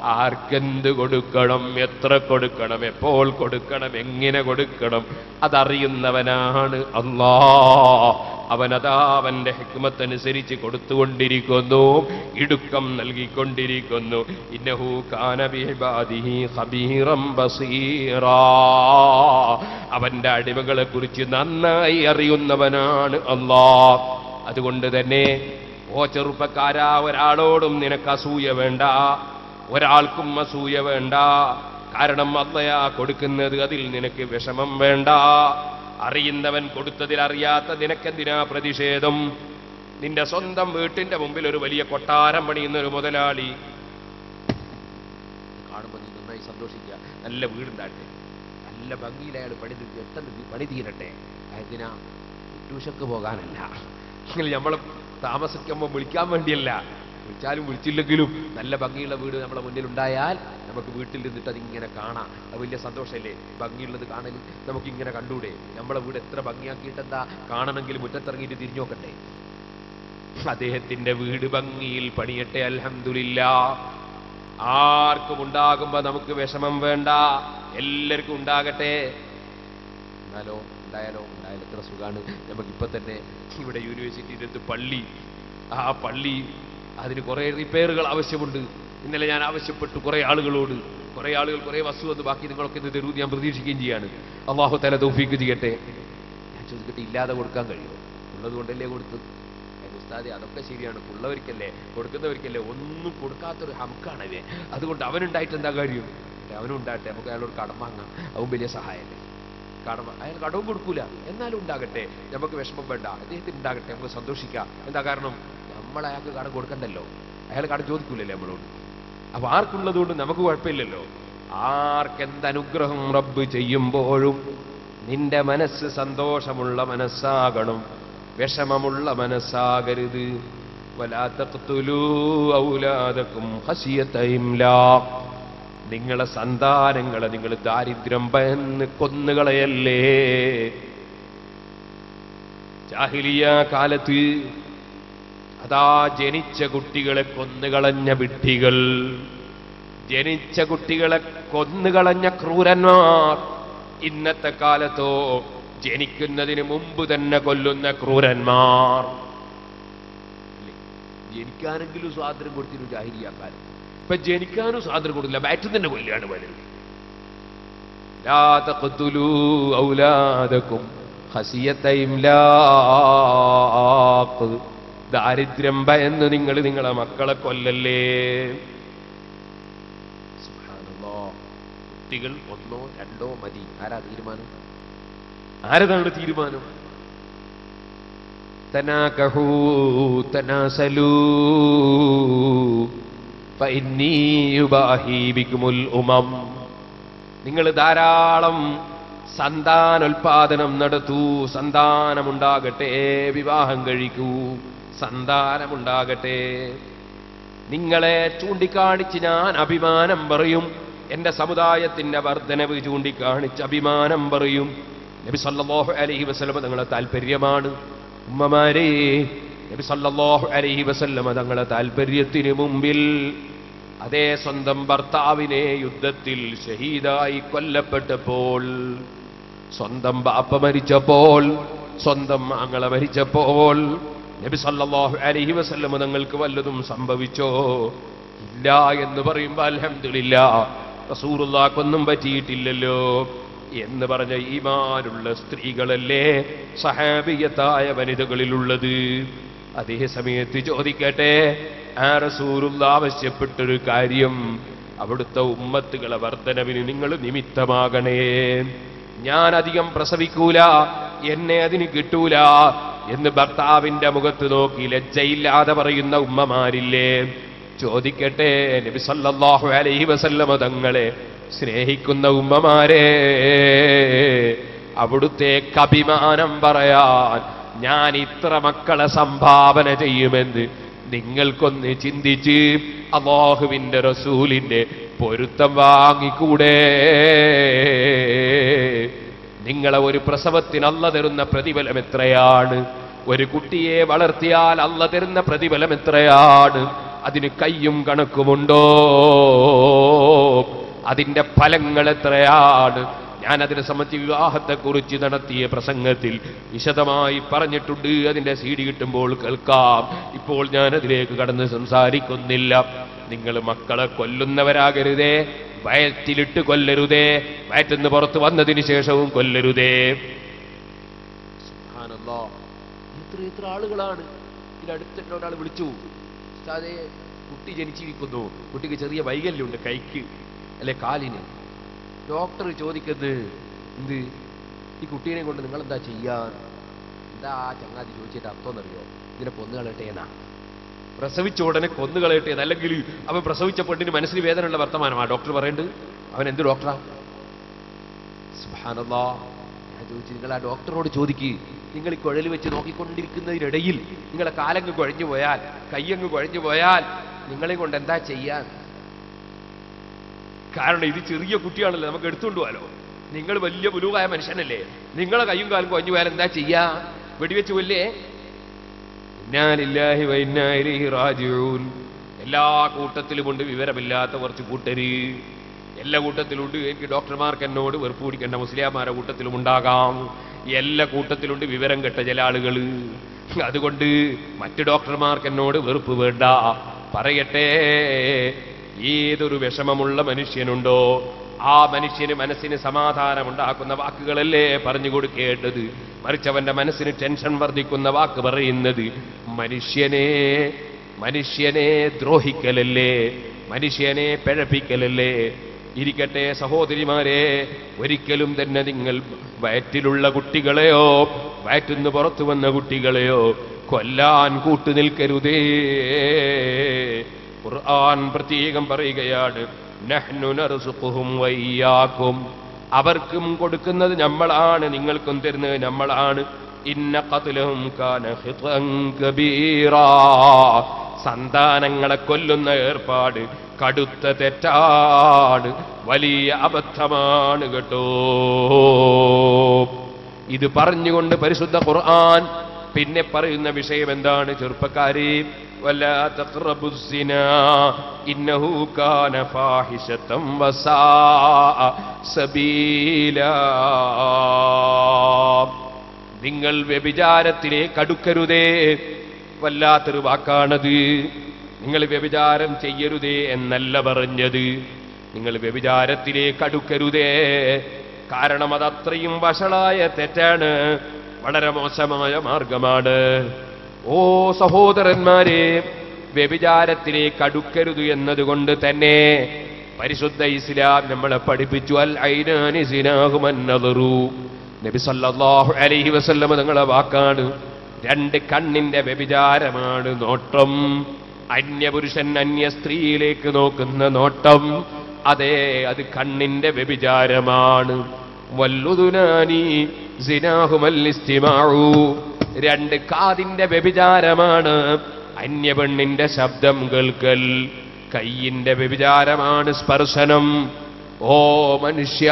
ആർക്കെന്ത് കൊടുക്കണം, എത്ര കൊടുക്കണം, എപ്പോൾ കൊടുക്കണം, എങ്ങനെ കൊടുക്കണം അതറിയുന്നവനാണ് അല്ലാഹ്. അവനതാ അവന്റെ ഹിക്മത്തനുസരിച്ച് കൊടുത്തുകൊണ്ടിരിക്കുന്നു, ഇടുക്കം നൽകിക്കൊണ്ടിരിക്കുന്നു. ഇന്നഹു കാന ബിഇബാദിഹി ഖബീറൻ ബസീറാ. അവന്റെ അടിമകളെ കുറിച്ച് നന്നായി അറിയുന്നവനാണ് അല്ലാഹ്. അതുകൊണ്ട് തന്നെ ഓ ചെറുപ്പക്കാരാ, ഒരാളോടും നിനക്ക് അസൂയ വേണ്ട, ഒരാൾക്കും അസൂയ വേണ്ട. കാരണം അള്ളയാ കൊടുക്കുന്നത്, അതിൽ നിനക്ക് വിഷമം വേണ്ട. അറിയുന്നവൻ കൊടുത്തതിൽ അറിയാത്ത നിനക്കെന്തിനാ പ്രതിഷേധം? നിന്റെ സ്വന്തം വീട്ടിന്റെ മുമ്പിൽ ഒരു വലിയ കൊട്ടാരം പണിയുന്ന ഒരു മുതലാളി കാണുമ്പോൾ നീ നന്നായി സന്തോഷിക്കുക. നല്ല വീടുണ്ടാട്ടെ, നല്ല ഭംഗിയിൽ അയാൾ പണി തീരട്ടെ. എന്തിനാ? ട്യൂഷക്ക് പോകാനല്ല, നമ്മൾ താമസിക്കുമ്പോൾ വിളിക്കാൻ വേണ്ടിയല്ല. വിളിച്ചാലും വിളിച്ചില്ലെങ്കിലും നല്ല ഭംഗിയുള്ള വീട് നമ്മളെ മുന്നിലുണ്ടായാൽ നമുക്ക് വീട്ടിൽ നിന്നിട്ട് അതിങ്ങനെ കാണാം. അത് വലിയ സന്തോഷമല്ലേ? ഭംഗിയുള്ളത് കാണൽ നമുക്കിങ്ങനെ കണ്ടൂടെ? നമ്മളെ വീട് എത്ര ഭംഗിയാക്കിയിട്ടെന്താ, കാണണമെങ്കിൽ മുറ്റത്തിറങ്ങിയിട്ട് തിരിഞ്ഞു നോക്കണ്ടേ? അദ്ദേഹത്തിന്റെ വീട് ഭംഗിയിൽ പണിയട്ടെ, അൽഹംദുലില്ലാഹ്. ആർക്കും ഉണ്ടാകുമ്പോ നമുക്ക് വിഷമം വേണ്ട, എല്ലാവർക്കും ഉണ്ടാകട്ടെ. ഉണ്ടായാലോ എത്ര സുഖാണ്. നമുക്കിപ്പോ തന്നെ ഇവിടെ യൂണിവേഴ്സിറ്റിയുടെ അടുത്ത് പള്ളി, ആ പള്ളി അതിന് കുറെ റിപ്പയറുകൾ ആവശ്യമുണ്ട്. ഇന്നലെ ഞാൻ ആവശ്യപ്പെട്ടു കുറെ ആളുകളോട്. കുറെ ആളുകൾ കുറെ വസ്തു വന്ന് ബാക്കി നിങ്ങളൊക്കെ ഇത് തരൂ ഞാൻ പ്രതീക്ഷിക്കുകയും ചെയ്യാണ്. അല്ലാഹു തആല തൗഫീഖ് ചെയ്യട്ടെ. ഞാൻ ചോദിക്കട്ടെ, ഇല്ലാതെ കൊടുക്കാൻ കഴിയുമോ? ഉള്ളത് കൊണ്ടല്ലേ കൊടുത്തു. ഉസ്താദേ, അതൊക്കെ ശരിയാണ്, ഉള്ളവർക്കല്ലേ, കൊടുക്കുന്നവർക്കല്ലേ. ഒന്നും കൊടുക്കാത്തൊരു ഹംക്കാണവേ. അതുകൊണ്ട് അവനുണ്ടായിട്ട് എന്താ കാര്യം? അവനും ഉണ്ടാകട്ടെ, നമുക്ക് അയാളോട് കടം വാങ്ങാം, അവൻ വലിയ സഹായമല്ലേ. അയാൾ കടവും കൊടുക്കൂല, എന്നാലും ഉണ്ടാകട്ടെ, നമുക്ക് വിഷമം വേണ്ട, അദ്ദേഹത്തിന് ഉണ്ടാകട്ടെ, നമുക്ക് സന്തോഷിക്കാം. എന്താ കാരണം? നമ്മൾ അയാൾക്ക് കടം കൊടുക്കണ്ടല്ലോ, അയാൾ കടം ചോദിക്കൂലല്ലേ നമ്മളോട്. അപ്പൊ ആർക്കുള്ളത് കൊണ്ട് നമുക്ക് കുഴപ്പമില്ലല്ലോ. ആർക്കെന്തനുഗ്രഹം റബ്ബ് ചെയ്യുമ്പോഴും നിന്റെ മനസ്സ് സന്തോഷമുള്ള മനസ്സാകണം, വിഷമമുള്ള മനസ്സാകരുത്. വലാ തഖ്തുലൂ ഔലാദകും ഖശിയത ഇംലാഖ്. നിങ്ങളെ സന്താനങ്ങളെ നിങ്ങൾ ദാരിദ്ര്യം ഭയന്ന് കൊന്നുകളയല്ലേ. ജാഹിലിയ കാലത്ത് അതാ ജനിച്ച കുട്ടികളെ കൊന്നുകളഞ്ഞ വിഡ്ഢികൾ, ജനിച്ച കുട്ടികളെ കൊന്നുകളഞ്ഞ ക്രൂരന്മാർ. ഇന്നത്തെ കാലത്തോ ജനിക്കുന്നതിന് മുമ്പ് തന്നെ കൊല്ലുന്ന ക്രൂരന്മാർ. ജനിക്കാനെങ്കിലും സ്വാതന്ത്ര്യം കൊടുത്തിരുന്നു ജാഹിലിയ കാലത്ത്. ഇപ്പൊ ജനിക്കാനും സ്വാതന്ത്ര്യം കൊടുക്കില്ല, ബാറ്റിൽ തന്നെ കൊല്ലുകയാണ് പലരും. ലാ തഖ്തുലൂ ഔലാദകും ഖശിയത ഇംലാഖ്. ദാരിദ്ര്യം ഭയന്ന് നിങ്ങൾ നിങ്ങളെ മക്കളെ കൊല്ലല്ലേ. സുബ്ഹാനല്ലാഹ്. കുട്ടികൾ 1 2 മതി. ആരാ തീരുമാനം? ആരതാണ് തീരുമാനം? തനാകഹൂ തനാസലൂ ഫഇന്നീ യുബാഹി ബികുമുൽ ഉമം. നിങ്ങൾ ധാരാളം സന്താനോൽപാദനം നടത്തൂ, സന്താനമുണ്ടാകട്ടെ, വിവാഹം കഴിക്കൂ, സന്താനമുണ്ടാകട്ടെ. നിങ്ങളെ ചൂണ്ടിക്കാണിച്ച് ഞാൻ അഭിമാനം പറയും, എന്റെ സമുദായത്തിന്റെ വർധനവ് ചൂണ്ടിക്കാണിച്ച് അഭിമാനം പറയും. നബി സല്ലല്ലാഹു അലൈഹി വസല്ലം തങ്ങളുടെ താല്പര്യമാണ്. ഉമ്മമാരെ, നബി സല്ലല്ലാഹു അലൈഹി വസല്ലം തങ്ങളുടെ താല്പര്യത്തിന് മുമ്പിൽ അതേ സ്വന്തം ഭർത്താവിനെ യുദ്ധത്തിൽ ഷഹീദായി കൊല്ലപ്പെട്ടപ്പോൾ, സ്വന്തം ബാപ്പ മരിച്ചപ്പോൾ, സ്വന്തം ആങ്ങള മരിച്ചപ്പോൾ നബി സല്ലല്ലാഹു അലൈഹി വസല്ലം തങ്ങൾക്ക് വല്ലതും സംഭവിച്ചോ? ഇല്ല എന്ന് പറയുമ്പോൾ അൽഹംദുലില്ലാഹ്, റസൂലുള്ളാഹിക്കൊന്നും പറ്റിയിട്ടില്ലല്ലോ എന്ന് പറഞ്ഞ ഈമാനുള്ള സ്ത്രീകളല്ലേ സഹാബിയത്തായ വനിതകളിലുള്ളത്. അതേ സമയത്ത് ചോദിക്കട്ടെ, ആ റസൂലുള്ളാഹി ആവശ്യപ്പെട്ടൊരു കാര്യം, അവിടുത്തെ ഉമ്മത്തുകളെ വർധനവിന് നിങ്ങൾ നിമിത്തമാകണേ. ഞാൻ അധികം പ്രസവിക്കൂല, എന്നെ അതിന് കിട്ടൂല എന്ന് ഭർത്താവിന്റെ മുഖത്ത് നോക്കി ലജ്ജയില്ലാതെ പറയുന്ന ഉമ്മമാരില്ലേ? ചോദിക്കട്ടെ, നബി സല്ലല്ലാഹു അലൈഹി വസല്ലം തങ്ങളെ സ്നേഹിക്കുന്ന ഉമ്മമാരെ, അവിടുത്തേക്ക് അഭിമാനം പറയാൻ ഞാൻ ഇത്ര മക്കളെ സംഭാവന ചെയ്യുമെന്ന് നിങ്ങൾക്കൊന്ന് ചിന്തിച്ച് അല്ലാഹുവിന്റെ റസൂലിന്റെ പൊരുത്തം വാങ്ങിക്കൂടെ? നിങ്ങളെ ഒരു പ്രസവത്തിന് അല്ലാഹു തരുന്ന പ്രതിഫലം എത്രയാണ്? ഒരു കുട്ടിയെ വളർത്തിയാൽ അല്ലാഹു തരുന്ന പ്രതിഫലം എത്രയാണ്? അതിന് കയ്യും കണക്കുമുണ്ടോ? അതിന്റെ ഫലങ്ങൾ എത്രയാണ്? ഞാൻ അതിനെ സംബന്ധിച്ച് വിവാഹത്തെക്കുറിച്ച് നടത്തിയ പ്രസംഗത്തിൽ വിശദമായി പറഞ്ഞിട്ടുണ്ട്. അതിന്റെ CD കിട്ടുമ്പോൾ കേൾക്കാം. ഇപ്പോൾ ഞാൻ അതിലേക്ക് കടന്ന് സംസാരിക്കുന്നില്ല. നിങ്ങൾ മക്കളെ കൊല്ലുന്നവരാകരുതേ, വയറ്റിലിട്ട് കൊല്ലരുതേ, വയറ്റിന്ന് പുറത്ത് വന്നതിന് ശേഷവും കൊല്ലരുതേ. സുബ്ഹാനല്ലാഹ്, എത്ര ആളുകളാണ്. ഇതിനടുത്തുള്ള ഒരാൾ വിളിച്ചു, ഉസ്താദേ കുട്ടി ജനിച്ചിരിക്കുന്നു, കുട്ടിക്ക് ചെറിയ വൈകല്യമുണ്ട്, കൈക്ക് അല്ലെ കാലിന്. ഡോക്ടർ ചോദിക്കുന്നത് എന്ത്, ഈ കുട്ടീനെ കൊണ്ട് നിങ്ങൾ എന്താ ചെയ്യാൻ? എന്താ ആ ചങ്ങാതി ചോദിച്ചിട്ട് അർത്ഥം എന്നറിയോ? ഇതിനെ കൊന്നുകളയട്ടേന്നാ. പ്രസവിച്ച ഉടനെ കൊന്നുകളയട്ടെ, അല്ലെങ്കിൽ അവൻ പ്രസവിച്ച പെണ്ണിന് മനസ്സിൽ വേദനയുള്ള വർത്തമാനമാണ് ഡോക്ടർ പറയുന്നത്. അവൻ എന്ത് ഡോക്ടറാ? സുബ്ഹാനല്ലാഹ്. ഞാൻ ചോദിച്ചു, നിങ്ങൾ ആ ഡോക്ടറോട് ചോദിക്ക്, നിങ്ങൾ ഈ കുഴൽ വെച്ച് നോക്കിക്കൊണ്ടിരിക്കുന്നതിനിടയിൽ നിങ്ങളെ കാലങ്ങ് കുഴഞ്ഞു പോയാൽ, കയ്യങ്ങ് കുഴഞ്ഞു പോയാൽ നിങ്ങളെ കൊണ്ട് എന്താ ചെയ്യാൻ? കാരണം ഇത് ചെറിയ കുട്ടിയാണല്ലോ, നമുക്ക് എടുത്തുകൊണ്ട് പോകാലോ. നിങ്ങൾ വലിയ ബുലൂഗായ മനുഷ്യനല്ലേ, നിങ്ങളെ കയ്യും കാലും കുഴഞ്ഞു പോയാൽ എന്താ ചെയ്യാ? വെടിവെച്ച് കൊല്ലേ? ഇന്നാ ലില്ലാഹി വ ഇന്നാ ഇലൈഹി റാജിഊൻ. എല്ലാ കൂട്ടത്തിലുമുണ്ട് വിവരമില്ലാത്ത കുറച്ച് കൂട്ടര്, എല്ലാ കൂട്ടത്തിലുണ്ട്. എനിക്ക് ഡോക്ടർമാർക്ക് എന്നോട് വെറുപ്പ് പിടിക്കേണ്ട മുസ്ലിയാമാരുടെ കൂട്ടത്തിലും ഉണ്ടാകാം. എല്ലാ കൂട്ടത്തിലുണ്ട് വിവരം കെട്ട ചില ആളുകൾ. അതുകൊണ്ട് മറ്റു ഡോക്ടർമാർക്ക് എന്നോട് വെറുപ്പ് വേണ്ട. പറയട്ടെ, ഏതൊരു വിഷമമുള്ള മനുഷ്യനുണ്ടോ ആ മനുഷ്യന് മനസ്സിന് സമാധാനമുണ്ടാക്കുന്ന വാക്കുകളല്ലേ പറഞ്ഞു കൊടുക്കേണ്ടത്. മറിച്ച് അവന്റെ മനസ്സിന് ടെൻഷൻ വർദ്ധിക്കുന്ന വാക്ക് പറയുന്നത് മനുഷ്യനെ ദ്രോഹിക്കലല്ലേ, മനുഷ്യനെ പിഴപ്പിക്കലല്ലേ. ഇരിക്കട്ടെ സഹോദരിമാരെ, ഒരിക്കലും തന്നെ നിങ്ങൾ വയറ്റിലുള്ള കുട്ടികളെയോ വയറ്റിന്ന് പുറത്തു വന്ന കുട്ടികളെയോ കൊല്ലാൻ കൂട്ടുനിൽക്കരുതേ. ഖുർആൻ പ്രത്യേകം പറയുകയാണ്, നഹ്നു നർസുഖുഹും വഇയ്യാകും. അവർക്കും കൊടുക്കുന്നത് നമ്മളാണ്, നിങ്ങൾക്കും തരുന്നത് നമ്മളാണ്. ഇന്ന ഖത്ലഹും കാന ഖിത്അൻ കബീറാ. സന്താനങ്ങളെ കൊല്ലുന്ന ഏർപ്പാട് കടുത്ത തെറ്റാണ്, വലിയ അബദ്ധമാണ് കേട്ടോ. ഇത് പറഞ്ഞുകൊണ്ട് പരിശുദ്ധ ഖുർആൻ പിന്നെ പറയുന്ന വിഷയം എന്താണ്? ചെറുപ്പക്കാരെ, വലാ തഖ്റബുസ് സിനാ ഇന്നഹു കാന ഫാഹിശതൻ വസാഅ സബീലാ. നിങ്ങൾ വ്യഭിചാരത്തിലേക്ക് അടുക്കരുതേ. വല്ലാത്തൊരു വാക്കാണത്. നിങ്ങൾ വ്യഭിചാരം ചെയ്യരുതേ എന്നല്ല പറഞ്ഞത്, നിങ്ങൾ വ്യഭിചാരത്തിലേക്ക് അടുക്കരുതേ. കാരണം അതത്രയും വഷളായ തെറ്റാണ്, വളരെ മോശമായ മാർഗമാണ്. ഓ സഹോദരന്മാരെ, വ്യഭിചാരത്തിലേക്ക് അടുക്കരുത് എന്നതുകൊണ്ട് തന്നെ പരിശുദ്ധ ഇസ്ലാം നമ്മളെ പഠിപ്പിച്ചു, അൽ ഐനാനി സിനാഹുമൻ നദറു. നബി സല്ലല്ലാഹു അലൈഹി വസല്ലം തങ്ങളുടെ വാക്കാണ്, രണ്ട് കണ്ണിന്റെ വ്യഭിചാരമാണ് നോട്ടം. അന്യപുരുഷൻ അന്യ സ്ത്രീയിലേക്ക് നോക്കുന്ന നോട്ടം, അതെ, അത് കണ്ണിന്റെ വ്യഭിചാരമാണ്. വല്ലുദുനാനി സിനാഹുമൽ ഇസ്തിമാഉ. രണ്ട് കാതിന്റെ വ്യഭിചാരമാണ് അന്യപെണ്ണിന്റെ ശബ്ദം കേൾക്കൽ. കയ്യിന്റെ വ്യഭിചാരമാണ് സ്പർശനം. ഓ മനുഷ്യ,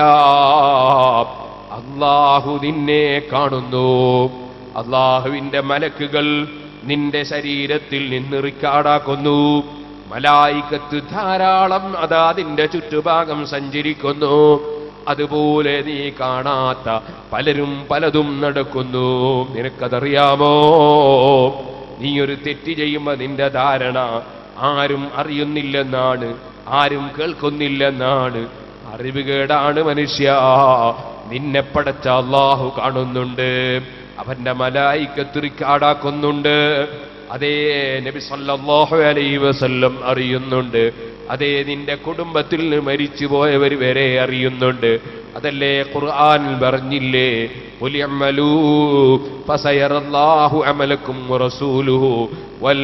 അല്ലാഹു നിന്നെ കാണുന്നു. അല്ലാഹുവിന്റെ മലക്കുകൾ നിന്റെ ശരീരത്തിൽ നിന്ന് റിക്കാർഡാക്കുന്നു. മലായികത്ത് ധാരാളം അതിന്റെ ചുറ്റുഭാഗം സഞ്ചരിക്കുന്നു. അതുപോലെ നീ കാണാത്ത പലരും പലതും നടക്കുന്നു. നിനക്കതറിയാമോ? നീ ഒരു തെറ്റ് ചെയ്യുമ്പോ നിന്റെ ധാരണ ആരും അറിയുന്നില്ലെന്നാണ്, ആരും കേൾക്കുന്നില്ലെന്നാണ്. അറിവുകേടാണ് മനുഷ്യ. നിന്നെ പടച്ച അല്ലാഹു കാണുന്നുണ്ട്, അവന്റെ മലായികത്ത് റിക്കാർഡാക്കുന്നുണ്ട്. അതേ, നബി സല്ലല്ലാഹു അലൈഹി വസല്ലം അറിയുന്നുണ്ട്. അതേ, നിന്റെ കുടുംബത്തിൽ നിന്ന് മരിച്ചുപോയവർ വരെ അറിയുന്നുണ്ട്. അതല്ലേ ഖുർആൻ പറഞ്ഞില്ലേ, ഉലിഅമലൂ ഫസയറല്ലാഹു അമലക്കും വറസൂലുഹു വൽ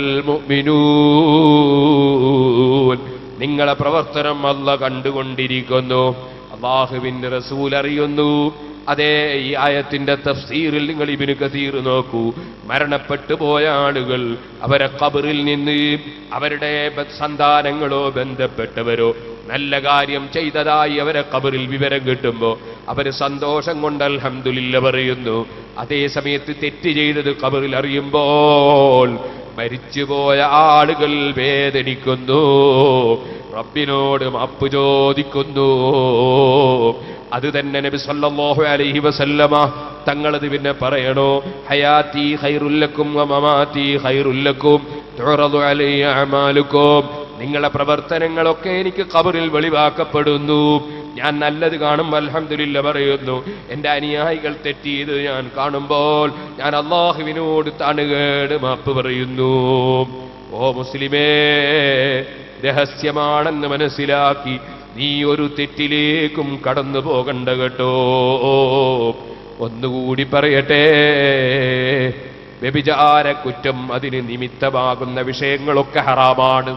മുഅ്മിനൂൻ. നിങ്ങളെ പ്രവർത്തനം അല്ലാഹു കണ്ടുകൊണ്ടിരിക്കുന്നു, അല്ലാഹുവിന്റെ റസൂൽ അറിയുന്നു. അതേ, ഈ ആയത്തിന്റെ തഫ്സീറിൽ നിങ്ങൾ ഇബ്നു കസീർ നോക്കൂ. മരണപ്പെട്ടു പോയ ആളുകൾ അവരെ ഖബറിൽ നിന്ന് അവരുടെ സന്താനങ്ങളോ ബന്ധപ്പെട്ടവരോ നല്ല കാര്യം ചെയ്തതായി അവരെ ഖബറിൽ വിവരം കിട്ടുമ്പോ അവര് സന്തോഷം കൊണ്ട് അൽഹംദുലില്ലാ പറയുന്നു. അതേ സമയത്ത് തെറ്റ് ചെയ്തത് ഖബറിൽ അറിയുമ്പോൾ മരിച്ചുപോയ ആളുകൾ വേദനിക്കുന്നു, റബ്ബിനോട് മാപ്പ് ചോദിക്കുന്നു. അത് തന്നെ നബി സല്ലല്ലാഹു അലൈഹി വസല്ലമ തങ്ങളത് പിന്നെ പറയണോ, ഹയാത്തി ഖൈറുൽ ലക്കും വ മമാതി ഖൈറുൽ ലക്കും തുറദു അലൈഹി അഅമാലുക്കും. നിങ്ങളുടെ പ്രവർത്തനങ്ങളൊക്കെ എനിക്ക് ഖബറിൽ വെളിവാക്കപ്പെടുന്നു. ഞാൻ നല്ലത് കാണുമ്പോൾ അൽഹംദുലില്ലാ പറയുന്നു. എൻ്റെ അനുയായികൾ തെറ്റിയത് ഞാൻ കാണുമ്പോൾ ഞാൻ അല്ലാഹുവിനോട് തണുകേട് മാപ്പ് പറയുന്നു. ഓ മുസ്ലിമേ, രഹസ്യമാണെന്ന് മനസ്സിലാക്കി നീ ഒരു തെറ്റിലേക്കും കടന്നു പോകണ്ട കേട്ടോ. ഒന്നുകൂടി പറയട്ടെ, വ്യഭിചാര കുറ്റം അതിന് നിമിത്തമാകുന്ന വിഷയങ്ങളൊക്കെ ഹറാമാണ്.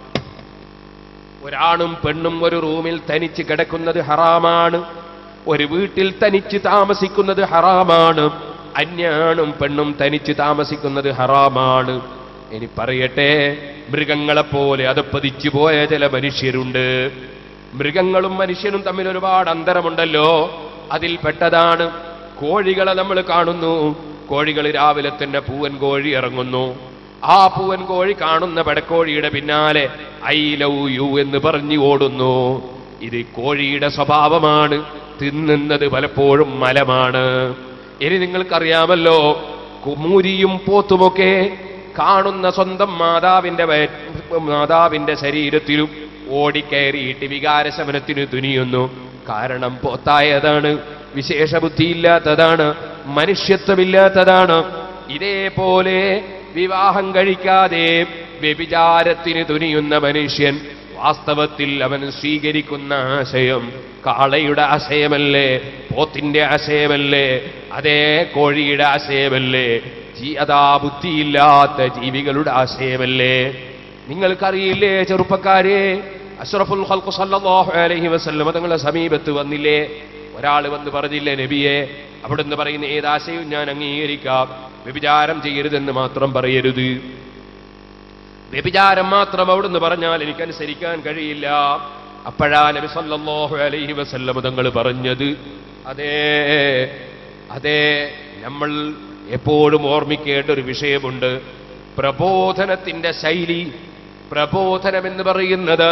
ഒരാണും പെണ്ണും ഒരു റൂമിൽ തനിച്ച് കിടക്കുന്നത് ഹറാമാണ്. ഒരു വീട്ടിൽ തനിച്ച് താമസിക്കുന്നത് ഹറാമാണ്. അന്യാണും പെണ്ണും തനിച്ച് താമസിക്കുന്നത് ഹറാമാണ്. ഇനി പറയട്ടെ, മൃഗങ്ങളെപ്പോലെ അതപ്പതിച്ചു പോയ ചില മനുഷ്യരുണ്ട്. മൃഗങ്ങളും മനുഷ്യനും തമ്മിൽ ഒരുപാട് അന്തരമുണ്ടല്ലോ. അതിൽപ്പെട്ടതാണ് കോഴികളെ നമ്മൾ കാണുന്നു. കോഴികൾ രാവിലെ തന്നെ പൂവൻ കോഴി ഇറങ്ങുന്നു. ആ പൂവൻ കോഴി കാണുന്ന പെടക്കോഴിയുടെ പിന്നാലെ ഐ ലവ് യു എന്ന് പറഞ്ഞു ഓടുന്നു. ഇത് കോഴിയുടെ സ്വഭാവമാണ്. തിന്നുന്നത് പലപ്പോഴും മലമാണ്. ഇനി നിങ്ങൾക്കറിയാമല്ലോ, കുമൂരിയും പോത്തുമൊക്കെ കാണുന്ന സ്വന്തം മാതാവിന്റെ ശരീരത്തിലും ഓടിക്കയറിയിട്ട് വികാരശമനത്തിന് തുനിയുന്നു. കാരണം പോത്തായതാണ്, വിശേഷബുദ്ധിയില്ലാത്തതാണ്, മനുഷ്യത്വമില്ലാത്തതാണ്. ഇതേപോലെ വിവാഹം കഴിക്കാതെ വ്യഭിചാരത്തിന് തുനിയുന്ന മനുഷ്യൻ വാസ്തവത്തിൽ അവൻ സ്വീകരിക്കുന്ന ആശയം കാളയുടെ ആശയമല്ലേ, പോത്തിന്റെ ആശയമല്ലേ, അതേ കോഴിയുടെ ആശയമല്ലേ, അതാ ബുദ്ധിയില്ലാത്ത ജീവികളുടെ ആശയമല്ലേ? നിങ്ങൾക്കറിയില്ലേ ചെറുപ്പക്കാരെ, അഷ്റഫുൽ ഖൽഖ് സല്ലല്ലാഹു അലൈഹി വസല്ലം തങ്ങളുടെ സമീപത്ത് വന്നില്ലേ? ഒരാൾ വന്ന് പറഞ്ഞില്ലേ, നബിയെ അവിടുന്ന് പറയുന്ന ഏതാശയവും ഞാൻ അംഗീകരിക്കാം, വ്യഭിചാരം ചെയ്യരുതെന്ന് മാത്രം പറയരുത്. വ്യഭിചാരം മാത്രം അവിടുന്ന് പറഞ്ഞാൽ എനിക്കനുസരിക്കാൻ കഴിയില്ല. അപ്പോഴാ നബി സല്ലല്ലാഹു അലൈഹി വസല്ലം തങ്ങൾ പറഞ്ഞത്, അതേ നമ്മൾ എപ്പോഴും ഓർമ്മിക്കേണ്ട ഒരു വിഷയമുണ്ട്. പ്രബോധനത്തിന്റെ ശൈലി, പ്രബോധനം എന്ന് പറയുന്നത്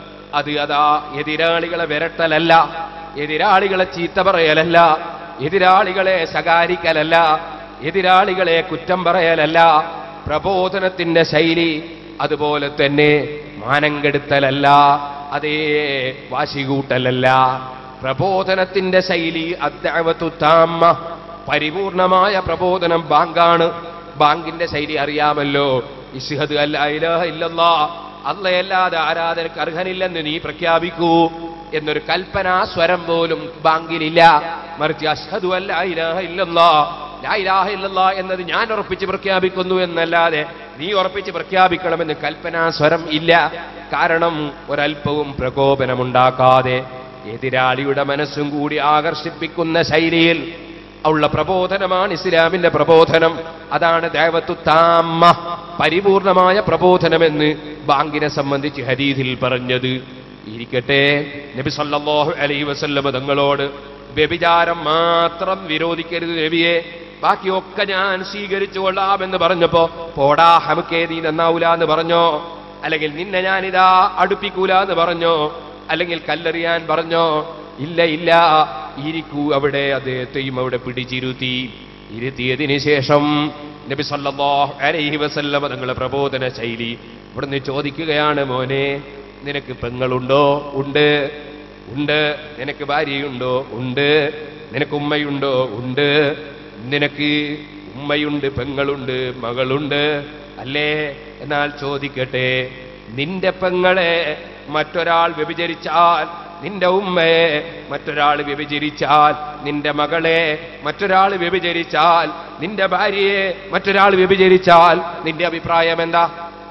അതാ എതിരാളികളെ വിരട്ടലല്ല, എതിരാളികളെ ചീത്ത പറയലല്ല, എതിരാളികളെ ശകാരിക്കലല്ല, എതിരാളികളെ കുറ്റം പറയലല്ല. പ്രബോധനത്തിന്റെ ശൈലി അതുപോലെ തന്നെ മാനം കെടുത്തലല്ല, അതേ വാശികൂട്ടലല്ല. പ്രബോധനത്തിന്റെ ശൈലി അദ്ദഅവതു താമ്മ, പരിപൂർണമായ പ്രബോധനം ബാങ്കാണ്. ബാങ്കിന്റെ ശൈലി അറിയാമല്ലോ. ഇശ്ഹദു അല്ലാ ഇലാഹ ഇല്ലല്ലാഹ്, അല്ലാഹുവല്ലാതെ ആരാധനക്ക് അർഹനില്ലെന്ന് നീ പ്രഖ്യാപിക്കൂ എന്നൊരു കൽപ്പനാ സ്വരം പോലും ബാങ്കിലില്ല. മറിച്ച് അശ്ഹദു അല്ലാ ഇലാഹ ഇല്ലല്ലാഹ്, ലാ ഇലാഹ ഇല്ലല്ലാഹ് എന്നത് ഞാൻ ഉറപ്പിച്ച് പ്രഖ്യാപിക്കുന്നു എന്നല്ലാതെ നീ ഉറപ്പിച്ച് പ്രഖ്യാപിക്കണമെന്ന് കൽപ്പനാ സ്വരം ഇല്ല. കാരണം ഒരൽപ്പവും പ്രകോപനമുണ്ടാക്കാതെ എതിരാളിയുടെ മനസ്സും കൂടി ആകർഷിപ്പിക്കുന്ന ശൈലിയിൽ ഉള്ള പ്രബോധനമാണ് ഇസ്ലാമിന്റെ പ്രബോധനം. അതാണ് ദഅവത്തു താമ്മ, പരിപൂർണമായ പ്രബോധനമെന്ന് ബാങ്കിനെ സംബന്ധിച്ച് ഹദീസിൽ പറഞ്ഞത്. ഇരിക്കട്ടെ, നബി സല്ലല്ലാഹു അലൈഹി വസല്ലം തങ്ങളോട് വ്യഭിചാരം മാത്രം വിരോധിക്കരുത് നബിയെ, ബാക്കിയൊക്കെ ഞാൻ സ്വീകരിച്ചു കൊള്ളാമെന്ന് പറഞ്ഞപ്പോ പോടാ ഹമുക്കേ നീ നന്നാവൂല എന്ന് പറഞ്ഞോ? അല്ലെങ്കിൽ നിന്നെ ഞാനിതാ അടുപ്പിക്കൂല എന്ന് പറഞ്ഞോ? അല്ലെങ്കിൽ കല്ലെറിയാൻ പറഞ്ഞോ? ഇല്ല ഇല്ല, ഇരിക്കൂ അവിടെ. അദ്ദേഹത്തെയും അവിടെ പിടിച്ചിരുത്തി. ഇരുത്തിയതിന് ശേഷം നബി സല്ലല്ലാഹു അലൈഹി വസല്ലം തങ്ങളുടെ പ്രബോധന ശൈലി ഇവിടുന്ന് ചോദിക്കുകയാണ്, മോനെ നിനക്ക് പെങ്ങളുണ്ടോ? ഉണ്ട്. ഉണ്ട്. നിനക്ക് ഭാര്യയുണ്ടോ? ഉണ്ട്. നിനക്ക് ഉമ്മയുണ്ടോ? ഉണ്ട്. നിനക്ക് ഉമ്മയുണ്ട്, പെങ്ങളുണ്ട്, മകളുണ്ട് അല്ലേ? എന്നാൽ ചോദിക്കട്ടെ, നിന്റെ പെങ്ങളെ മറ്റൊരാൾ വ്യഭിചരിച്ചാൽ, നിന്റെ ഉമ്മയെ മറ്റൊരാൾ വ്യഭിചരിച്ചാൽ, നിന്റെ മകളെ മറ്റൊരാൾ വ്യഭിചരിച്ചാൽ, നിന്റെ ഭാര്യയെ മറ്റൊരാൾ വ്യഭിചരിച്ചാൽ നിന്റെ അഭിപ്രായം എന്താ?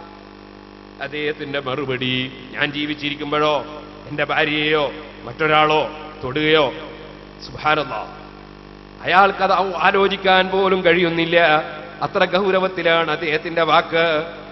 അദ്ദേഹത്തിന്റെ മറുപടി, ഞാൻ ജീവിച്ചിരിക്കുമ്പോഴോ എന്റെ ഭാര്യയെയോ മറ്റൊരാളോ തൊടുകയോ? സുബ്ഹാനല്ലാഹ്, അയാൾക്കത് ആലോചിക്കാൻ പോലും കഴിയുന്നില്ല. അത്ര ഗൗരവത്തിലാണ് അദ്ദേഹത്തിന്റെ വാക്ക്.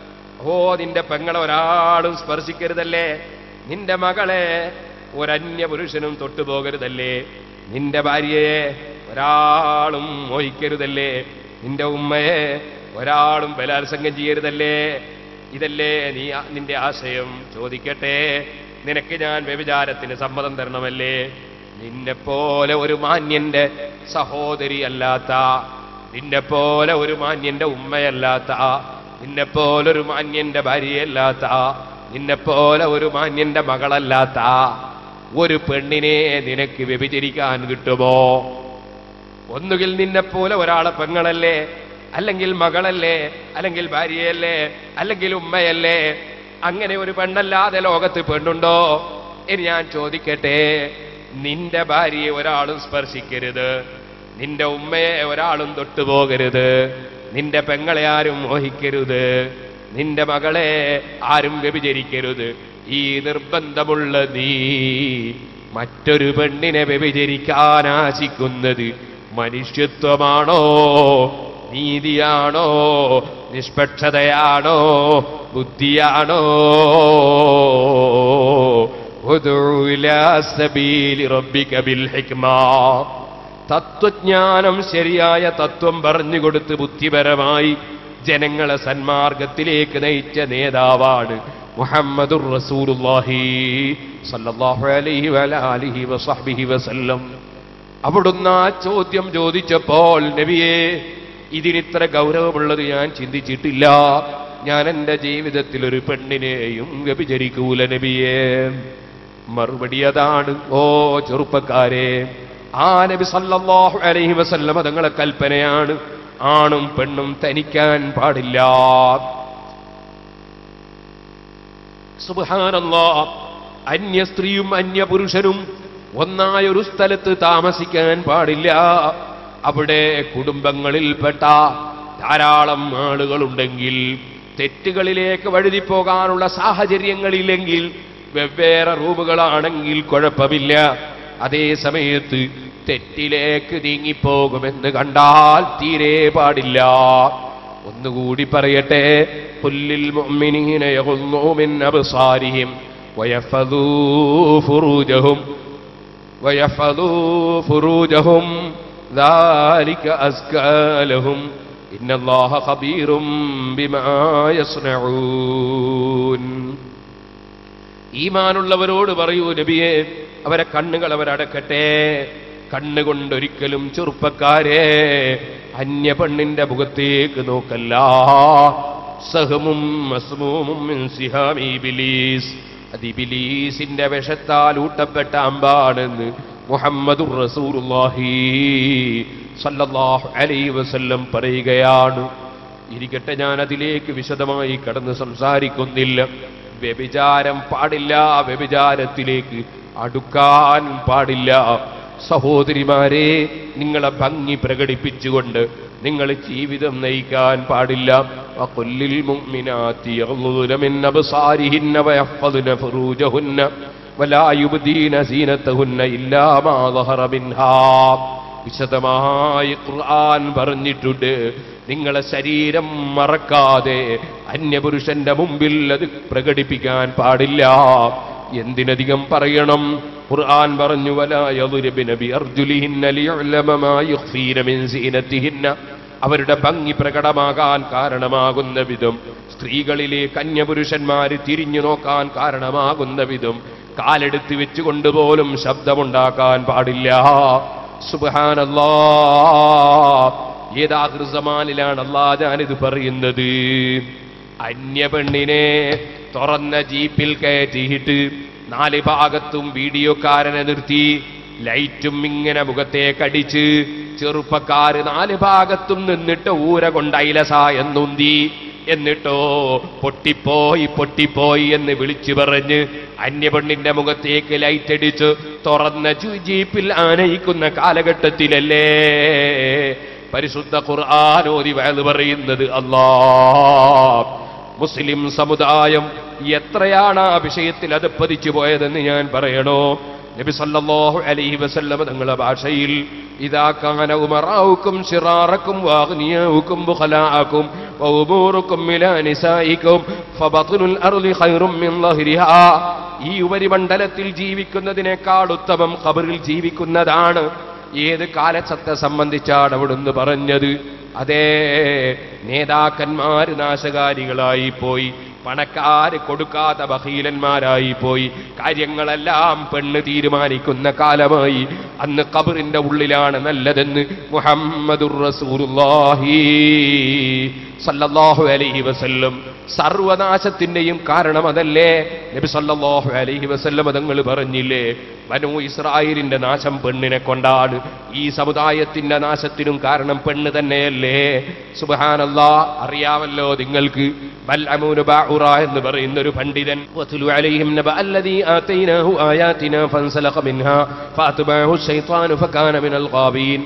ഓ, നിന്റെ പെങ്ങളെ ഒരാളും സ്പർശിക്കരുതല്ലേ, നിന്റെ മകളെ ഒരന്യ പുരുഷനും തൊട്ടുപോകരുതല്ലേ, നിന്റെ ഭാര്യയെ ഒരാളും മോഹിക്കരുതല്ലേ, നിന്റെ ഉമ്മയെ ഒരാളും ബലാത്സംഗം ചെയ്യരുതല്ലേ? ഇതല്ലേ നിന്റെ ആശയം? ചോദിക്കട്ടെ, നിനക്ക് ഞാൻ വ്യഭിചാരത്തിന് സമ്മതം തരണമല്ലേ? നിന്നെപ്പോലെ ഒരു മാന്യന്റെ സഹോദരി അല്ലാത്ത, നിന്നെപ്പോലെ ഒരു മാന്യന്റെ ഉമ്മയല്ലാത്ത, നിന്നെപ്പോലൊരു മാന്യന്റെ ഭാര്യയല്ലാത്ത, നിന്നെപ്പോലെ ഒരു മാന്യന്റെ മകളല്ലാത്ത ഒരു പെണ്ണിനെ നിനക്ക് വ്യഭിചരിക്കാൻ കിട്ടുമോ? ഒന്നുകിൽ നിന്നെപ്പോലെ ഒരാളെ പെങ്ങളല്ലേ, അല്ലെങ്കിൽ മകളല്ലേ, അല്ലെങ്കിൽ ഭാര്യയല്ലേ, അല്ലെങ്കിൽ ഉമ്മയല്ലേ? അങ്ങനെ ഒരു പെണ്ണല്ലാതെ ലോകത്ത് പെണ്ണുണ്ടോ? ഇനി ഞാൻ ചോദിക്കട്ടെ, നിന്റെ ഭാര്യയെ ഒരാളും സ്പർശിക്കരുത്, നിന്റെ ഉമ്മയെ ഒരാളും തൊട്ടുപോകരുത്, നിന്റെ പെങ്ങളെ ആരും മോഹിക്കരുത്, നിന്റെ മകളെ ആരും വ്യഭിചരിക്കരുത്. ഈ നിർബന്ധമുള്ള നീ മറ്റൊരു പെണ്ണിനെ വ്യഭിചരിക്കാൻ ആശിക്കുന്നത് മനുഷ്യത്വമാണോ? നീതിയാണോ? നിഷ്പക്ഷതയാണോ? ബുദ്ധിയാണോ? ഉദ്ഉ ഇലാ സബീലി റബ്ബിക ബിൽ ഹിക്മ. തത്വജ്ഞാനം, ശരിയായ തത്വം പറഞ്ഞുകൊടുത്ത് ബുദ്ധിപരമായി ജനങ്ങളെ സന്മാർഗത്തിലേക്ക് നയിച്ച നേതാവാണ് മുഹമ്മദുർ റസൂലുള്ളാഹി സ്വല്ലല്ലാഹു അലൈഹി വഅലിഹി വസഹ്ബിഹി വസല്ലം. അവിടുന്ന് ആ ചോദ്യം ചോദിച്ചപ്പോൾ, നബിയേ, ഇതിനിത്ര ഗൗരവമുള്ളത് ഞാൻ ചിന്തിച്ചിട്ടില്ല, ഞാൻ എൻ്റെ ജീവിതത്തിൽ ഒരു പെണ്ണിനെയും വ്യഭിചരിക്കൂല നബിയേ. മറുപടി അതാണ്. ഓ ചെറുപ്പക്കാരെ, ആ നബി സല്ലല്ലാഹു അലൈഹി വസല്ലം തങ്ങളെ കൽപ്പനയാണ്, ആണും പെണ്ണും തനിക്കാൻ പാടില്ല. സുബ്ഹാനല്ലാഹ്. അന്യ സ്ത്രീയും അന്യ പുരുഷനും ഒന്നായൊരു സ്ഥലത്ത് താമസിക്കാൻ പാടില്ല. അവിടെ കുടുംബങ്ങളിൽപ്പെട്ട ധാരാളം ആളുകളുണ്ടെങ്കിൽ, തെറ്റുകളിലേക്ക് വഴുതിപ്പോകാനുള്ള സാഹചര്യങ്ങളില്ലെങ്കിൽ, വെവ്വേറെ റൂമുകളാണെങ്കിൽ കുഴപ്പമില്ല. അതേ സമയത്ത് തെറ്റിലേക്ക് നീങ്ങിപ്പോകുമെന്ന് കണ്ടാൽ തീരെ പാടില്ല. ഒന്നുകൂടി പറയട്ടെ, ഖുല്ലിൽ മുഅ്മിനീന യഗ്ളൂ മിൻ അബ്സാരിഹിം വയഹ്ഫദൂ ഫുറൂജഹും ذلك أزكى لهم إن الله خبير بما يصنعون. ഈമാനുള്ളവരോട് പറയൂ നബിയെ, അവരെ കണ്ണുകൾ അവരടക്കട്ടെ. കണ്ണുകൊണ്ടൊരിക്കലും ചെറുപ്പക്കാരെ അന്യ പെണ്ണിന്റെ മുഖത്തേക്ക് നോക്കല്ല. സഹമും മസ്മൂമും മിൻ സിഹാമി ഇബ്ലീസ്. അത് ഇബ്ലീസിന്റെ വിഷത്താൽ ഊട്ടപ്പെട്ട അമ്പാണെന്ന് മുഹമ്മദുർ റസൂലുള്ളാഹി സല്ലല്ലാഹു അലൈഹി വസല്ലം പറയുകയാണ്. ഇരിക്കട്ടെ, ഞാൻ അതിലേക്ക് വിശദമായി കടന്ന് സംസാരിക്കുന്നില്ല. വ്യഭിചാരം പാടില്ല, വ്യഭിചാരത്തിലേക്ക് അടുക്കാൻ പാടില്ല. സഹോദരിമാരെ, നിങ്ങളെ ഭംഗി പ്രകടിപ്പിച്ചുകൊണ്ട് നിങ്ങൾ ജീവിതം നയിക്കാൻ പാടില്ല. വഖുല്ലിൽ മുഅ്മിനാതി യഗ്ളുദന മിൻ അബ്സാരിഹിന്ന വയഹ്ഫദന ഫുറൂജഹുന്ന വലാ യുബ്ദീന സീനതഹുന്ന ഇല്ലാ മാ ളഹറ മിൻഹാ. വിശദമായി ഖുർആൻ പറഞ്ഞിട്ടുണ്ട്, നിങ്ങളെ ശരീരം മറക്കാതെ അന്യപുരുഷന്റെ മുമ്പിൽ അത് പ്രകടിപ്പിക്കാൻ പാടില്ല. എന്തിനധികം പറയണം, ഖുർആൻ പറഞ്ഞു, വലാ യദ്രിബ്ന ബിഅർജുലിഹിന്ന ലിയുഅലമ മാ യുഖ്ഫീന മിൻ സീനതിഹിന്ന. അവരുടെ ഭംഗി പ്രകടമാകാൻ കാരണമാകുന്ന വിധം, സ്ത്രീകളിലേക്ക് അന്യപുരുഷന്മാര് തിരിഞ്ഞു നോക്കാൻ കാരണമാകുന്ന വിധം കാലെടുത്ത് വെച്ചുകൊണ്ടുപോലും ശബ്ദമുണ്ടാക്കാൻ പാടില്ല. സുബ്ഹാനല്ലാഹ്. ഏതാഹൃ സമാനിലാണ് അല്ലാഹ് ഞാനിത് പറയുന്നത്? അന്യ പെണ്ണിനെ തുറന്ന ജീപ്പിൽ കയറ്റിയിട്ട് 4 ഭാഗത്തും വീഡിയോക്കാരനെ നിർത്തി ലൈറ്റും ഇങ്ങനെ മുഖത്തേക്കടിച്ച് ചെറുപ്പക്കാര് 4 ഭാഗത്തും നിന്നിട്ട് ഊര കൊണ്ടൈലസ എന്നുന്തി, എന്നിട്ടോ പൊട്ടിപ്പോയി പൊട്ടിപ്പോയി എന്ന് വിളിച്ചു പറഞ്ഞ് അന്യപെണ്ണിന്റെ മുഖത്തേക്ക് ലൈറ്റ് അടിച്ച് തുറന്ന ജീപ്പിൽ ആനയിക്കുന്ന കാലഘട്ടത്തിലല്ലേ പരിശുദ്ധ ഖുർആൻ ഓതി വഅദ് പറയുന്നത്? അല്ലാഹ്, മുസ്ലിം സമുദായം എത്രയാണ് ആ വിഷയത്തിൽ അത് പതിച്ചു പോയതെന്ന് ഞാൻ പറയണോ? നബി സല്ലല്ലാഹു അലൈഹി വസല്ലം തങ്ങളുടെ ഭാഷയിൽ, ഇദാ കാന ഉമറാഉകും ശിറാറകും വഅഗ്നിയാഉകും ബുഖലാഅകും വഉമൂറുകും മിലാ നിസാഇകും ഫബത്നുൽ അർളി ഖൈറും മിൻ ളഹ്രിഹാ. ഈ ഉപരിമണ്ഡലത്തിൽ ജീവിക്കുന്നതിനേക്കാൾ ഉത്തമം ഖബറിൽ ജീവിക്കുന്നതാണ്. ഏത് കാലത്തെ സംബന്ധിച്ചാണ് അവിടുന്ന് പറഞ്ഞത്? അതേ, നേതാക്കന്മാര് നാശകാരികളായി പോയി, പണക്കാര് കൊടുക്കാത്ത ബഖീലന്മാരായി പോയി, കാര്യങ്ങളെല്ലാം പെണ്ണ് തീരുമാനിക്കുന്ന കാലമായി. അന്ന് ഖബറിന്റെ ഉള്ളിലാണ് നല്ലതെന്ന് മുഹമ്മദുർ റസൂലുള്ളാഹി സല്ലല്ലാഹു അലൈഹി വസല്ലം. സർവനാശത്തിന്റെയും കാരണം അതല്ലേ? നബി സല്ലല്ലാഹു അലൈഹി വസല്ലം തങ്ങൾ പറഞ്ഞില്ലേ, ബനൂ ഇസ്രായേലിന്റെ നാശം പെണ്ണിനെ കൊണ്ടാണ്, ഈ സമുദായത്തിന്റെ നാശത്തിനും കാരണം പെണ്ണ് തന്നെയല്ലേ? സുബ്ഹാനല്ലാഹ്. അറിയാമല്ലോ നിങ്ങൾക്ക്, ബൽഅമൂൻ ബഅുറ എന്ന് പറയുന്ന ഒരു പണ്ഡിതൻ, വതുലു അലൈഹിം നബഅ അല്ലദീ ആതൈനാഹു ആയാതിനാ ഫൻസലഖ മിൻഹാ ഫഅത്ബഅഹു ശൈത്വാനു ഫകാന മിനൽ ഗാബീൻ.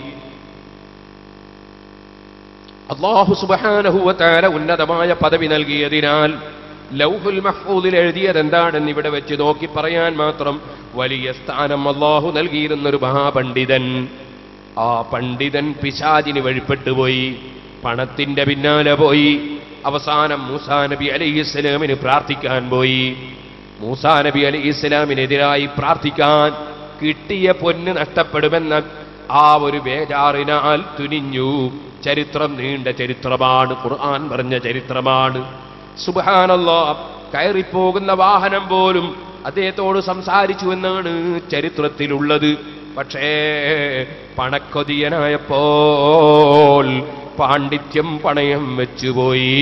അല്ലാഹു സുബ്ഹാനഹു വ തആല ഉന്നതമായ പദവി നൽകിയതിനാൽ ലൗഹുൽ മഹ്ഫൂദിൽ എഴുതിയത് എന്താണെന്ന് ഇവിടെ വെച്ച് നോക്കി പറയാൻ മാത്രം വലിയ സ്ഥാനം അല്ലാഹു നൽകിയിരുന്നൊരു മഹാപണ്ഡിതൻ. ആ പണ്ഡിതൻ പിശാചിന് വഴിപ്പെട്ടുപോയി, പണത്തിന്റെ പിന്നാലെ പോയി. അവസാനം മൂസാ നബി അലൈഹിസ്സലാമിന് പ്രാർത്ഥിക്കാൻ പോയി. മൂസാ നബി അലൈഹിസ്സലാമിനെതിരായി പ്രാർത്ഥിക്കാൻ, കിട്ടിയ പൊന്ന് നഷ്ടപ്പെടുമെന്ന ആ ഒരു ബേജാറിനാൽ തുനിഞ്ഞു. ചരിത്രം നീണ്ട ചരിത്രമാണ്, ഖുർആൻ പറഞ്ഞ ചരിത്രമാണ്. സുബ്ഹാനല്ലാഹ്. കയറിപ്പോകുന്ന വാഹനം പോലും അദ്ദേഹത്തോട് സംസാരിച്ചു എന്നാണ് ചരിത്രത്തിലുള്ളത്. പക്ഷേ പണക്കൊതിയനായപ്പോൾ പാണ്ഡിത്യം പണയം വെച്ചുപോയി.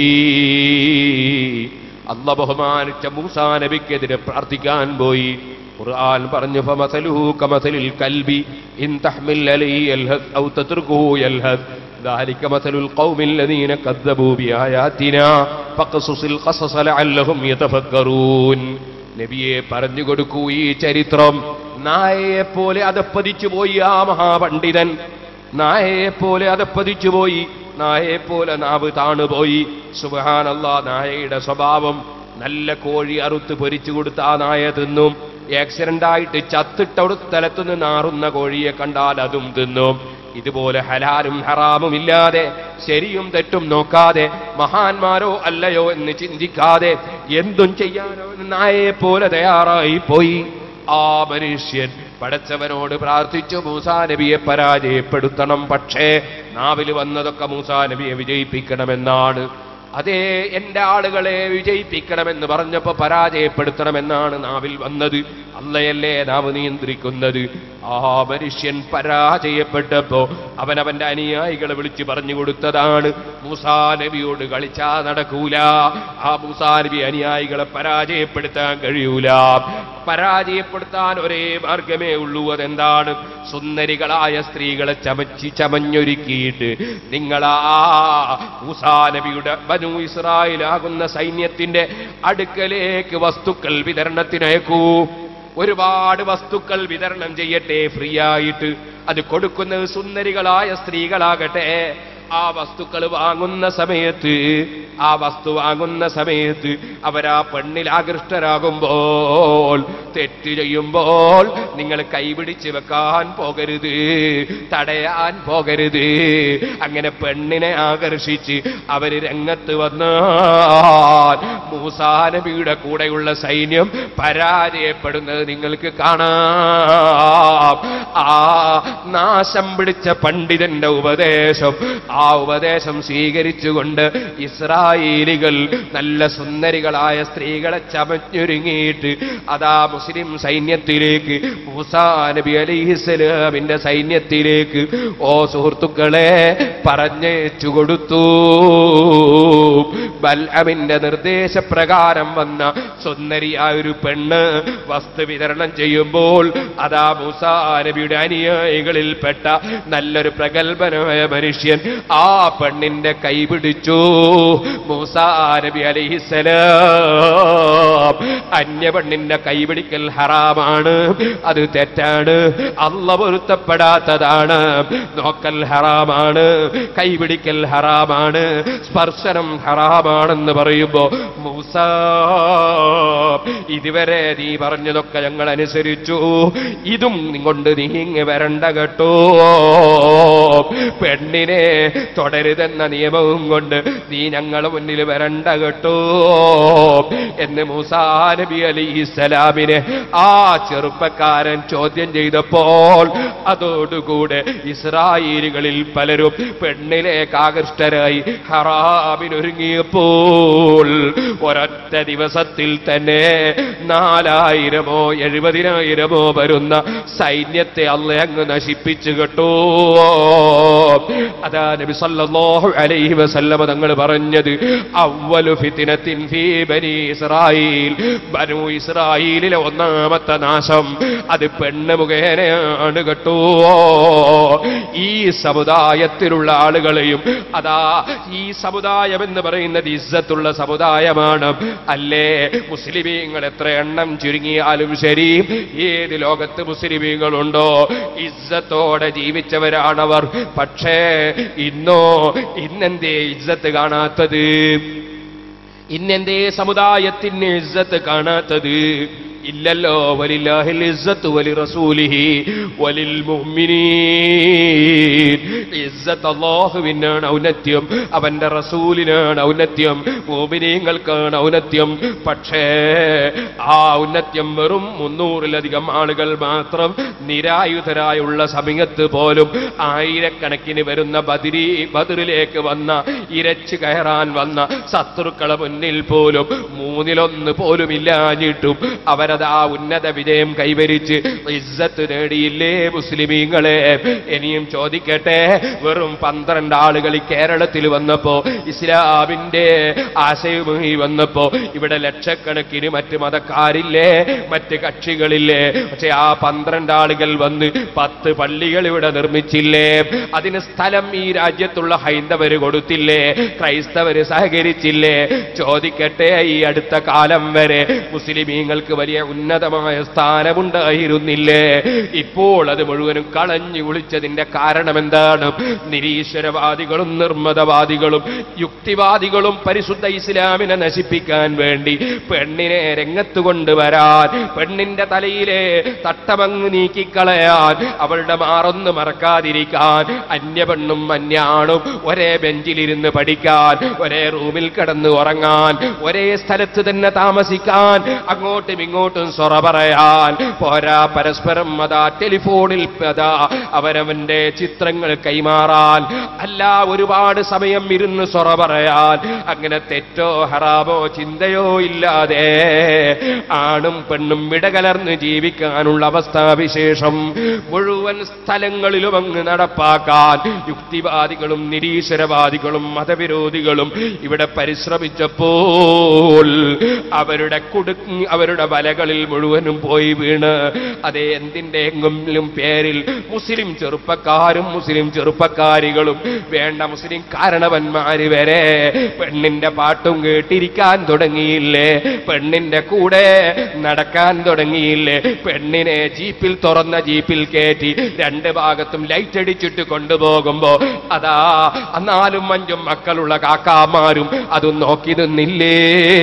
അല്ലാഹു ബഹുമാനിച്ച മൂസാ നബിക്കെതിരെ പ്രാർത്ഥിക്കാൻ പോയി. ഖുർആൻ പറഞ്ഞു, ഫമസലുഹു കമസലിൽ കൽബി ഇൻ തഹ്മിൽ അലൈഹി യൽഹദ് ഔ തത്റുകുഹു യൽഹദ് ذلك مثل القوم الذين كذبوا بآياتنا فقصص القصص لعلهم يتفكرون. നബിയെ പറഞ്ഞു കൊടുക്കൂ, ഈ ചരിത്രം നായയെ പോലെ അതപ്പതിച്ചു പോയി. ആ മഹാപണ്ഡിതൻ നായയെ പോലെ അതപ്പതിച്ചു പോയി, നായയെ പോലെ നാവ് താണുപോയി. സുബ്ഹാനല്ലാഹ്. നായയുടെ സ്വഭാവം, നല്ല കോഴി അറുത്ത് പൊരിച്ചു കൊടുത്ത ആ നായ തിന്നും. ആക്സിഡന്റ് ആയിട്ട് ചത്തിട്ടവിടെ സ്ഥലത്തുനിന്ന് നാറുന്ന കോഴിയെ കണ്ടാൽ അതും തിന്നും. ഇതുപോലെ ഹലാലും ഹറാമും ഇല്ലാതെ, ശരിയും തെറ്റും നോക്കാതെ, മഹാന്മാരോ അല്ലയോ എന്ന് ചിന്തിക്കാതെ എന്തും ചെയ്യാനോ നായയെ പോലെ തയ്യാറായി പോയി. ആ മനുഷ്യൻ പടച്ചവനോട് പ്രാർത്ഥിച്ചു മൂസാ നബിയെ പരാജയപ്പെടുത്തണം. പക്ഷേ നാവിൽ വന്നതൊക്കെ മൂസാ നബിയെ വിജയിപ്പിക്കണമെന്നാണ്. അതേ, എന്റെ ആളുകളെ വിജയിപ്പിക്കണമെന്ന് പറഞ്ഞപ്പോ പരാജയപ്പെടുത്തണമെന്നാണ് നാവിൽ വന്നത്. അള്ളയല്ലേ നാവ് നിയന്ത്രിക്കുന്നത്. ആ മനുഷ്യൻ പരാജയപ്പെട്ടപ്പോ അവനവന്റെ അനുയായികളെ വിളിച്ച് പറഞ്ഞു കൊടുത്തതാണ്, മൂസാ നബിയോട് കളിച്ചാ നടക്കൂല, ആ മൂസാ നബി അനുയായികളെ പരാജയപ്പെടുത്താൻ കഴിയൂല. പരാജയപ്പെടുത്താൻ ഒരേ മാർഗമേ ഉള്ളൂ. അതെന്താണ്? സുന്ദരികളായ സ്ത്രീകളെ ചമഞ്ഞൊരുക്കിയിട്ട് നിങ്ങളാ മൂസാ നബിയുടെ ബനൂ ഇസ്രായേലാകുന്ന സൈന്യത്തിന്റെ അടുക്കലേക്ക് വസ്തുക്കൾ വിതരണത്തിനയക്കൂ. ഒരുപാട് വസ്തുക്കൾ വിതരണം ചെയ്യട്ടെ ഫ്രീ ആയിട്ട്. അത് കൊടുക്കുന്നത് സുന്ദരികളായ സ്ത്രീകളാകട്ടെ. ആ വസ്തുക്കൾ വാങ്ങുന്ന സമയത്ത് അവരാ പെണ്ണിൽ ആകൃഷ്ടരാകുമ്പോൾ, തെറ്റ് ചെയ്യുമ്പോൾ നിങ്ങൾ കൈപിടിച്ച് വെക്കാൻ പോകരുത്, തടയാൻ പോകരുത്. അങ്ങനെ പെണ്ണിനെ ആകർഷിച്ച് അവര് രംഗത്ത് വന്നാൽ മൂസാ നബിയുടെ കൂടെയുള്ള സൈന്യം പരാജയപ്പെടുന്നത് നിങ്ങൾക്ക് കാണാം. ആ നാശം പിടിച്ച പണ്ഡിതന്റെ ഉപദേശം, ആ ഉപദേശം സ്വീകരിച്ചുകൊണ്ട് ഇസ്രായേലികൾ നല്ല സുന്ദരികളായ സ്ത്രീകളെ ചമഞ്ഞൊരുങ്ങിയിട്ട് അതാ മുസ്ലിം സൈന്യത്തിലേക്ക്, മൂസാ നബി അലൈഹിസ്സലാമിന്റെ സൈന്യത്തിലേക്ക് ഓ സുഹൃത്തുക്കളെ പറഞ്ഞയച്ചു കൊടുത്തു. ബൽഅമിന്റെ നിർദ്ദേശപ്രകാരം വന്ന സുന്ദരിയായ ഒരു പെണ്ണ് വസ്തു വിതരണം ചെയ്യുമ്പോൾ അതാ മൂസാ നബിയുടെ അനുയായികളിൽപ്പെട്ട നല്ലൊരു പ്രഗത്ഭനായ മനുഷ്യൻ ആ പെണ്ണിന്റെ കൈ പിടിച്ചു. മൂസാ നബി അലൈഹിസ്സലാം, അന്യ പെണ്ണിന്റെ കൈപിടിക്കൽ ഹറാമാണ്, അത് തെറ്റാണ്, അല്ലാഹു പൊരുത്തപ്പെടാത്തതാണ്. നോക്കൽ ഹറാമാണ്, കൈപിടിക്കൽ ഹറാമാണ്, സ്പർശനം ഹറാമാണ്. ഹറാമാണെന്ന് പറയുമ്പോ മൂസ ഇതുവരെ നീ പറഞ്ഞതൊക്കെ ഞങ്ങൾ അനുസരിച്ചു, ഇതും കൊണ്ട് നീ ഇങ്ങ് വരണ്ട കേട്ടോ, പെണ്ണിനെ തുടരുതെന്ന നിയമവും കൊണ്ട് നീ ഞങ്ങളെ മുന്നിൽ വരണ്ട കേട്ടോ എന്ന് മൂസാ നബി അലൈഹിസ്സലാമിനെ ആ ചെറുപ്പക്കാരൻ ചോദ്യം ചെയ്തപ്പോൾ അതോടുകൂടെ ഇസ്രായേലികളിൽ പലരും പെണ്ണിലേക്ക് ആകൃഷ്ടരായി ഹറാമിനൊരുങ്ങിയപ്പോൾ ഒരൊറ്റ ദിവസത്തിൽ തന്നെ 4000-ഓ 70,000-ഓ വരുന്ന സൈന്യത്തെ അള്ളാഹു അങ്ങ് നശിപ്പിച്ചു കേട്ടോ. അതാ നബി സല്ലല്ലാഹു അലൈഹി വസല്ലമ തങ്ങൾ പറഞ്ഞത്, അവ്വലു ഫിത്നത്തിൻ ഫീ ബനി ഇസ്രായീൽ, ബനു ഇസ്രായീലിലെ ഒന്നാമത്തെ നാശം അത് പെണ്ണ് മുഖേനയാണ് കേട്ടോ. ഈ സമുദായത്തിലുള്ള ആളുകളെയും, അതാ ഈ സമുദായം എന്ന് പറയുന്നത് ഇസ്സത്തുള്ള സമുദായമാണ് അല്ലേ? മുസ്ലിമീങ്ങൾ എത്ര എണ്ണം ചുരുങ്ങിയാലും ശരി, ഏത് ലോകത്ത് മുസ്ലിമീങ്ങളുണ്ടോ ഇസ്സത്തോടെ ജീവിച്ചവരാണവർ. പക്ഷേ ഇന്നെന്തേ ഇസ്സത്ത് കാണാത്തത്? ഇന്നെന്തേ സമുദായത്തിന് ഇസ്സത്ത് കാണാത്തത്? ഇല്ലല്ലോ. വലില്ലാഹിൽ ഇസ്സത്തു വലിറസൂലിഹി വലിൽ മുഅ്മിനീൻ. ഇസ്സത്ത് അല്ലാഹുവിനാണ് ഔന്നത്യം, അവന്റെ റസൂലിനാണ് ഔന്നത്യം, മുഅ്മിനീങ്ങൾക്കാണ് ഔന്നത്യം. പക്ഷേ ആ ഔന്നത്യം വെറും 300-ലധികം ആളുകൾ മാത്രം നിരായുധരായുള്ള സമയത്ത് പോലും ആയിരക്കണക്കിന് വരുന്ന ബദറിലേക്ക് വന്ന, ഇരച്ചു കയറാൻ വന്ന ശത്രുക്കളെ മുന്നിൽ പോലും 1/3 പോലും ഇല്ലാഞ്ഞിട്ടും അവരതാ ഉന്നത വിജയം കൈവരിച്ച് ഇസ്സത്ത് നേടിയില്ലേ മുസ്ലിമീങ്ങളെ? ഇനിയും ചോദിക്കട്ടെ, വെറും 12 ആളുകൾ കേരളത്തിൽ വന്നപ്പോ, ഇസ്ലാമിന്റെ ആശയവുമായി വന്നപ്പോ ഇവിടെ ലക്ഷക്കണക്കിന് മറ്റ് മതക്കാരില്ലേ, മറ്റ് കക്ഷികളില്ലേ? പക്ഷെ ആ 12 ആളുകൾ വന്ന് 10 പള്ളികൾ ഇവിടെ നിർമ്മിച്ചില്ലേ? അതിന് സ്ഥലം ഈ രാജ്യത്തുള്ള ഹൈന്ദവര് കൊടുത്തില്ലേ? ക്രൈസ്തവര് സഹകരിച്ചില്ലേ? ചോദിക്കട്ടെ, ഈ അടുത്ത കാലം വരെ മുസ്ലിമീങ്ങൾക്ക് വലിയ ഉന്നതമായ സ്ഥാനമുണ്ടായിരുന്നില്ലേ? ഇപ്പോൾ അത് മുഴുവനും കളഞ്ഞു കുളിച്ചതിന്റെ കാരണം എന്താണ്? നിരീശ്വരവാദികളും നിർമ്മതവാദികളും യുക്തിവാദികളും പരിശുദ്ധ ഇസ്ലാമിനെ നശിപ്പിക്കാൻ വേണ്ടി പെണ്ണിനെ രംഗത്ത് കൊണ്ടുവരാൻ, പെണ്ണിന്റെ തലയിലെ തട്ടമങ്ങ് നീക്കിക്കളയാൻ, അവളുടെ മാറൊന്ന് മറക്കാതിരിക്കാൻ, അന്യപെണ്ണും അന്യാണും ഒരേ ബെഞ്ചിലിരുന്ന് പഠിക്കാൻ, ഒരേ റൂമിൽ കിടന്ന് ഉറങ്ങാൻ, ഒരേ സ്ഥലത്ത് തന്നെ താമസിക്കാൻ, അങ്ങോട്ടും ഇങ്ങോട്ടും സൊറ പറയാൻ, പോരാ പരസ്പരം അതാ ടെലിഫോണിൽ അതാ അവരവന്റെ ചിത്രങ്ങൾ കൈമാറാൻ, അല്ല ഒരുപാട് സമയം ഇരുന്ന് സൊറ പറയാൻ, അങ്ങനെ തെറ്റോ ഹറാമോ ചിന്തയോ ഇല്ലാതെ ആണും പെണ്ണും ഇടകലർന്ന് ജീവിക്കാനുള്ള അവസ്ഥാവിശേഷം മുഴുവൻ സ്ഥലങ്ങളിലും അങ്ങ് നടപ്പാക്കാൻ യുക്തിവാദികളും നിരീശ്വരവാദികളും മതവിരോധികളും ഇവിടെ പരിശ്രമിച്ചപ്പോൾ അവരുടെ വലകളിൽ മുഴുവനും പോയി വീണ്, അതേ എന്തിന്റെയെങ്കിലും പേരിൽ മുസ്ലിം ചെറുപ്പക്കാരും മുസ്ലിം ചെറുപ്പക്കാരികളും വേണ്ട മുസ്ലിം കാരണവന്മാര് വരെ പെണ്ണിന്റെ പാട്ടും കേട്ടിരിക്കാൻ തുടങ്ങിയില്ലേ? പെണ്ണിന്റെ കൂടെ നടക്കാൻ തുടങ്ങിയില്ലേ? പെണ്ണിനെ ജീപ്പിൽ തുറന്ന ജീപ്പിൽ കയറ്റി 2 ഭാഗത്തും ലൈറ്റ് അടിച്ചിട്ട് കൊണ്ടുപോകുമ്പോ അതാ 4ഉം 5ഉം മക്കളുള്ള കാക്കാമാരും അതും നോക്കി നിന്നില്ലേ?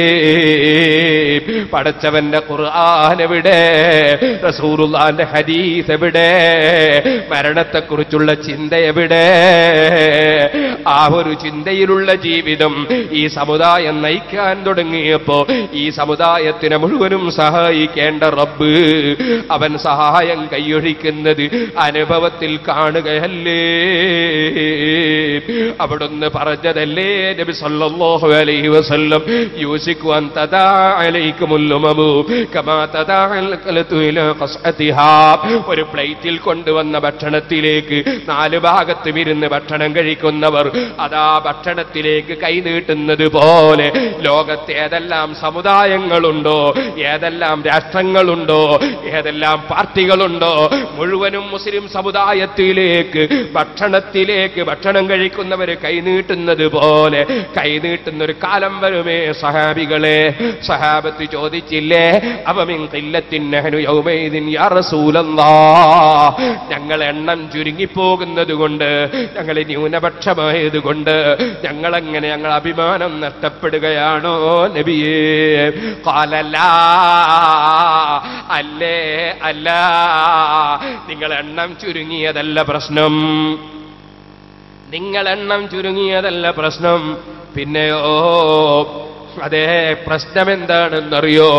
പടച്ചവന്റെ ഖുർആൻ എവിടെ? റസൂലുള്ളാഹിന്റെ ഹദീസ് എവിടെ? മരണത്തെക്കുറിച്ചുള്ള ചിന്ത എവിടെ? ആ ഒരു ചിന്തയിലുള്ള ജീവിതം ഈ സമുദായം നയിക്കാൻ തുടങ്ങിയപ്പോ ഈ സമുദായത്തിനെ മുഴുവനും സഹായിക്കേണ്ട റബ്ബ് അവൻ സഹായം കൈയൊഴിക്കുന്നത് അനുഭവത്തിൽ കാണുകയല്ലേ? അവിടുന്ന് പറഞ്ഞതല്ലേ നബി സല്ലല്ലാഹു അലൈഹി വസല്ലം, യൂസിക്കു അൻ തദാ അലൈക്കുമുൽ ഉമമു കമാ തദാ അൽ ഖലതു ഇലാ ഖസ്അതിഹാ. ഒരു പ്ലേറ്റിൽ കൊണ്ടുവന്ന ഭക്ഷണത്തിലേക്ക് 4 ഭാഗത്തും ഇരുന്ന് ഭക്ഷണം കഴിക്കുന്നവർ അതാ ഭക്ഷണത്തിലേക്ക് കൈനീട്ടുന്നത് പോലെ ലോകത്ത് ഏതെല്ലാം സമുദായങ്ങളുണ്ടോ, ഏതെല്ലാം രാഷ്ട്രങ്ങളുണ്ടോ, ഏതെല്ലാം പാർട്ടികളുണ്ടോ, മുഴുവനും മുസ്ലിം സമുദായത്തിലേക്ക് ഭക്ഷണം കഴിക്കുന്നവര് കൈനീട്ടുന്നത് പോലെ കൈനീട്ടുന്ന ഒരു കാലം വരുമേ സഹാബികളെ? സഹാബത്ത് ചോദിച്ചില്ലേ, അവമിൻ ഖില്ലത്തിൻ നഹ്നു യൗമൈദിൻ യാ റസൂലല്ലാഹ്, ഞങ്ങൾ എണ്ണം ചുരുങ്ങിപ്പോകുന്നത് കൊണ്ട്, ഞങ്ങൾ ന്യൂനപക്ഷമായതുകൊണ്ട് ഞങ്ങൾ അഭിമാനം നഷ്ടപ്പെടുകയാണോ നബിയേ? ഖാലല്ലാ, അല്ലേ അല്ല, നിങ്ങൾ എണ്ണം ചുരുങ്ങിയതല്ല പ്രശ്നം, നിങ്ങൾ എണ്ണം ചുരുങ്ങിയതല്ല പ്രശ്നം. പിന്നെയോ അതേ പ്രശ്നം എന്താണെന്നറിയോ?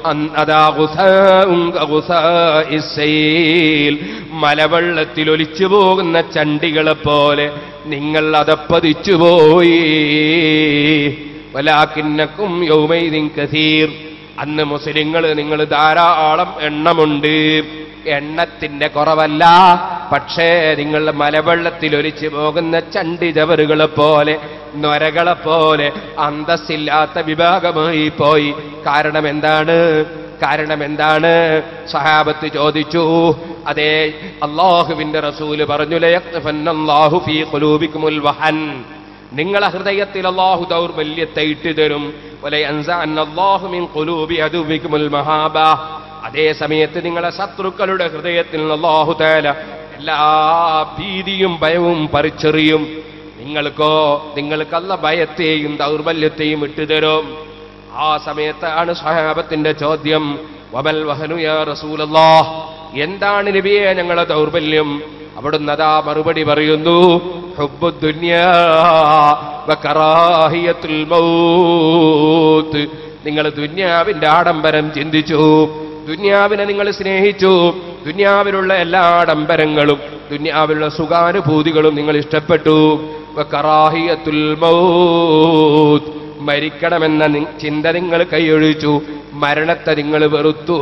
മലവെള്ളത്തിൽ ഒലിച്ചു പോകുന്ന ചണ്ടികളെ പോലെ നിങ്ങൾ അതപ്പതിച്ചുപോയി. വലാകിന്നക്കും യൗമൈദിൻ കസീർ, അന്ന് മുസ്ലിങ്ങൾ നിങ്ങൾ ധാരാളം എണ്ണമുണ്ട്, എണ്ണത്തിന്റെ കുറവല്ല. പക്ഷേ നിങ്ങൾ മലവെള്ളത്തിൽ ഒലിച്ചു പോകുന്ന ചണ്ടി ചവറുകളെ പോലെ, നൊരകളെ പോലെ അന്തസ്സില്ലാത്ത വിഭാഗമായി പോയി. കാരണം എന്താണ്? കാരണം എന്താണ്? സഹാബത്ത് ചോദിച്ചു. അതേ, അല്ലാഹുവിന്റെ റസൂല് പറഞ്ഞു, ലയഖ്ഫന്നല്ലാഹു ഫീ ഖുലൂബികുമുൽ വഹൻ, നിങ്ങളെ ഹൃദയത്തിൽ അല്ലാഹു ദൗർബല്യത്തെ ഇട്ടുതരും. വലയൻസഅന്നല്ലാഹു മിൻ ഖുലൂബി അദുവികുമുൽ മഹാബ, അതേ സമയത്ത് നിങ്ങളെ ശത്രുക്കളുടെ ഹൃദയത്തിൽ അല്ലാഹു തആല എല്ലാ ഭീതിയും ഭയവും പറിച്ചെറിയും. നിങ്ങൾക്ക് അല്ലാഹു ഭയത്തെയും ദൗർബല്യത്തെയും ഇട്ടുതരും. ആ സമയത്താണ് സ്വഹാബത്തിന്റെ ചോദ്യം, വമൽ വഹനു യാ റസൂലല്ലാഹ്, എന്താണ് നബിയേ ഞങ്ങളുടെ ദൗർബല്യം? അവിടുന്ന് അതാ മറുപടി പറയുന്നു, ഹുബ്ബുദ് ദുനിയാ വകറാഹിയത്തുൽ മൗത്ത്. നിങ്ങൾ ദുനിയാവിന്റെ ആഡംബരം ചിന്തിച്ചു, ദുനിയാവിനെ നിങ്ങൾ സ്നേഹിച്ചു, ദുനിയാവിലുള്ള എല്ലാ ആഡംബരങ്ങളും ദുനിയാവിലുള്ള സുഖാനുഭൂതികളും നിങ്ങൾ ഇഷ്ടപ്പെട്ടു. വകറാഹിയത്തുൽ മൗത്ത്, മരിക്കണമെന്ന ചിന്ത നിങ്ങൾ കൈയൊഴിച്ചു, മരണത്തെ നിങ്ങൾ വെറുത്തു.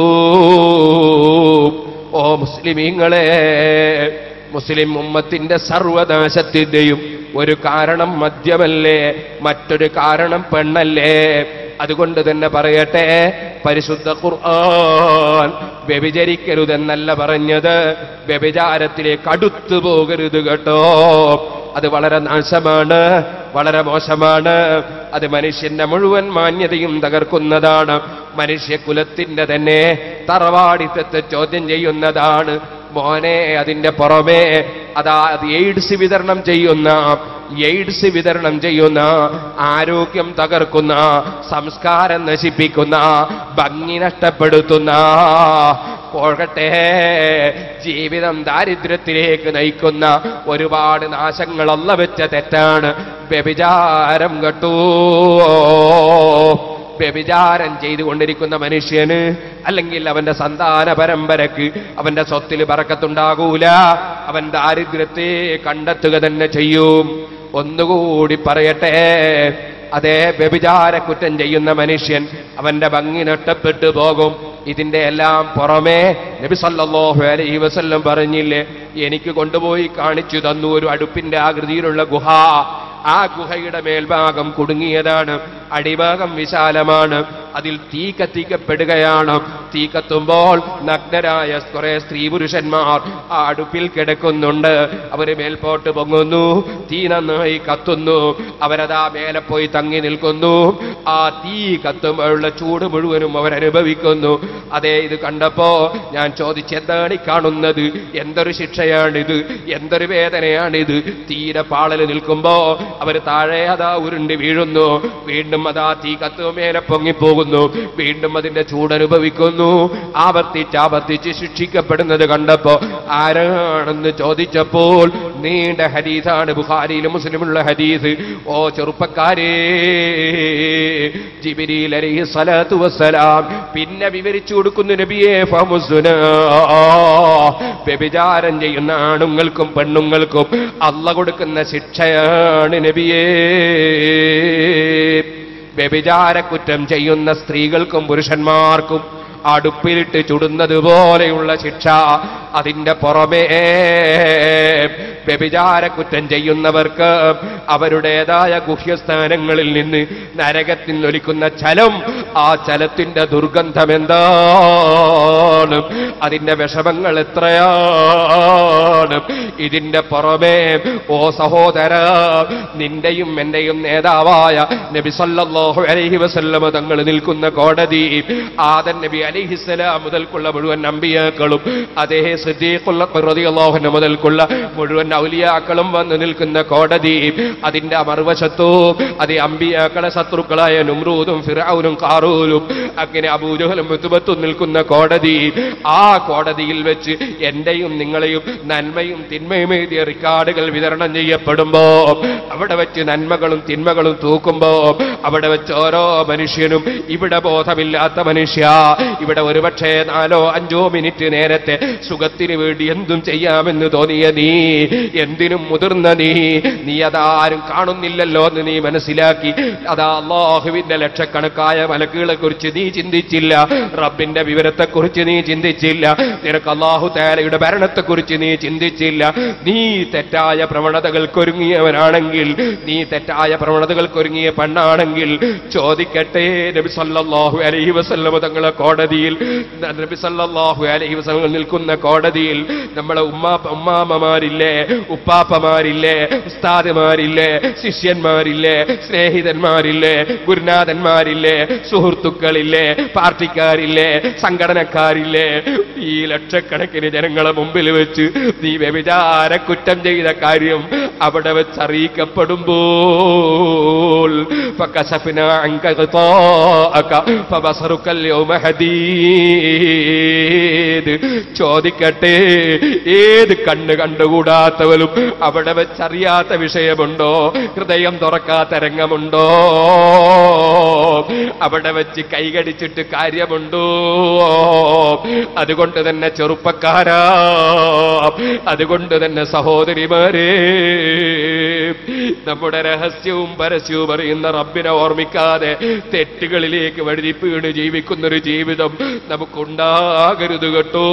ഓ മുസ്ലിമീങ്ങളെ, മുസ്ലിം ഉമ്മത്തിന്റെ സർവനാശത്തിന്റെയും ഒരു കാരണം മദ്യമല്ലേ? മറ്റൊരു കാരണം പെണ്ണല്ലേ? അതുകൊണ്ട് തന്നെ പറയട്ടെ, പരിശുദ്ധ ഖുർആൻ വ്യഭിചരിക്കരുതെന്നല്ല പറഞ്ഞത്, വ്യഭിചാരത്തിലേക്ക് അടുത്തു പോകരുത് കേട്ടോ. അത് വളരെ നാശമാണ്, വളരെ മോശമാണ്. അത് മനുഷ്യന്റെ മുഴുവൻ മാന്യതയും തകർക്കുന്നതാണ്. മനുഷ്യകുലത്തിന്റെ തന്നെ തറവാടിത്തത്തെ ചോദ്യം ചെയ്യുന്നതാണ്. മോനെ, അതിന്റെ പുറമേ അത് എയ്ഡ്സ് വിതരണം ചെയ്യുന്ന ആരോഗ്യം തകർക്കുന്ന, സംസ്കാരം നശിപ്പിക്കുന്ന, ഭംഗി നഷ്ടപ്പെടുത്തുന്ന, പോകട്ടെ ജീവിതം ദാരിദ്ര്യത്തിലേക്ക് നയിക്കുന്ന ഒരുപാട് നാശങ്ങൾ അല്ലാഹു വെച്ച തെറ്റാണ് വ്യഭിചാരം കേട്ടോ. വ്യഭിചാരം ചെയ്തുകൊണ്ടിരിക്കുന്ന മനുഷ്യന്, അല്ലെങ്കിൽ അവന്റെ സന്താന പരമ്പരക്ക് അവന്റെ സ്വത്തിൽ ബറക്കത്തുണ്ടാകൂല, അവൻ ദാരിദ്ര്യത്തെ കണ്ടെത്തുക തന്നെ ചെയ്യും. ഒന്നുകൂടി പറയട്ടെ, അതേ വ്യഭിചാര കുറ്റം ചെയ്യുന്ന മനുഷ്യൻ അവന്റെ ഭംഗി നഷ്ടപ്പെട്ടു പോകും. ഇതിന്റെ എല്ലാം പുറമേ നബി സല്ലല്ലാഹു അലൈഹി വസല്ലം പറഞ്ഞില്ലേ, എനിക്ക് കൊണ്ടുപോയി കാണിച്ചു തന്നു ഒരു അടുപ്പിന്റെ ആകൃതിയിലുള്ള ഗുഹ. ആ ഗുഹയുടെ മേൽഭാഗം കുടുങ്ങിയതാണ്, അടിഭാഗം വിശാലമാണ്. അതിൽ തീ കത്തിക്കപ്പെടുകയാണ്. തീ കത്തുമ്പോൾ നഗ്നരായ കുറെ സ്ത്രീ പുരുഷന്മാർ ആ അടുപ്പിൽ കിടക്കുന്നുണ്ട്. അവര് മേൽപോട്ട് പൊങ്ങുന്നു, തീ നന്നായി കത്തുന്നു. അവരതാ മേലെ പോയി തങ്ങി നിൽക്കുന്നു. ആ തീ കത്തുമ്പോഴുള്ള ചൂട് മുഴുവനും അവരനുഭവിക്കുന്നു. അതേ, ഇത് കണ്ടപ്പോ ഞാൻ ചോദിച്ചെന്താണ് ഈ കാണുന്നത്? എന്തൊരു ശിക്ഷയാണിത്? എന്തൊരു വേദനയാണിത്? തീരെ പാളല് നിൽക്കുമ്പോ അവര് താഴെ അതാ ഉരുണ്ട് വീഴുന്നു. വീണ്ടും അതാ തീ കത്തും മേലെ പൊങ്ങിപ്പോകുന്നു. വീണ്ടും അതിന്റെ ചൂടനുഭവിക്കുന്നു. ആവർത്തിച്ച് ശിക്ഷിക്കപ്പെടുന്നത് കണ്ടപ്പോ ആരാണെന്ന് ചോദിച്ചപ്പോൾ നീണ്ട ഹദീസാണ്, ബുഖാരിയിലും മുസ്ലിമുള്ള ഹദീസ്. ഓ ചെറുപ്പക്കാരേ, ജിബ്രീൽ അലൈഹിസ്സലാത്തു വസ്സലാം പിന്നെ വിവരിച്ചു കൊടുക്കുന്നു, നബിയേ ഫഹ്മുസ്സുനാ, വ്യഭിചാരം ചെയ്യുന്ന ആണുങ്ങൾക്കും പെണ്ണുങ്ങൾക്കും അല്ലാഹു കൊടുക്കുന്ന ശിക്ഷയാണ് നബിയേ. വ്യഭിചാര കുറ്റം ചെയ്യുന്ന സ്ത്രീകൾക്കും പുരുഷന്മാർക്കും അടുപ്പിലിട്ട് ചുടുന്നത് പോലെയുള്ള ശിക്ഷ. അതിന്റെ പുറമേ വ്യഭിചാര കുറ്റം ചെയ്യുന്നവർക്ക് അവരുടേതായ ഗുഹ്യസ്ഥാനങ്ങളിൽ നിന്ന് നരകത്തിൽ ഒലിക്കുന്ന ചലം, ആ ചലത്തിന്റെ ദുർഗന്ധം എന്താണ്? അതിന്റെ വിഷമങ്ങൾ എത്രയാണ്? ഇതിന്റെ പുറമേ ഓ സഹോദര, നിന്റെയും എന്റെയും നേതാവായ നബി സല്ലല്ലാഹു അലൈഹി വസല്ലം തങ്ങൾ നിൽക്കുന്ന കോടതി, ആദം നബി അലൈഹിസ്സലാം മുതൽക്കുള്ള മുഴുവൻ അമ്പിയാക്കളും അതേ സിദ്ദീഖുൽ റളിയല്ലാഹു അൻഹു മുതൽക്കുള്ള മുഴുവൻ ഔലിയാക്കളും വന്നു നിൽക്കുന്ന കോടതി, അതിന്റെ മറുവശത്തോ അത് അമ്പിയാക്കളെ ശത്രുക്കളായ നുമ്രൂദും ഫിർഔനും ഖാറൂനും അങ്ങനെ അബൂജഹലും ഉത്ബത്തും നിൽക്കുന്ന കോടതി. ആ കോടതിയിൽ വെച്ച് എന്റെയും നിങ്ങളെയും നന്മയും തിന്മയും എഴുതിയ റിക്കാർഡുകൾ വിതരണം ചെയ്യപ്പെടുമ്പോ, അവിടെ വെച്ച് നന്മകളും തിന്മകളും തൂക്കുമ്പോ, അവിടെ വെച്ച് ഓരോ മനുഷ്യനും ഇവിടെ ബോധമില്ലാത്ത മനുഷ്യ, ഇവിടെ ഒരുപക്ഷെ 4-5 മിനിറ്റ് നേരത്തെ സുഖത്തിന് വേണ്ടി എന്തും ചെയ്യാമെന്ന് തോന്നിയ നീ, എന്തിനും മുതിർന്ന നീ അതാരും കാണുന്നില്ലല്ലോ എന്ന് നീ മനസ്സിലാക്കി. അതാ അല്ലാഹുവിന്റെ ലക്ഷക്കണക്കായ മലക്കുകളെ കുറിച്ച് നീ ചിന്തിച്ചില്ല, റബ്ബിന്റെ വിവരത്തെക്കുറിച്ച് നീ ചിന്തിച്ചില്ല, നിനക്ക് അല്ലാഹു തആലയുടെ ഭരണത്തെക്കുറിച്ച് നീ ചിന്തിച്ചില്ല. നീ തെറ്റായ പ്രവണതകൾക്കൊരുങ്ങിയവനാണെങ്കിൽ, നീ തെറ്റായ പ്രവണതകൾക്കൊരുങ്ങിയ പെണ്ണാണെങ്കിൽ, ചോദിക്കട്ടെ, നബി സല്ലല്ലാഹു അലൈഹി വസല്ലം തങ്ങളെ കോടതിയിൽ, നബി സല്ലല്ലാഹു അലൈഹി വസല്ലം നിൽക്കുന്ന കോടതിയിൽ നമ്മളെ ഉമ്മാമ്മമാരില്ലേ, ഉപ്പാപ്പമാരില്ലേ, ഉസ്താദുമാരില്ലേ, ശിഷ്യന്മാരില്ലേ, സ്നേഹിതന്മാരില്ലേ, ഗുരുനാഥന്മാരില്ലേ, സുഹൃത്തുക്കളില്ലേ, പാർട്ടിക്കാരില്ലേ, സംഘടനക്കാരില്ലേ, ഈ ലക്ഷക്കണക്കിന് ജനങ്ങളെ മുമ്പിൽ വെച്ച് നീ വ്യഭിചാര കുറ്റം ചെയ്ത കാര്യം അവിടെ വെച്ച് അറിയിക്കപ്പെടുമ്പോൾ ഫകശഫ്നാ അൻക ഗിതാഅക ഫബസറുക യൗമ ഹദീദ്. ചോദിക്കട്ടെ, ഏത് കണ്ണ് കണ്ടുകൂടാത്തവരും അവിടെ വെച്ചറിയാത്ത വിഷയമുണ്ടോ? ഹൃദയം തുറക്കാത്ത രംഗമുണ്ടോ? അവിടെ വെച്ച് കൈകടിച്ചിട്ട് കാര്യമുണ്ടോ? അതുകൊണ്ട് തന്നെ ചെറുപ്പക്കാരാ, അതുകൊണ്ട് തന്നെ സഹോദരിമാരെ, നമ്മുടെ രഹസ്യവും പരസ്യവും അറിയുന്ന റബ്ബിനെ ഓർമ്മിക്കാതെ തെറ്റുകളിലേക്ക് വഴുതിപ്പീണ് ജീവിക്കുന്നൊരു ജീവിതം നമുക്കുണ്ടാകരുത് കേട്ടോ.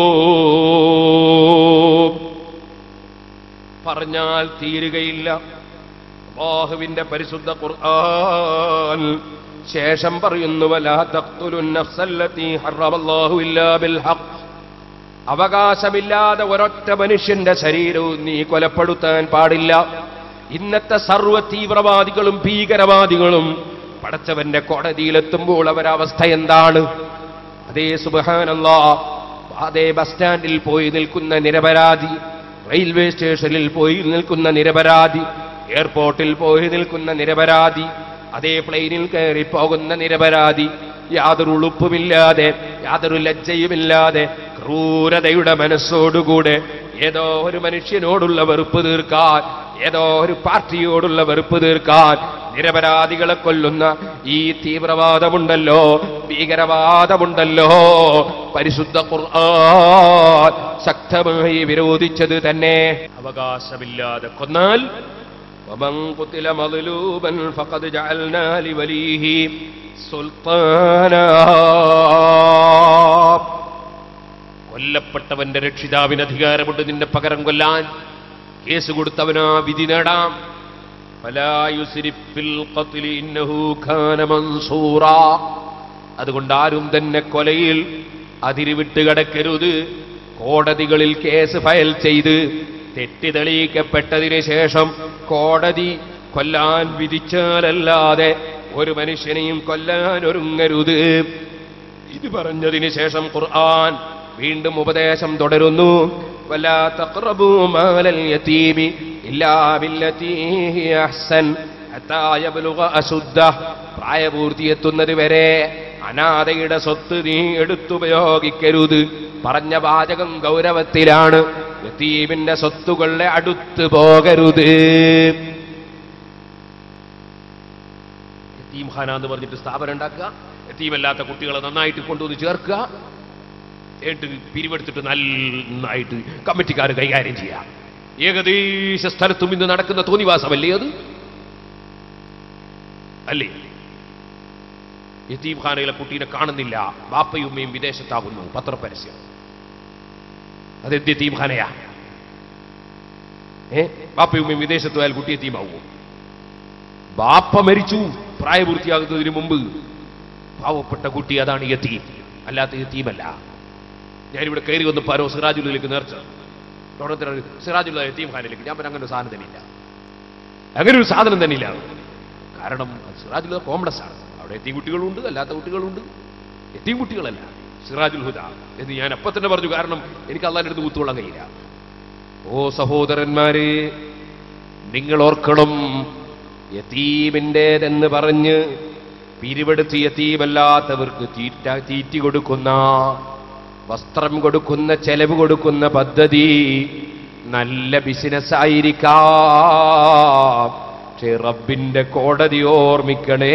പറഞ്ഞാൽ തീരുകയില്ല. അല്ലാഹുവിന്റെ പരിശുദ്ധ ഖുർആൻ ശേഷം പറയുന്നു, വലാ തഖ്തുലുൻ നഫ്സല്ലതീ ഹറമല്ലാഹു ഇല്ലാ ബിൽ ഹഖ്. അവകാശമില്ലാതെ ഒരൊറ്റ മനുഷ്യന്റെ ശരീരവും നീ കൊലപ്പെടുത്താൻ പാടില്ല. ഇന്നത്തെ സർവ്വ തീവ്രവാദികളും ഭീകരവാദികളും പടച്ചവന്റെ കോടതിയിലെത്തുമ്പോൾ അവരവസ്ഥ എന്താണ്? അതേ സുബ്ഹാനല്ലാഹ്, അതേ ബസ് സ്റ്റാൻഡിൽ പോയി നിൽക്കുന്ന നിരപരാധി, റെയിൽവേ സ്റ്റേഷനിൽ പോയി നിൽക്കുന്ന നിരപരാധി, എയർപോർട്ടിൽ പോയി നിൽക്കുന്ന നിരപരാധി, അതേ പ്ലെയിനിൽ കയറി പോകുന്ന നിരപരാധി, യാതൊരു ഉളുപ്പുമില്ലാതെ യാതൊരു ലജ്ജയുമില്ലാതെ ക്രൂരതയുടെ മനസ്സോടുകൂടെ ഏതോ ഒരു മനുഷ്യനോടുള്ള വെറുപ്പ് തീർക്കാൻ, ഏതോ ഒരു പാർട്ടിയോടുള്ള വെറുപ്പ് തീർക്കാൻ നിരപരാധികളെ കൊല്ലുന്ന ഈ തീവ്രവാദമുണ്ടല്ലോ, ഭീകരവാദമുണ്ടല്ലോ, പരിശുദ്ധ ഖുർആൻ ശക്തമായി വിരോധിച്ചത് തന്നെ. അവകാശമില്ലാതെ കൊന്നാൽ ومن قتل مظلوما فقد جعلنا لوليه سلطانا. കൊല്ലപ്പെട്ടവന്റെ രക്ഷിതാവിന് അധികാരമുണ്ട് നിന്നെ പകരം കൊല്ലാൻ. കേസ് കൊടുത്തവനാ വിധി നേടാം. ഫലാ യുസ്രിഫ് ഫിൽ ഖത്ലി ഇന്നഹു കാന മൻസൂറാ. അതുകൊണ്ട് ആരും തന്നെ കൊലയിൽ അതിരുവിട്ട് കടക്കരുത്. കോടതികളിൽ കേസ് ഫയൽ ചെയ്ത് തെറ്റ് തെളിയിക്കപ്പെട്ടതിന് ശേഷം കോടതി കൊല്ലാൻ വിധിച്ചാലല്ലാതെ ഒരു മനുഷ്യനെയും കൊല്ലാൻ ഒരുങ്ങരുത്. ഇത് പറഞ്ഞതിന് ശേഷം ഖുർആൻ വീണ്ടും ഉപദേശം തുടരുന്നു. വലാ തഖ്റബൂ മാലൽ യതീമി ഇല്ലാ ബില്ലതീ ഹിയ അഹ്സൻ ഹത്താ യബ്ലുഗ അശുദ്ദഹ്. പ്രായപൂർത്തിയെത്തുന്നത് വരെ അനാഥയുടെ സ്വത്ത് നീ എടുത്തുപയോഗിക്കരുത്. പറഞ്ഞ വാചകം ഗൗരവത്തിലാണ്. യതീമിന്റെ സ്വത്തുക്കളെ അടുത്ത് പോകരുത്. യതീംഖാന എന്ന് പറഞ്ഞിട്ട് സ്ഥാപനം ഉണ്ടാക്കുക, യതീമല്ലാത്ത കുട്ടികളെ നന്നായിട്ട് കൊണ്ടുവന്ന് ചേർക്കുക, എന്നിട്ട് പിരിവെടുത്തിട്ട് നന്നായിട്ട് കമ്മിറ്റിക്കാർ കൈകാര്യം ചെയ്യുക. ഏകദേശ സ്ഥലത്തും ഇന്ന് നടക്കുന്ന തോന്നിവാസമല്ലേ അത്? അല്ലേ? യതീംഖാനയിലെ കുട്ടീനെ കാണുന്നില്ല, ബാപ്പയും ഉമ്മയും വിദേശത്താകുന്നു, പത്രപരസ്യം. അതെന്ത് യതീംഖാനയാ? ബാപ്പയും ഉമ്മയും വിദേശത്ത് പോയാൽ കുട്ടി യതീമാവും. ബാപ്പ മരിച്ചു പ്രായപൂർത്തിയാകുന്നതിന് മുമ്പ്. പാവപ്പെട്ട കുട്ടി, അതാണ് യതീം, അല്ലാത്ത യതീമല്ല. ഞാനിവിടെ കയറി വന്ന് പാരോ സിറാജുലിലേക്ക് നേർച്ച സിറാജുല്ല യതീംഖാനയിലേക്ക്. ഞാൻ പറഞ്ഞ അങ്ങനെ ഒരു സാധനം തന്നെയില്ല, അങ്ങനെ ഒരു സാധനം തന്നെയില്ല. കാരണം സിറാജുല്ല കോംപ്ലക്സ് ആണ്. അവിടെ എത്തിയും കുട്ടികളുണ്ട്, അല്ലാത്ത കുട്ടികളുണ്ട്. എത്തിയും കുട്ടികളല്ല, സിറാജുൽ ഹുദ എന്ന് ഞാൻ അപ്പം തന്നെ പറഞ്ഞു. കാരണം എനിക്ക് അള്ളാഹിന്റെ അടുത്ത് കുത്തുകൊള്ളാൻ കഴിയില്ല. ഓ സഹോദരന്മാരെ, നിങ്ങൾ ഓർക്കണം, യതീമിൻ്റെതെന്ന് പറഞ്ഞ് പിരിവെടുത്ത് യതീമല്ലാത്തവർക്ക് തീറ്റി കൊടുക്കുന്ന, വസ്ത്രം കൊടുക്കുന്ന, ചെലവ് കൊടുക്കുന്ന പദ്ധതി നല്ല ബിസിനസ് ആയിരിക്കാം. പക്ഷേ റബ്ബിന്റെ കോടതി ഓർമ്മിക്കണേ.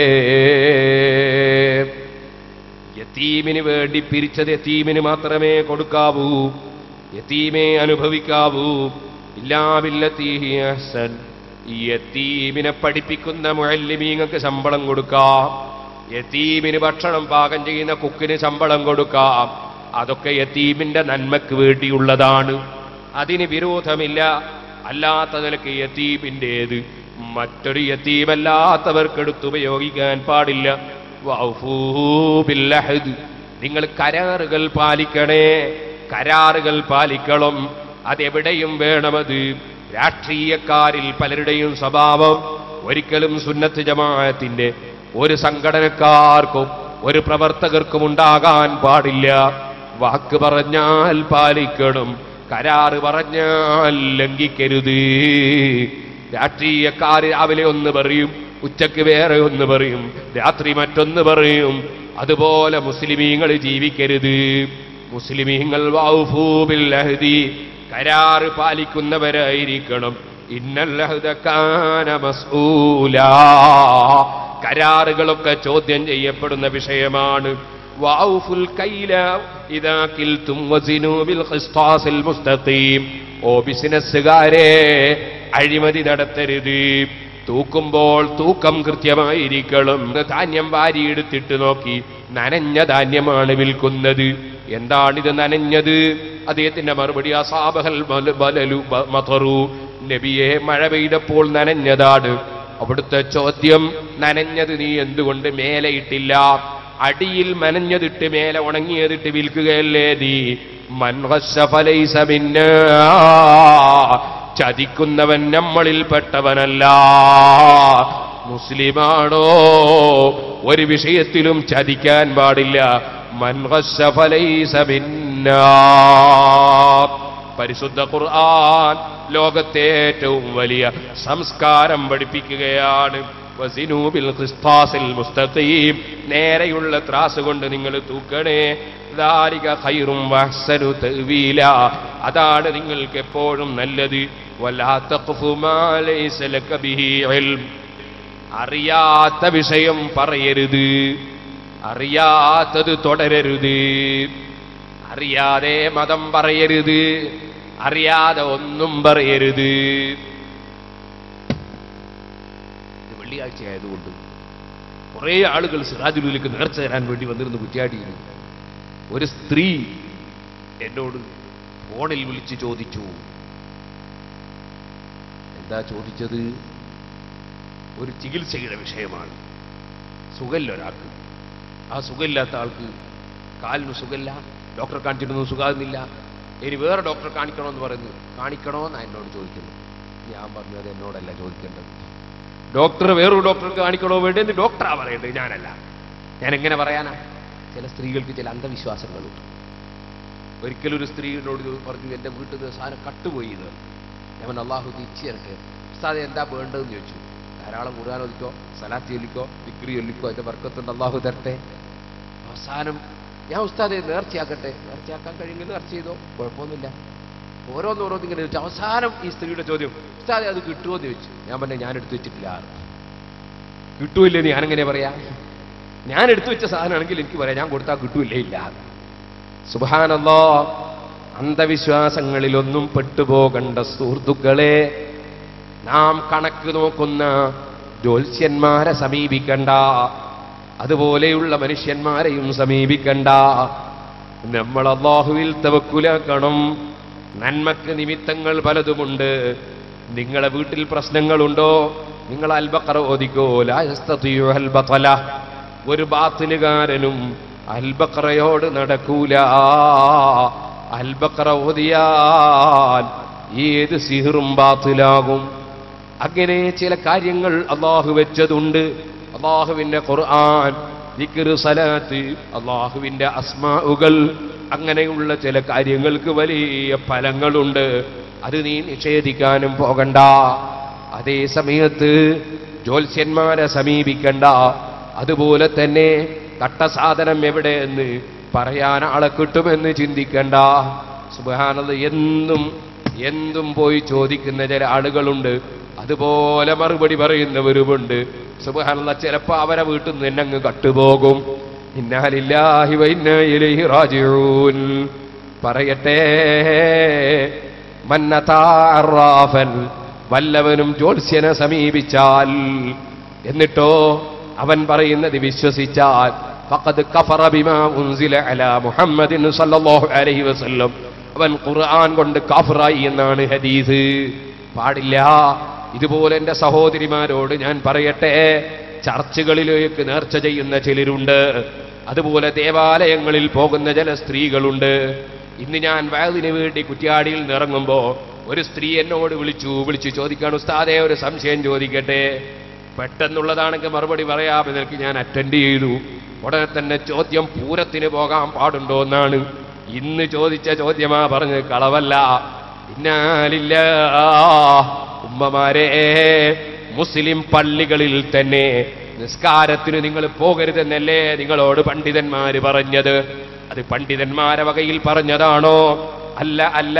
യതീമിന് വേണ്ടി പിരിച്ചത് യതീമിന് മാത്രമേ കൊടുക്കാവൂ, യതീമേ അനുഭവിക്കാവൂ. ഇല്ലാ ബില്ലതീ ഹി അഹ്സൻ. യതീമിനെ പഠിപ്പിക്കുന്ന മുഅല്ലിമീങ്ങൾക്ക് ശമ്പളം കൊടുക്കാം, യതീമിന് ഭക്ഷണം പാകം ചെയ്യുന്ന കുക്കിന് ശമ്പളം കൊടുക്കാം. അതൊക്കെ യതീമിന്റെ നന്മയ്ക്ക് വേണ്ടിയുള്ളതാണ്, അതിന് വിരോധമില്ല. അല്ലാത്ത നിലക്ക് യതീമിൻ്റേത് മറ്റൊരു യതീമല്ലാത്തവർക്കെടുത്തുപയോഗിക്കാൻ പാടില്ല. വൗഫൂ ബിൽ അഹ്ദ്. നിങ്ങൾ കരാറുകൾ പാലിക്കണേ, കരാറുകൾ പാലിക്കണം. അതെവിടെയും വേണമത്. രാഷ്ട്രീയക്കാരിൽ പലരുടെയും സ്വഭാവം ഒരിക്കലും സുന്നത്ത് ജമാഅത്തിന്റെ ഒരു സംഘടനക്കാർക്കും ഒരു പ്രവർത്തകർക്കും ഉണ്ടാകാൻ പാടില്ല. വാക്ക് പറഞ്ഞാൽ പാലിക്കണം, കരാറ് പറഞ്ഞാൽ ലംഘിക്കരുത്. രാഷ്ട്രീയക്കാർ രാവിലെ ഒന്ന് പറയും, ഉച്ചക്ക് വേറെ ഒന്ന് പറയും, രാത്രി മറ്റൊന്ന് പറയും. അതുപോലെ മുസ്ലിമീങ്ങൾ ജീവിക്കരുത്. മുസ്ലിമീങ്ങൾ വൗഫൂ ബിൽ അഹ്ദി, കരാറ് പാലിക്കുന്നവരായിരിക്കണം. ഇന്നൽ അഹ്ദ കാന മസ്ഊലാ. കരാറുകളൊക്കെ ചോദ്യം ചെയ്യപ്പെടുന്ന വിഷയമാണ്. വഔഫുൽ കൈല ഇദാ കിൽതും വസിനൂ ബിൽ ഖിസ്താസിൽ മുസ്തഖീം. ഓ ബിസിനസ്സുകാരെ, അഴിമതി നടത്തരുത്. തൂക്കുമ്പോൾ തൂക്കം കൃത്യമായിരിക്കണം. ധാന്യം വാരിയെടുത്തിട്ട് നോക്കി, നനഞ്ഞ ധാന്യമാണ് വിൽക്കുന്നത്. എന്താണിത് നനഞ്ഞത്? അദ്ദേഹത്തിന്റെ മറുപടി അസാബഹൽ ബലലു മതറു. നബിയെ, മഴ പെയ്തപ്പോൾ നനഞ്ഞതാണ്. അവിടുത്തെ ചോദ്യം, നനഞ്ഞത് നീ എന്തുകൊണ്ട് മേലെ ഇട്ടില്ല? അടിയിൽ നനഞ്ഞതിട്ട് മേലെ ഉണങ്ങിയതിട്ട് വിൽക്കുകയല്ലേ നീ? മൻ ഖശ ഫലൈസ മിന്നാ. ചതിക്കുന്നവൻ നമ്മളിൽപ്പെട്ടവനല്ല. മുസ്ലിമാണോ? ഒരു വിഷയത്തിലും ചതിക്കാൻ പാടില്ല. മൻ ഖശ ഫലൈസ മിന്നാ. പരിശുദ്ധ ഖുർആൻ ലോകത്തെ ഏറ്റവും വലിയ സംസ്കാരം പഠിപ്പിക്കുകയാണ്. വസിനൂ ബിൽ ഖിസ്താസിൽ മുസ്തഖീം. നേരെയുള്ള ത്രാസ് കൊണ്ട് നിങ്ങൾ തൂക്കണേ. ദാലിക ഖൈറും വഹ്സനു തഅ്വീല. അതാണ് നിങ്ങൾക്ക് എപ്പോഴും നല്ലത്. വലാ തഖ്ഫു മാ ലൈസ ലക ബിഹി ഇൽം. അറിയാത്ത വിഷയം പറയരുത്, അറിയാത്തത് തുടരരുത്. അറിയാതെ മതം പറയരുത്, അറിയാതെ ഒന്നും പറയരുത്. ഇത് വെള്ളിയാഴ്ച ആയതുകൊണ്ട് കുറെ ആളുകൾ സിറാജുലുലേക്ക് നേർച്ച തരാൻ വേണ്ടി വന്നിരുന്നു കുറ്റ്യാടിയിൽ. ഒരു സ്ത്രീ എന്നോട് ഫോണിൽ വിളിച്ച് ചോദിച്ചു. എന്താ ചോദിച്ചത്? ഒരു ചികിത്സയുടെ വിഷയമാണ്. സുഖമില്ല ഒരാൾക്ക്. ആ സുഖമില്ലാത്ത ആൾക്ക് കാലിന് സുഖമില്ല, ഡോക്ടറെ കാണിച്ചിട്ടൊന്നും സുഖമാകുന്നില്ല. ഇനി വേറെ ഡോക്ടറെ കാണിക്കണമെന്ന് പറയുന്നു. കാണിക്കണമെന്ന് എന്നോട് ചോദിക്കുന്നു. ഞാൻ പറഞ്ഞു, അത് എന്നോടല്ല ചോദിക്കേണ്ടത്. ഡോക്ടർ വേറൊരു ഡോക്ടർക്ക് കാണിക്കണോ വേണ്ടെന്ന് ഡോക്ടറാ പറയേണ്ടത്, ഞാനല്ല. ഞാൻ എങ്ങനെ പറയാനാ? ചില സ്ത്രീകൾക്ക് ചില അന്ധവിശ്വാസങ്ങളുണ്ട്. ഒരിക്കലൊരു സ്ത്രീയോട് പറഞ്ഞു, എൻ്റെ വീട്ടിൽ നിന്ന് സാധനം കട്ടുപോയി എന്ന്. ഞാൻ അള്ളാഹു തിരിച്ചു തരട്ടെ. ഉസ്താദ് എന്താ വേണ്ടതെന്ന് ചോദിച്ചു. ധാരാളം ഖുർആൻ ഓതിക്കോ, സലാത്ത് ചൊല്ലിക്കോ, ദിക്ർ ചൊല്ലിക്കോ, അതിന്റെ ബർക്കത്തുണ്ട്, അള്ളാഹു തരട്ടെ. അവസാനം ഞാൻ ഉസ്താദെ നേർച്ചയാക്കട്ടെ. നേർച്ചയാക്കാൻ കഴിയുമെങ്കിൽ നേർച്ച ചെയ്തോ, കുഴപ്പമൊന്നുമില്ല. ഓരോന്നിങ്ങനെ ചോദിച്ചു. അവസാനം ഈ സ്ത്രീയുടെ ചോദ്യം, ഉസ്താദെ അത് കിട്ടുമോ എന്ന് ചോദിച്ചു. ഞാൻ പറഞ്ഞു, ഞാൻ എടുത്തു വെച്ചിട്ടില്ല. കിട്ടൂല്ലേ? ഞാനെങ്ങനെ പറയാ? ഞാൻ എടുത്തു വെച്ച സാധനമാണെങ്കിൽ എനിക്ക് പറയാം, ഞാൻ കൊടുത്താൽ കിട്ടൂല്ലേ? ഇല്ല. സുബ്ഹാനല്ലാഹ്. അന്ധവിശ്വാസങ്ങളിലൊന്നും പെട്ടുപോകണ്ട സുഹൃത്തുക്കളെ. നാം കണക്ക് നോക്കുന്ന ജ്യോത്സ്യന്മാരെ സമീപിക്കണ്ട, അതുപോലെയുള്ള മനുഷ്യന്മാരെയും സമീപിക്കണ്ട. നമ്മൾ അല്ലാഹുവിൽ തവക്കുലാക്കണം. നന്മക്ക് നിമിത്തങ്ങൾ പലതുമുണ്ട്. നിങ്ങളെ വീട്ടിൽ പ്രശ്നങ്ങളുണ്ടോ? നിങ്ങൾ അൽബഖറ ഓദിക്കോ. ലാ യസ്തതിഉ അൽബഖല. ഒരു ബാത്തിലുകാരനും അൽബഖറയോട് നടക്കൂല. അൽബഖറ ഓദിയാൽ ഏത് സിഹറും ബാത്തിലാകും. അങ്ങനെ ചില കാര്യങ്ങൾ അള്ളാഹു വെച്ചതുണ്ട്. അള്ളാഹുവിന്റെ ഖുർആൻ ദിക്ർ, സലാത്ത്, അള്ളാഹുവിന്റെ അസ്മാഉകൾ, അങ്ങനെയുള്ള ചില കാര്യങ്ങൾക്ക് വലിയ ഫലങ്ങളുണ്ട്. അത് നീ നിഷേധിക്കാനും പോകണ്ട. അതേ സമയത്ത് ജ്യോത്സ്യന്മാരെ സമീപിക്കണ്ട. അതുപോലെ തന്നെ തട്ടസാധനം എവിടെയെന്ന് പറയാൻ ആളെ കിട്ടുമെന്ന് ചിന്തിക്കണ്ട. സുബ്ഹാനല്ലാഹ്, എന്തും പോയി ചോദിക്കുന്ന ചില ആളുകളുണ്ട്, അതുപോലെ മറുപടി പറയുന്നവരുമുണ്ട്. സുബ്ഹാനല്ലാഹ്, ചിലപ്പോ അവരെ വീട്ടിൽ നിന്ന് തന്നെ അങ്ങ് കട്ടുപോകും. ഇന്നാ ലില്ലാഹി വ ഇന്നാ ഇലൈഹി റാജിഊൻ. പറയട്ടെ, മന്നതാ അറാഫൻ, വല്ലവനും ജ്യോത്സ്യനെ സമീപിച്ചാൽ എന്നിട്ടോ അവൻ പറയുന്നത് വിശ്വസിച്ചാൽ, ഫഖദ് കഫറ ബിമാ ഉൻസില അലാ മുഹമ്മദിൻ സല്ലല്ലാഹു അലൈഹി വസല്ലം, അവൻ ഖുർആൻ കൊണ്ട് കാഫിറായി എന്നാണ് ഹദീസ്. പാടില്ല. ഇതുപോലെ എൻ്റെ സഹോദരിമാരോട് ഞാൻ പറയട്ടെ, ചർച്ചുകളിലേക്ക് നേർച്ച ചെയ്യുന്ന ചിലരുണ്ട്, അതുപോലെ ദേവാലയങ്ങളിൽ പോകുന്ന ചില സ്ത്രീകളുണ്ട്. ഇന്ന് ഞാൻ വയലിന് വേണ്ടി കുറ്റ്യാടിയിൽ നിറങ്ങുമ്പോ ഒരു സ്ത്രീ എന്നോട് വിളിച്ചു ചോദിക്കാണ്, ഉസ്താദേ ഒരു സംശയം ചോദിക്കട്ടെ. പെട്ടെന്നുള്ളതാണെങ്കിൽ മറുപടി പറയാമെന്ന് എനിക്ക് ഞാൻ അറ്റൻഡ് ചെയ്തു. ഉടനെ തന്നെ ചോദ്യം, പൂരത്തിന് പോകാൻ പാടുണ്ടോ എന്നാണ്. ഇന്ന് ചോദിച്ച ചോദ്യമാ, പറഞ്ഞ് കളവല്ല. ഇന്നാലില്ല. ഉമ്മമാരെ, മുസ്ലിം പള്ളികളിൽ തന്നെ നിസ്കാരത്തിന് നിങ്ങൾ പോകരുതെന്നല്ലേ നിങ്ങളോട് പണ്ഡിതന്മാര് പറഞ്ഞത്? അത് പണ്ഡിതന്മാരെ വകയിൽ പറഞ്ഞതാണോ? അല്ല.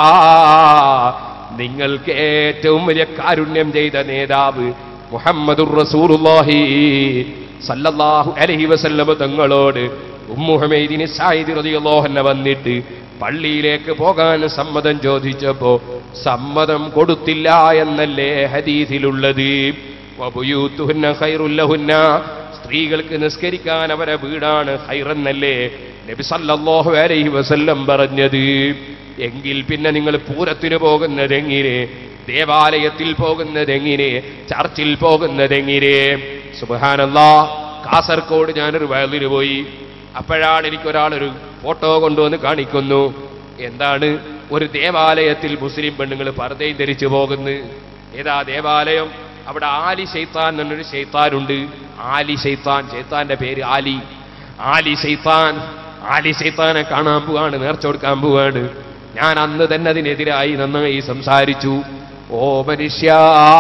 നിങ്ങൾക്ക് ഏറ്റവും വലിയ കാരുണ്യം ചെയ്ത നേതാവ് മുഹമ്മദുർ റസൂലുള്ളാഹി സല്ലല്ലാഹു അലൈഹി വസല്ലം തങ്ങളോട് ഉമ്മു ഹുമൈദിൻ സഈദ് റളിയല്ലാഹു അൻഹ വന്നിട്ട് പള്ളിയിലേക്ക് പോകാൻ സമ്മതം ചോദിച്ചപ്പോ സമ്മതം കൊടുത്തില്ല എന്നല്ലേ ഹദീസിലുള്ളത്? വബുയൂതുഹുന്ന ഖൈറുൽ ലഹുന്ന, സ്ത്രീകൾക്ക് നിസ്കരിക്കാൻ അവരെ വീടാണ് ഖൈറെന്നല്ലേ നബി സല്ലല്ലാഹു അലൈഹി വസല്ലം പറഞ്ഞത്? എങ്കിൽ പിന്നെ നിങ്ങൾ പൂരത്തിന് പോകുന്നതെങ്ങനെ? ദേവാലയത്തിൽ പോകുന്നതെങ്ങനെ? ചർച്ചിൽ പോകുന്നതെങ്ങനെ? സുബ്ഹാനല്ലാഹ്, കാസർഗോഡ് ഞാനൊരു വയലിന് പോയി. അപ്പോഴാണ് എനിക്കൊരാളൊരു ഫോട്ടോ കൊണ്ടുവന്ന് കാണിക്കുന്നു. എന്താണ്? ഒരു ദേവാലയത്തിൽ മുസ്ലിം പെണ്ണുങ്ങൾ പർദ്ദയും ധരിച്ചു പോകുന്നു. ഏതാ ദേവാലയം? അവിടെ ആലി ശൈത്താൻ എന്നൊരു ശൈത്താനുണ്ട്. ആലി ശൈത്താൻ, ശൈത്താന്റെ പേര് ആലി ശൈത്താനെ കാണാൻ പോവാണ്, നേർച്ച കൊടുക്കാൻ പോവാണ്. ഞാൻ അന്ന് തന്നെ അതിനെതിരായി നന്നായി സംസാരിച്ചു. ഓ മനുഷ്യ,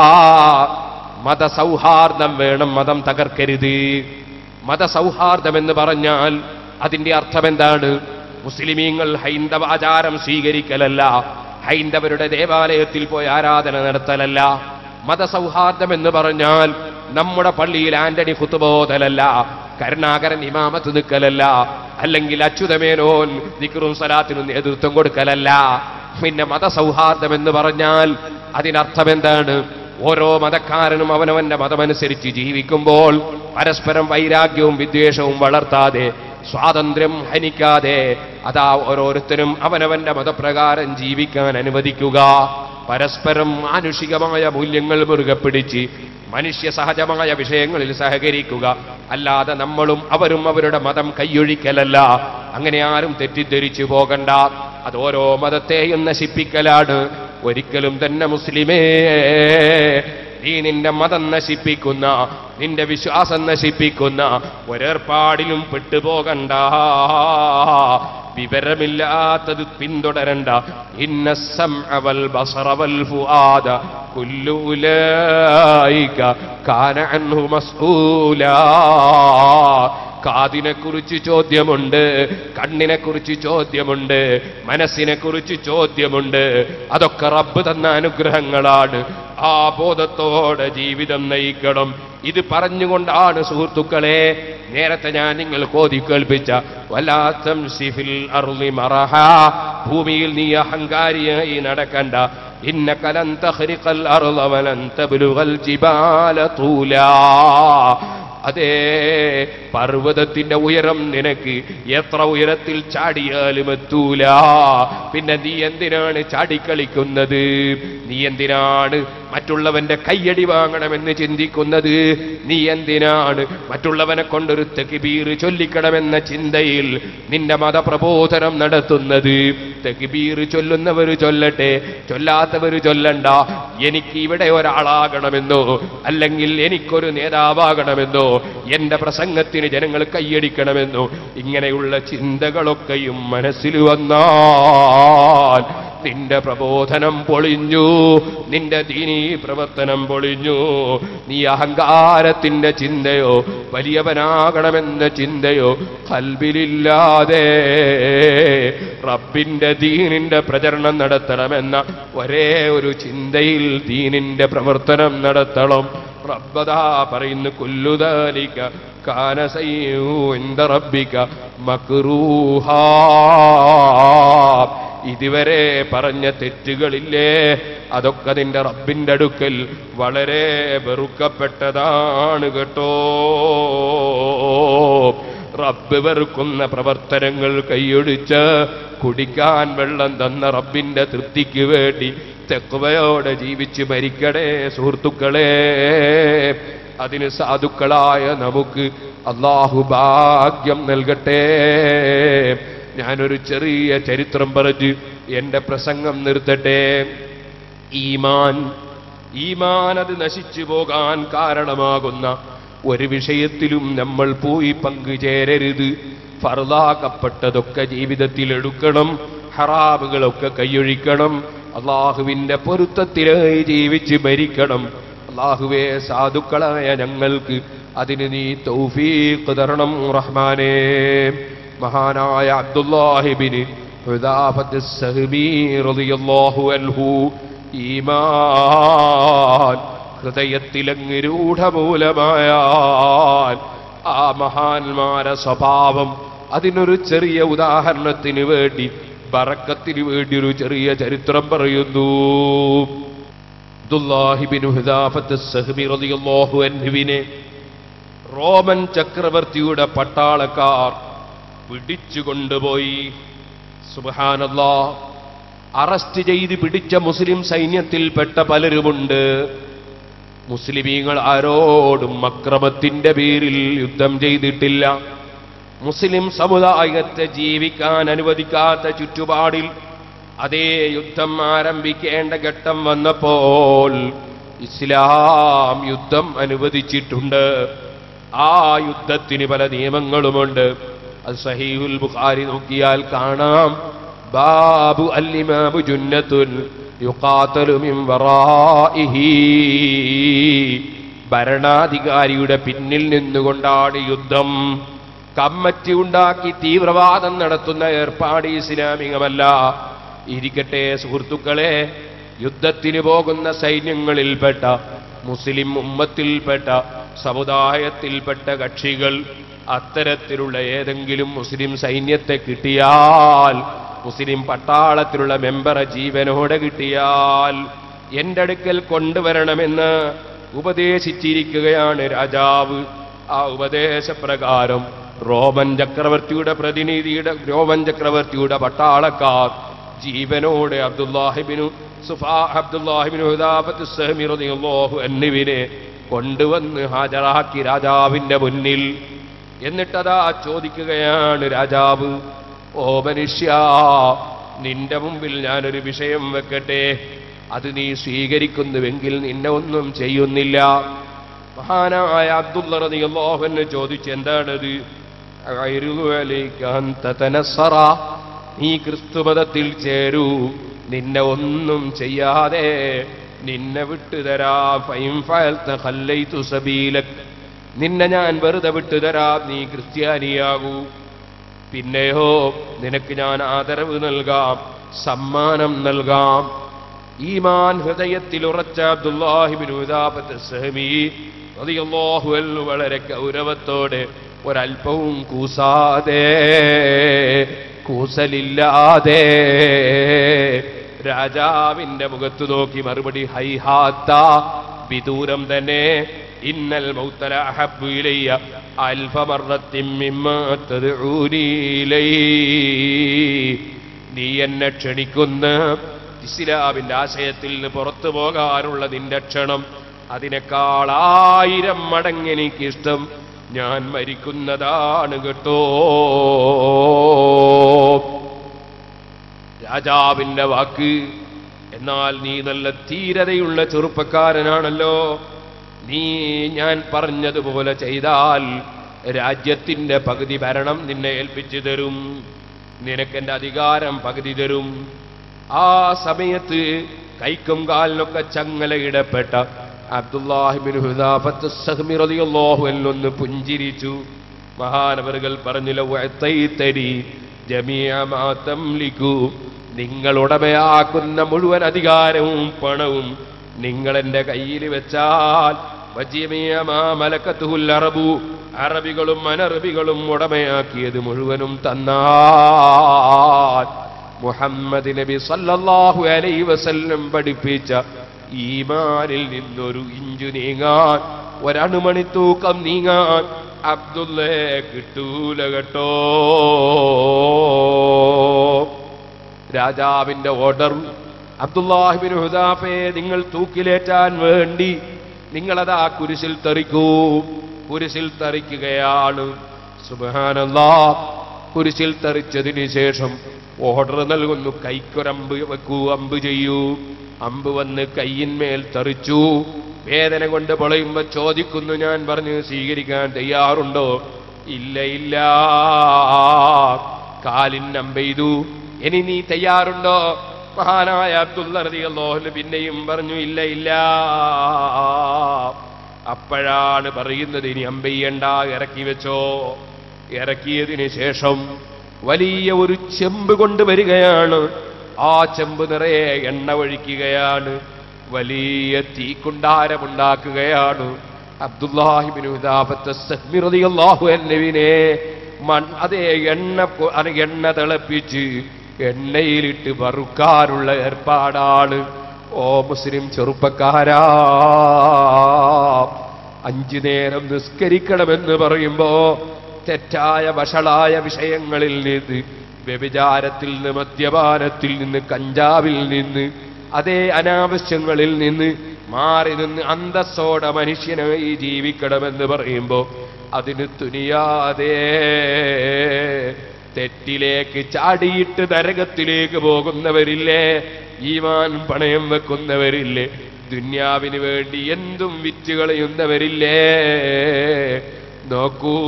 മതസൗഹാർദ്ദം വേണം, മതം തകർക്കരുത്. മതസൗഹാർദ്ദം എന്ന് പറഞ്ഞാൽ അതിന്റെ അർത്ഥം എന്താണ്? മുസ്ലിമീങ്ങൾ ഹൈന്ദവ ആചാരം സ്വീകരിക്കലല്ല, ഹൈന്ദവരുടെ ദേവാലയത്തിൽ പോയി ആരാധന നടത്തലല്ല. മതസൗഹാർദ്ദം എന്ന് പറഞ്ഞാൽ നമ്മുടെ പള്ളിയിൽ ആന്റണി ഖുതുബോധലല്ല, കരുണാകരൻ ഇമാമത്ത് നിൽക്കലല്ല, അല്ലെങ്കിൽ അച്യുതമേനോൻ ദിക്റും സലാത്തിനും നേതൃത്വം കൊടുക്കലല്ല. പിന്നെ മതസൗഹാർദ്ദം എന്ന് പറഞ്ഞാൽ അതിനർത്ഥം എന്താണ്? ഓരോ മതക്കാരനും അവനവന്റെ മതമനുസരിച്ച് ജീവിക്കുമ്പോൾ പരസ്പരം വൈരാഗ്യവും വിദ്വേഷവും വളർത്താതെ, സ്വാതന്ത്ര്യം ഹനിക്കാതെ, അതാ ഓരോരുത്തരും അവനവന്റെ മതപ്രകാരം ജീവിക്കാൻ അനുവദിക്കുക. പരസ്പരം മാനുഷികമായ മൂല്യങ്ങൾ മുറുകെ പിടിച്ച് മനുഷ്യ സഹജമായ വിഷയങ്ങളിൽ സഹകരിക്കുക. അല്ലാതെ നമ്മളും അവരും അവരുടെ മതം കൈയൊഴിക്കലല്ല. അങ്ങനെ ആരും തെറ്റിദ്ധരിച്ചു പോകണ്ട. അത് ഓരോ മതത്തെയും നശിപ്പിക്കലാണ്. ഒരിക്കലും തന്നെ മുസ്ലിമേ, നീ നിന്റെ മതം നശിപ്പിക്കുന്ന, നിന്റെ വിശ്വാസം നശിപ്പിക്കുന്ന ഒരേർപ്പാടിലും പെട്ടുപോകണ്ട. വിവരമില്ലാത്തത് പിന്തുടരണ്ട. ഇന്ന സമഅ വൽ ബസറ വൽ ഫുആദ കുല്ലു ഉലൈക കാന അൻഹു മസ്ഊലാ. കാതിനെ കുറിച്ച് ചോദ്യമുണ്ട്, കണ്ണിനെ കുറിച്ച് ചോദ്യമുണ്ട്, മനസ്സിനെ കുറിച്ച് ചോദ്യമുണ്ട്. അതൊക്കെ റബ്ബ് തന്ന അനുഗ്രഹങ്ങളാണ്. ആ ബോധത്തോടെ ജീവിതം നയിക്കണം. ഇത് പറഞ്ഞുകൊണ്ടാണ് സുഹൃത്തുക്കളെ നേരത്തെ ഞാൻ നിങ്ങൾ കോതി കേൾപ്പിച്ച വലാ തംശി ഫിൽ അർളി മറഹ, ഭൂമിയിൽ നീ അഹങ്കാരിയായി നടക്കണ്ട. ഇന്നക ലൻ തഖ്രിഖൽ അർള വലൻ തബ്ലുഗൽ ജിബാല തൂലാ. അതേ, പർവ്വതത്തിന്റെ ഉയരം നിനക്ക് എത്ര ഉയരത്തിൽ ചാടിയാലും എത്തൂല. പിന്നെ നീ എന്തിനാണ് ചാടിക്കളിക്കുന്നത്? നീ എന്തിനാണ് മറ്റുള്ളവന്റെ കയ്യടി വാങ്ങണമെന്ന് ചിന്തിക്കുന്നത്? നീ എന്തിനാണ് മറ്റുള്ളവനെ കൊണ്ടൊരു തക്ബീർ ചൊല്ലിക്കണമെന്ന ചിന്തയിൽ നിന്റെ മതപ്രബോധനം നടത്തുന്നത്? തക്ബീർ ചൊല്ലുന്നവർ ചൊല്ലട്ടെ, ചൊല്ലാത്തവർ ചൊല്ലണ്ട. എനിക്ക് ഇവിടെ ഒരാളാകണമെന്നോ അല്ലെങ്കിൽ എനിക്കൊരു നേതാവാകണമെന്നോ എന്റെ പ്രസംഗത്തിന് ജനങ്ങൾ കൈയടിക്കണമെന്നോ ഇങ്ങനെയുള്ള ചിന്തകളൊക്കെയും മനസ്സിൽ വന്നാൽ നിന്റെ പ്രബോധനം പൊളിഞ്ഞു, നിന്റെ ദീനീ പ്രവർത്തനം പൊളിഞ്ഞു. നീ അഹങ്കാരത്തിന്റെ ചിന്തയോ വലിയവനാകണമെന്ന ചിന്തയോ ഖൽബിലില്ലാതെ റബ്ബിന്റെ ദീനിന്റെ പ്രചരണം നടത്തണമെന്ന ഒരേ ഒരു ചിന്തയിൽ ദീനിന്റെ പ്രവർത്തനം നടത്തണം. റബ്ബദാ പറയുന്നു, കുല്ലു ദാലിക കാന സയ്യിഉ ഇൻദ റബ്ബിക മക്റൂഹാ. ഇതുവരെ പറഞ്ഞ തെറ്റുകളില്ലേ, അതൊക്കെ നിന്റെ റബ്ബിന്റെ അടുക്കൽ വളരെ വെറുക്കപ്പെട്ടതാണ് കേട്ടോ. റബ്ബ് വെറുക്കുന്ന പ്രവർത്തനങ്ങൾ കൈയൊടിച്ച് കുടിക്കാൻ വെള്ളം തന്ന റബ്ബിന്റെ തൃപ്തിക്ക് വേണ്ടി തഖ്വയോടെ ജീവിച്ച് മരിക്കണേ സുഹൃത്തുക്കളെ. അതിന് സാധുക്കളായ നമുക്ക് അല്ലാഹു ഭാഗ്യം നൽകട്ടെ. ഞാനൊരു ചെറിയ ചരിത്രം പറഞ്ഞ് എന്റെ പ്രസംഗം നിർത്തട്ടെ. ഈമാൻ അത് നശിച്ചു പോകാൻ കാരണമാകുന്ന ഒരു വിഷയത്തിലും നമ്മൾ പോയി പങ്കുചേരരുത്. ഫർളാക്കപ്പെട്ടതൊക്കെ ജീവിതത്തിൽ എടുക്കണം, ഹറാമുകളൊക്കെ കൈയൊഴിക്കണം, അള്ളാഹുവിന്റെ പൊരുത്തത്തിലായി ജീവിച്ച് മരിക്കണം. അള്ളാഹുവേ, സാധുക്കളായ ഞങ്ങൾക്ക് അതിന് നീ തൗഫീഖ് തരണം റഹ്മാനേ. മഹാനായ അബ്ദുല്ലാഹിബ്നു ഹുദാഫത്ത് അസ്സഹ്മി റളിയല്ലാഹു അൻഹു ഈമാൻ ഹൃദയത്തിലങ്ങ് രൂഢമൂലമായാൽ ആ മഹാന്മാരെ സ്വഭാവം, അതിനൊരു ചെറിയ ഉദാഹരണത്തിന് വേണ്ടി ബറക്കത്തിന് വേണ്ടി ഒരു ചെറിയ ചരിത്രം പറയുന്നു. അബ്ദുല്ലാഹിബ്നു ഹുദാഫത്ത് അസ്സഹ്മി റളിയല്ലാഹു അൻഹുവിനെ റോമൻ ചക്രവർത്തിയുടെ പട്ടാളക്കാർ പിടിച്ചുകൊണ്ടുപോയി. സുബ്ഹാനല്ലാഹ്, അറസ്റ്റ് ചെയ്ത് പിടിച്ച മുസ്ലിം സൈന്യത്തിൽപ്പെട്ട പലരുമുണ്ട്. മുസ്ലിമീങ്ങൾ ആരോടും അക്രമത്തിന്റെ പേരിൽ യുദ്ധം ചെയ്തിട്ടില്ല. മുസ്ലിം സമുദായത്തെ ജീവിക്കാൻ അനുവദിക്കാത്ത ചുറ്റുപാടിൽ അതേ യുദ്ധം ആരംഭിക്കേണ്ട ഘട്ടം വന്നപ്പോൾ ഇസ്ലാം യുദ്ധം അനുവദിച്ചിട്ടുണ്ട്. ആ യുദ്ധത്തിന് പല നിയമങ്ങളുമുണ്ട്. അത് സഹീഹുൽ ബുഖാരി നോക്കിയാൽ കാണാം. ബാബു അൽ-ഇമാമു ജുന്നത്തുൻ യുഖാതലു മിൻ വറാഇഹി. ഭരണാധികാരിയുടെ പിന്നിൽ നിന്നുകൊണ്ടാണ് യുദ്ധം. കമ്മിറ്റി ഉണ്ടാക്കി തീവ്രവാദം നടത്തുന്ന ഏർപ്പാട് ഇസ്ലാമികമല്ല. ഇരിക്കട്ടെ സുഹൃത്തുക്കളെ, യുദ്ധത്തിന് പോകുന്ന സൈന്യങ്ങളിൽപ്പെട്ട മുസ്ലിം ഉമ്മത്തിൽപ്പെട്ട സമുദായത്തിൽപ്പെട്ട കക്ഷികൾ അത്തരത്തിലുള്ള ഏതെങ്കിലും മുസ്ലിം സൈന്യത്തെ കിട്ടിയാൽ, മുസ്ലിം പട്ടാളത്തിലുള്ള മെമ്പറെ ജീവനോടെ കിട്ടിയാൽ എന്റെ അടുക്കൽ കൊണ്ടുവരണമെന്ന് ഉപദേശിച്ചിരിക്കുകയാണ് രാജാവ്. ആ ഉപദേശപ്രകാരം റോമൻ ചക്രവർത്തിയുടെ പട്ടാളക്കാർ ജീവനോടെ അബ്ദുല്ലാഹിബ്നു ഹുദാഫത്ത് അസ്സഹ്മി റളിയല്ലാഹു അൻഹുവിനെ കൊണ്ടുവന്ന് ഹാജരാക്കി രാജാവിന്റെ മുന്നിൽ. എന്നിട്ടതാ ചോദിക്കുകയാണ് രാജാവ്, ഓ മനുഷ്യ, നിന്റെ മുമ്പിൽ ഞാനൊരു വിഷയം വെക്കട്ടെ, അത് നീ സ്വീകരിക്കുന്നുവെങ്കിൽ നിന്നെ ഒന്നും ചെയ്യുന്നില്ല. മഹാനായ അബ്ദുള്ള റളിയല്ലാഹു അൻഹു ചോദിച്ചു, എന്താണത്? നീ ക്രിസ്തുമതത്തിൽ ചേരൂ, നിന്നെ ഒന്നും ചെയ്യാതെ നിന്നെ വിട്ടുതരാം. നിന്നെ ഞാൻ വെറുതെ വിട്ടുതരാം, നീ ക്രിസ്ത്യാനിയാകൂ. പിന്നെയോ നിനക്ക് ഞാൻ ആദരവ് നൽകാം, സമ്മാനം നൽകാം. ഈമാൻ ഹൃദയത്തിൽ ഉറച്ച അബ്ദുല്ലാഹിബ്നു ഹുദാഫത്ത് അസ്സഹ്മി റളിയല്ലാഹു അൻഹു വളരെ ഗൗരവത്തോടെ ഒരൽപ്പവും കൂസലില്ലാതെ രാജാവിന്റെ മുഖത്ത് നോക്കി മറുപടി, ഹൈഹാത്ത, വിദൂരം തന്നെ, ഇന്നൽ മൗതല അഹബ്ബു ഇലയ്യ അൽഫ മർറത്തിൻ മിമ്മാ തദ്ഊനി ഇലൈഹി. നീ എന്നെ ക്ഷണിക്കുന്ന ഇസ്ലാമിന്റെ ആശയത്തിൽ നിന്ന് പുറത്തു പോകാനുള്ള നിന്റെ ക്ഷണം, അതിനേക്കാൾ 1000 മടങ്ങ് എനിക്കിഷ്ടം ഞാൻ മരിക്കുന്നതാണ് കേട്ടോ. രാജാവിന്റെ വാക്ക്. എന്നാൽ നീ നല്ല ധീരതയുള്ള ചെറുപ്പക്കാരനാണല്ലോ, നീ ഞാൻ പറഞ്ഞതുപോലെ ചെയ്താൽ രാജ്യത്തിന്റെ പകുതി ഭരണം നിന്നെ ഏൽപ്പിച്ചു തരും, നിനക്കെന്റെ അധികാരം പകുതി തരും. ആ സമയത്ത് കൈക്കും കാലിനൊക്കെ ചങ്ങലയിടപ്പെട്ട അബ്ദുല്ലാഹിബ്നു ഹുദാഫത്ത് സഹ്മി റളിയല്ലാഹു അൻഹു ഒന്ന് പുഞ്ചിരിച്ചു. മഹാനവറുകൾ പറഞ്ഞു, ലൗ അത്തൈതനി ജമീഅ മാ തംലികു, നിങ്ങൾ ഉടമയാക്കുന്ന മുഴുവൻ അധികാരവും പണവും നിങ്ങൾ എന്റെ കയ്യിൽ വെച്ചാൽ, വജമീഅ മാ മലക്കത്തുൽ അറബു, അറബികളും അനറബികളും ഉടമയാക്കിയത് മുഴുവനും തന്നാൽ, മുഹമ്മദ് നബി സല്ലല്ലാഹു അലൈഹി വസല്ലം പഠിപ്പിച്ച ഈമാനിൽ നിന്നൊരു ഇഞ്ചു നീങ്ങാൻ, ഒരണുമണി തൂക്കം നീങ്ങാൻ അബ്ദുള്ളയെ കിട്ടൂല കേട്ടോ. രാജാവിന്റെ ഓർഡർ, അബ്ദുല്ലാഹിബ്നു ഹുദാഫയെ നിങ്ങൾ തൂക്കിലേറ്റാൻ വേണ്ടി നിങ്ങളതാ കുരിശിൽ തെറിക്കൂ. കുരിശിൽ തെറിക്കുകയാണ്. സുബ്ഹാനല്ലാഹ്. കുരിശിൽ തെറിച്ചതിന് ശേഷം ഓർഡർ നൽകുന്നു, കൈക്കൊരമ്പ് വെക്കൂ, അമ്പ് ചെയ്യൂ. അമ്പ് വന്ന് കയ്യിന്മേൽ തെറിച്ചു. വേദന കൊണ്ട് പൊളയുമ്പോ ചോദിക്കുന്നു, ഞാൻ പറഞ്ഞു സ്വീകരിക്കാൻ തയ്യാറുണ്ടോ? ഇല്ല ഇല്ല. കാലിന് അമ്പെയ്തു. ഇനി നീ തയ്യാറുണ്ടോ? മഹാനായ അബ്ദുള്ള റളിയല്ലാഹു അൻഹു പിന്നെയും പറഞ്ഞു ഇല്ല ഇല്ല. അപ്പോഴാണ് പറയുന്നത്, ഇനി അമ്പെയ്യണ്ട, ഇറക്കി വെച്ചോ. ഇറക്കിയതിന് ശേഷം വലിയ ഒരു ചെമ്പ് കൊണ്ടുവരികയാണ്. ആ ചെമ്പ് നിറയെ എണ്ണ ഒഴിക്കുകയാണ്. വലിയ തീക്കുണ്ടാരമുണ്ടാക്കുകയാണ്. അബ്ദുല്ലാഹിബ്നു ഹുദാഫത്ത് സഹ്മി റളിയല്ലാഹു അൻഹുവിനെ അതേ എണ്ണ തിളപ്പിച്ച് എണ്ണയിലിട്ട് വറുക്കാനുള്ള ഏർപ്പാടാണ്. ഓ മുസ്ലിം ചെറുപ്പക്കാരാ, 5 നേരം നിസ്കരിക്കണമെന്ന് പറയുമ്പോ തെറ്റായ വഷളായ വിഷയങ്ങളിൽ നിന്ന്, വ്യഭിചാരത്തിൽ നിന്ന്, മദ്യപാനത്തിൽ നിന്ന്, കഞ്ചാവിൽ നിന്ന്, അതേ അനാവശ്യങ്ങളിൽ നിന്ന് മാറി നിന്ന് അന്തസ്സോടെ മനുഷ്യനായി ജീവിക്കണമെന്ന് പറയുമ്പോ അതിന് തുനിയാതെ തെറ്റിലേക്ക് ചാടിയിട്ട് നരകത്തിലേക്ക് പോകുന്നവരില്ലേ? ഈമാൻ പണയം വെക്കുന്നവരില്ലേ? ദുന്യാവിന് വേണ്ടി എന്തും വിറ്റ് കളയുന്നവരില്ലേ? നോക്കൂ,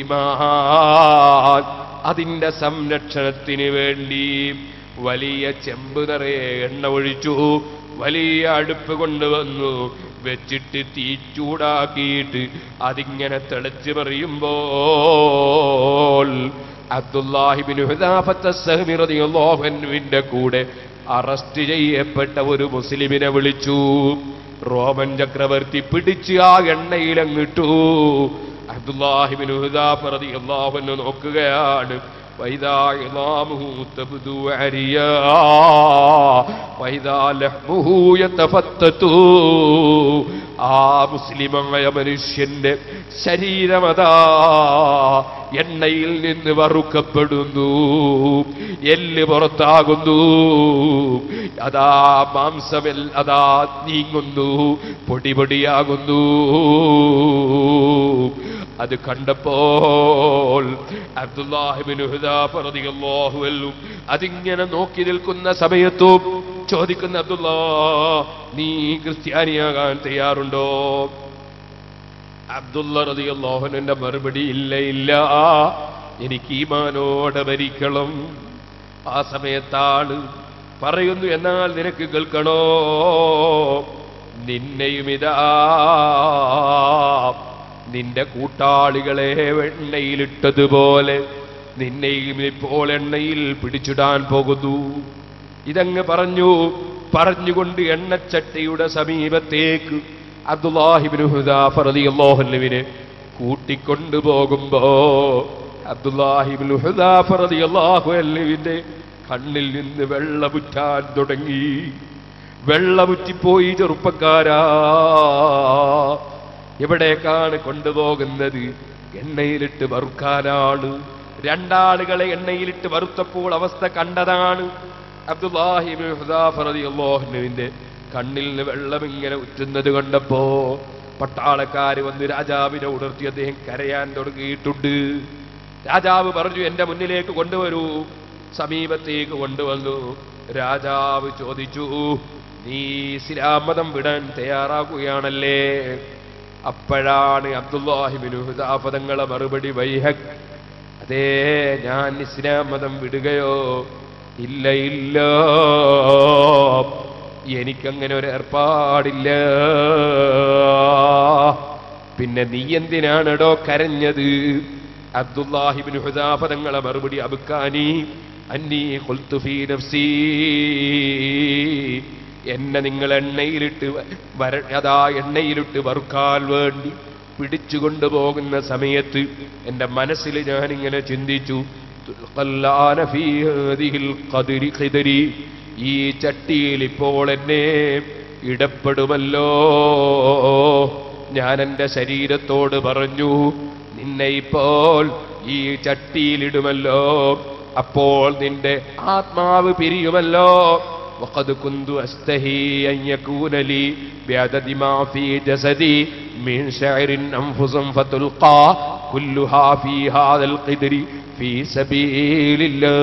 ഈമാൻ അതിന്റെ സംരക്ഷണത്തിന് വേണ്ടി വലിയ ചെമ്പ് നിറയെ എണ്ണ ഒഴിച്ചു. വലിയ അടുപ്പ് കൊണ്ടുവന്നു വെച്ചിട്ട് തീ ചൂടാക്കിയിട്ട് അതിങ്ങനെ തിളച്ച് പറയുമ്പോൾ അബ്ദുല്ലാഹിബ്നു ഹുദാഫത്ത് സഹ്മി റളിയല്ലാഹു അൻഹുവിന്റെ കൂടെ അറസ്റ്റ് ചെയ്യപ്പെട്ട ഒരു മുസ്ലിമിനെ വിളിച്ചു. റോമൻ ചക്രവർത്തി പിടിച്ച് ആ എണ്ണയിലങ്ങിട്ടു. അബ്ദുല്ലാഹിബ്നു ഹുദാഫ റളിയല്ലാഹു അൻഹു നോക്കുകയാണ്. വൈദാ ഇളാമുഹു തബ്ദു അരിയാ വൈദാ ലഹ്മുഹു യതഫത്തതു. ആ മുസ്ലിമായ മനുഷ്യന്റെ ശരീരമതാ എണ്ണയിൽ നിന്ന് വറുക്കപ്പെടുന്നു. എല്ല് പുറത്താകുന്നു. അതാ മാംസമെൽ അതാ നീങ്ങുന്നു, പൊടി പൊടിയാകുന്നു. അത് കണ്ടപ്പോൾ അബ്ദുല്ലാഹിബ്നു ഹുദാഫ റളിയല്ലാഹു അൻഹു അതിങ്ങനെ നോക്കി നിൽക്കുന്ന സമയത്തും ചോദിക്കുന്ന, അബ്ദുല്ലാ, നീ ക്രിസ്ത്യാനിയാകാൻ തയ്യാറുണ്ടോ? അബ്ദുള്ള റളിയല്ലാഹു അൻഹുവിന്റെ മറുപടി ഇല്ല ഇല്ല, എനിക്ക് ഈമാനോടെ മരിക്കണം. ആ സമയത്താണ് പറയുന്നു, എന്നാൽ നിനക്ക് കേൾക്കണോ, നിന്നെയും ഇതാ നിന്റെ കൂട്ടാളികളെ എണ്ണയിലിട്ടതുപോലെ നിന്നെയും ഇപ്പോൾ എണ്ണയിൽ പിടിച്ചിടാൻ പോകുന്നു. ഇതങ്ങ് പറഞ്ഞുകൊണ്ട് എണ്ണച്ചട്ടിയുടെ സമീപത്തേക്ക് അബ്ദുല്ലാഹിബ്നു ഹുദാഫ റളിയല്ലാഹു അൻഹുവിനെ കൂട്ടിക്കൊണ്ടുപോകുമ്പോ അബ്ദുല്ലാഹിബ്നു ഹുദാഫ റളിയല്ലാഹു അൻഹുവിന്റെ കണ്ണിൽ നിന്ന് വെള്ളമുറ്റാൻ തുടങ്ങി. വെള്ളമുറ്റിപ്പോയി. ചെറുപ്പക്കാരാ, എവിടേക്കാണ് കൊണ്ടുപോകുന്നത്? എണ്ണയിലിട്ട് വറുക്കാനാണ്. 2 ആളുകളെ എണ്ണയിലിട്ട് വറുത്തപ്പോൾ അവസ്ഥ കണ്ടതാണ്. അബ്ദുല്ലാഹിബ്നു ഹുദാഫ റളിയല്ലാഹു അൻഹുവിന്റെ കണ്ണിൽ നിന്ന് വെള്ളം ഇങ്ങനെ ഉറ്റുന്നത് കണ്ടപ്പോ പട്ടാളക്കാര് വന്ന് രാജാവിനെ ഉണർത്തി. അദ്ദേഹം കരയാൻ തുടങ്ങിയിട്ടുണ്ട്. രാജാവ് പറഞ്ഞു, എന്റെ മുന്നിലേക്ക് കൊണ്ടുവരൂ. സമീപത്തേക്ക് കൊണ്ടുവന്നു. രാജാവ് ചോദിച്ചു, നീ ഇസ്ലാം മതം വിടാൻ തയ്യാറാക്കുകയാണല്ലേ? അപ്പോഴാണ് അബ്ദുല്ലാഹി ഇബ്നു ഹുദാഫ തങ്ങളെ മറുപടി, വൈഹക്, അതേ ഞാൻ ഇസ്ലാം മതം വിടുകയോ? ഇല്ല ഇല്ല, എനിക്കങ്ങനെ ഒരു ഏർപ്പാടില്ല. പിന്നെ നീ എന്തിനാണെടോ കരഞ്ഞത്? അബ്ദുല്ലാഹി ഇബ്നു ഹുദാഫ തങ്ങളെ മറുപടി, അബ്കാനി അന്നീ ഖുൽതു ഫീ നഫ്സി, എന്നെ നിങ്ങൾ എണ്ണയിലിട്ട് എണ്ണയിലിട്ട് വറുക്കാൻ വേണ്ടി പിടിച്ചുകൊണ്ടു പോകുന്ന സമയത്ത് എൻ്റെ മനസ്സിൽ ഞാനിങ്ങനെ ചിന്തിച്ചു, ഈ ചട്ടിയിൽ ഇപ്പോൾ എന്നെ ഇടപെടുമല്ലോ. ഞാൻ എൻ്റെ ശരീരത്തോട് പറഞ്ഞു, നിന്നെ ഇപ്പോൾ ഈ ചട്ടിയിലിടുമല്ലോ, അപ്പോൾ നിന്റെ ആത്മാവ് പിരിയുമല്ലോ. وقد كنت أستحي أن يكون لي بعدد ما في جسدي من شعر أنفس فتلقى كلها في هذا القدر في سبيل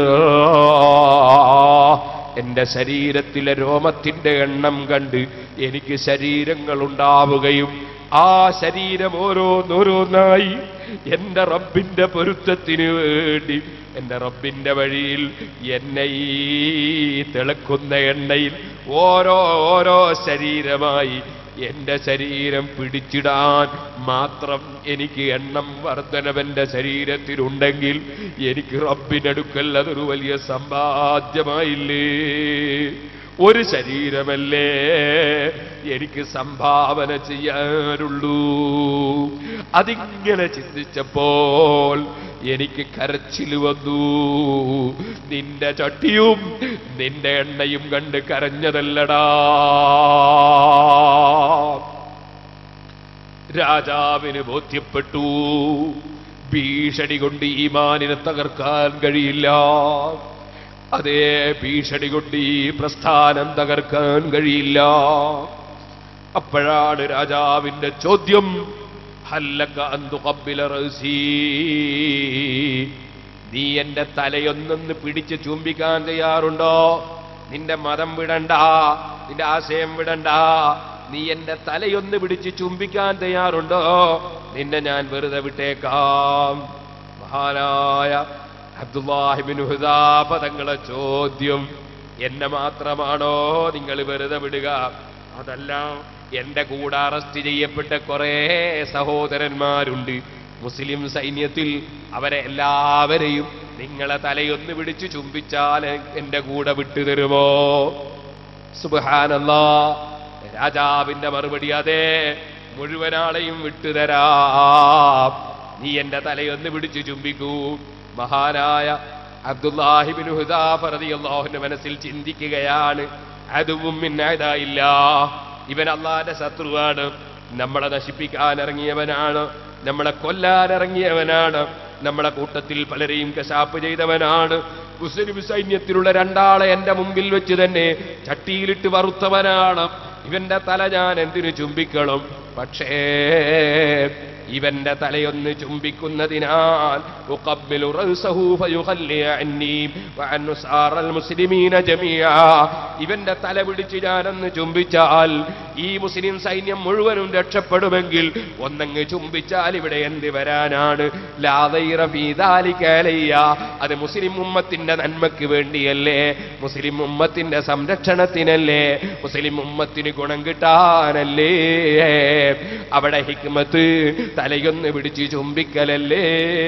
الله. എൻ്റെ ശരീരത്തിലെ രോമത്തിൻ്റെ എണ്ണം കണ്ട് എനിക്ക് ശരീരങ്ങൾ ഉണ്ടാവുകയും ആ ശരീരം ഓരോന്നോരോന്നായി എൻ്റെ റബ്ബിൻ്റെ പൊരുത്തത്തിന് വേണ്ടി എൻ്റെ റബ്ബിൻ്റെ വഴിയിൽ എന്നെ ഈ തിളക്കുന്ന എണ്ണയിൽ ഓരോ ശരീരമായി എൻ്റെ ശരീരം പിടിച്ചിടാൻ മാത്രം എനിക്ക് എണ്ണം വർധനവൻ്റെ ശരീരത്തിലുണ്ടെങ്കിൽ എനിക്ക് റബ്ബിനടുക്കൽ അതൊരു വലിയ സമ്പാദ്യമായില്ലേ? ഒരു ശരീരമല്ലേ എനിക്ക് സംഭാവന ചെയ്യാനുള്ളൂ. അതിങ്ങനെ ചിന്തിച്ചപ്പോൾ എനിക്ക് കരച്ചിൽ വന്നു. നിന്റെ ചട്ടിയും നിന്റെ എണ്ണയും കണ്ട് കരഞ്ഞതല്ലടാ. രാജാവിന് ബോധ്യപ്പെട്ടു, ഭീഷണി കൊണ്ട് ഈമാനിനെ തകർക്കാൻ കഴിയില്ല. അതേ ഭീഷണി കൊണ്ട് ഈ പ്രസ്ഥാനം തകർക്കാൻ കഴിയില്ല. അപ്പോഴാണ് രാജാവിന്റെ ചോദ്യം, ഹല്ലക അൻ തുഖബ്ബില റഅസി, നീ എന്റെ തലയൊന്നൊന്ന് പിടിച്ച് ചുംബിക്കാൻ തയ്യാറുണ്ടോ? നിന്റെ മതം വിടണ്ട, നിന്റെ ആശയം വിടണ്ട, നീ എന്റെ തലയൊന്ന് പിടിച്ച് ചുംബിക്കാൻ തയ്യാറുണ്ടോ? നിന്നെ ഞാൻ വെറുതെ വിട്ടേക്കാം. മഹാനായ അബ്ദുല്ലാഹി ഇബ്നു ഹുദാഫ തങ്ങളെ ചോദ്യം, എന്നെ മാത്രമാണോ നിങ്ങൾ വെറുതെ വിടുക? അതല്ല, എന്റെ കൂടെ അറസ്റ്റ് ചെയ്യപ്പെട്ട കുറെ സഹോദരന്മാരുണ്ട് മുസ്ലിം സൈന്യത്തിൽ. അവരെ എല്ലാവരെയും നിങ്ങളെ തലയൊന്ന് പിടിച്ചു ചുംബിച്ചാൽ എന്റെ കൂടെ വിട്ടുതരുമോ? സുബ്ഹാനല്ലാഹ്. രാജാവിന്റെ മറുപടി, അതെ, മുഴുവനാളെയും വിട്ടുതരാം, നീ എന്റെ തലയൊന്ന് പിടിച്ചു ചുംബിക്കൂ. മഹാനായ അബ്ദുല്ലാഹി ഇബ്നു ഹുദാഫ റളിയല്ലാഹു അൻഹു മനസ്സിൽ ചിന്തിക്കുകയാണ്, അദുവും മിൻ അദാഇല്ലാഹ്, ഇവൻ അല്ലാഹുവിന്റെ ശത്രുവാണ്, നമ്മളെ നശിപ്പിക്കാൻ ഇറങ്ങിയവനാണ്, നമ്മളെ കൊല്ലാൻ ഇറങ്ങിയവനാണ്, നമ്മളെ കൂട്ടത്തിൽ പലരെയും കശാപ്പ് ചെയ്തവനാണ്. മുസ്ലിം സൈന്യത്തിലുള്ള രണ്ടാളെ എന്റെ മുമ്പിൽ വെച്ച് തന്നെ ചട്ടിയിലിട്ട് വറുത്തവനാണ്. ഇവന്റെ തല ഞാൻ എന്തിനു ചുംബിക്കണം? പക്ഷേ ഇവന്റെ തലയൊന്ന് ചുംബിക്കുന്നതിനാൽ ഇവന്റെ തല പിടിച്ച് ഞാനൊന്ന് ചുംബിച്ചാൽ ഈ മുസ്ലിം സൈന്യം മുഴുവനും രക്ഷപ്പെടുമെങ്കിൽ ഒന്നങ്ങ് ചുംബിച്ചാൽ ഇവിടെ എന്ത് വരാനാണ്? അത് മുസ്ലിം ഉമ്മത്തിന്റെ നന്മയ്ക്ക് വേണ്ടിയല്ലേ, മുസ്ലിം ഉമ്മത്തിന്റെ സംരക്ഷണത്തിനല്ലേ, മുസ്ലിം ഉമ്മത്തിന് ഗുണം കിട്ടാനല്ലേ. അവിടെ ഹിക്മത്ത് തലയൊന്ന് പിടിച്ച് ചുംബിക്കലല്ലേ.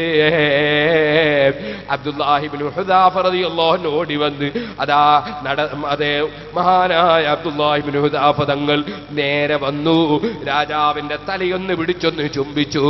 അബ്ദുല്ലാഹി ഇബ്നു ഹുദാഫ റളിയല്ലാഹു അൻഹു ഓടി വന്ന് അതേ മഹാനായ അബ്ദുല്ലാഹി ഇബ്നു ഹുദാഫ തങ്ങൾ നേരെ വന്നു, രാജാവിന്റെ തലയൊന്ന് പിടിച്ചൊന്ന് ചുംബിച്ചു.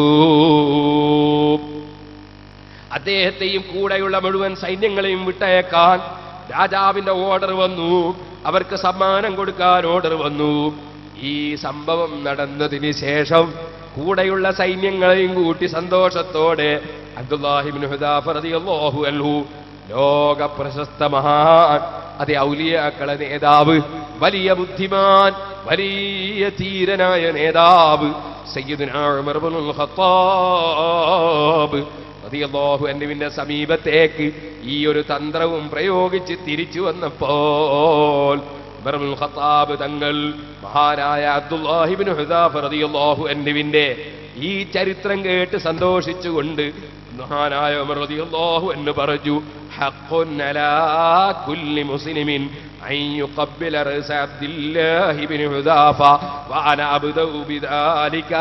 അദ്ദേഹത്തെയും കൂടെയുള്ള മുഴുവൻ സൈന്യങ്ങളെയും വിട്ടയക്കാൻ രാജാവിന്റെ ഓർഡർ വന്നു, അവർക്ക് സമ്മാനം കൊടുക്കാൻ ഓർഡർ വന്നു. ഈ സംഭവം നടന്നതിന് ശേഷം കൂടെയുള്ള സൈന്യങ്ങളെയും കൂട്ടി സന്തോഷത്തോടെ അബ്ദുല്ലാഹി ഇബ്നു ഹുദാഫ റളിയല്ലാഹു അൻഹു, ലോക പ്രശസ്ത മഹാൻ, അതേ ഔലിയാക്കളെ നേതാവ്, വലിയ ബുദ്ധിമാൻ, വലിയ ധീരനായ നേതാവ് സയ്യിദുനാ ഉമർ ഇബ്നുൽ ഖത്താബ് റളിയല്ലാഹു അൻഹുവിന്റെ സമീപത്തേക്ക് ഈ ഒരു തന്ത്രവും പ്രയോഗിച്ച് തിരിച്ചു വന്നപ്പോൾ ഉമർ ഇബ്നുൽ ഖത്താബ് തങ്ങൾ മഹാനായ അബ്ദുല്ലാഹി ഇബ്നു ഹുദാഫ റളിയല്ലാഹു അൻഹുവിന്റെ ഈ ചരിത്രം കേട്ട് സന്തോഷിച്ചുകൊണ്ട് മഹാനായ ഉമർ റളിയല്ലാഹു അൻഹു പറഞ്ഞു, ഹഖ്ഖുൻ അലാ കുല്ലി മുസ്ലിമിൻ അൻ യുഖബ്ബില റഅസ അബ്ദുല്ലാഹി ഇബ്നു ഹുദാഫ വഅന അബ്ദഉ ബിദാലിക.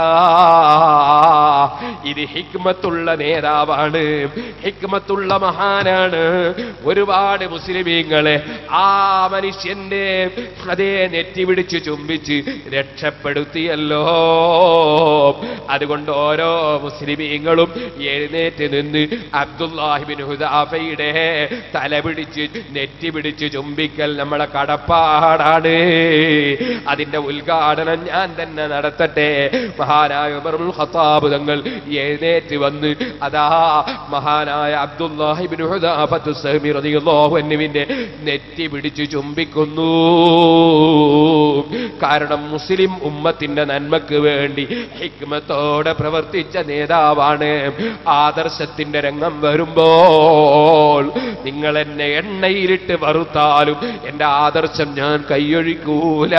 ഇത് ഹിക്മത്തുള്ള നേതാവാണ്, ഹിക്മത്തുള്ള മഹാനാണ്. ഒരുപാട് മുസ്ലിമീങ്ങളെ ആ മനുഷ്യന്റെ അതേ നെറ്റി പിടിച്ച് ചുംബിച്ച് രക്ഷപ്പെടുത്തിയല്ലോ. അതുകൊണ്ട് ഓരോ മുസ്ലിമീങ്ങളും എഴുന്നേറ്റ് നിന്ന് അബ്ദുല്ലാഹി ഇബ്നു ഹുദാഫയുടെ തല പിടിച്ച് നെറ്റി പിടിച്ച് ചുംബിക്കൽ നമ്മളെ കടപ്പാടാണ്. അതിന്റെ ഉദ്ഘാടനം ഞാൻ തന്നെ നടത്തട്ടെ. മഹാനായ ഉമർ ഇബ്നുൽ ഖത്താബ് തങ്ങൾ എഴുന്നേറ്റ് വന്ന് അതാ മഹാനായ അബ്ദുല്ലാഹി ഇബ്നു ഹുദാഫത്തു സഹ്മി റളിയല്ലാഹു അൻഹുവിന്റെ നെറ്റി പിടിച്ച് ചുംബിക്കുന്നു. കാരണം മുസ്ലിം ഉമ്മത്തിന്റെ നന്മക്ക് വേണ്ടി ഹിക്മത്തോടെ പ്രവർത്തിച്ച നേതാവാണ്. ആദർശത്തിന്റെ രംഗം വരുമ്പോൾ നിങ്ങൾ എന്നെ എണ്ണയിലിട്ട് വറുത്താലും എന്റെ ആദർശം ഞാൻ കൈയൊഴിക്കൂല.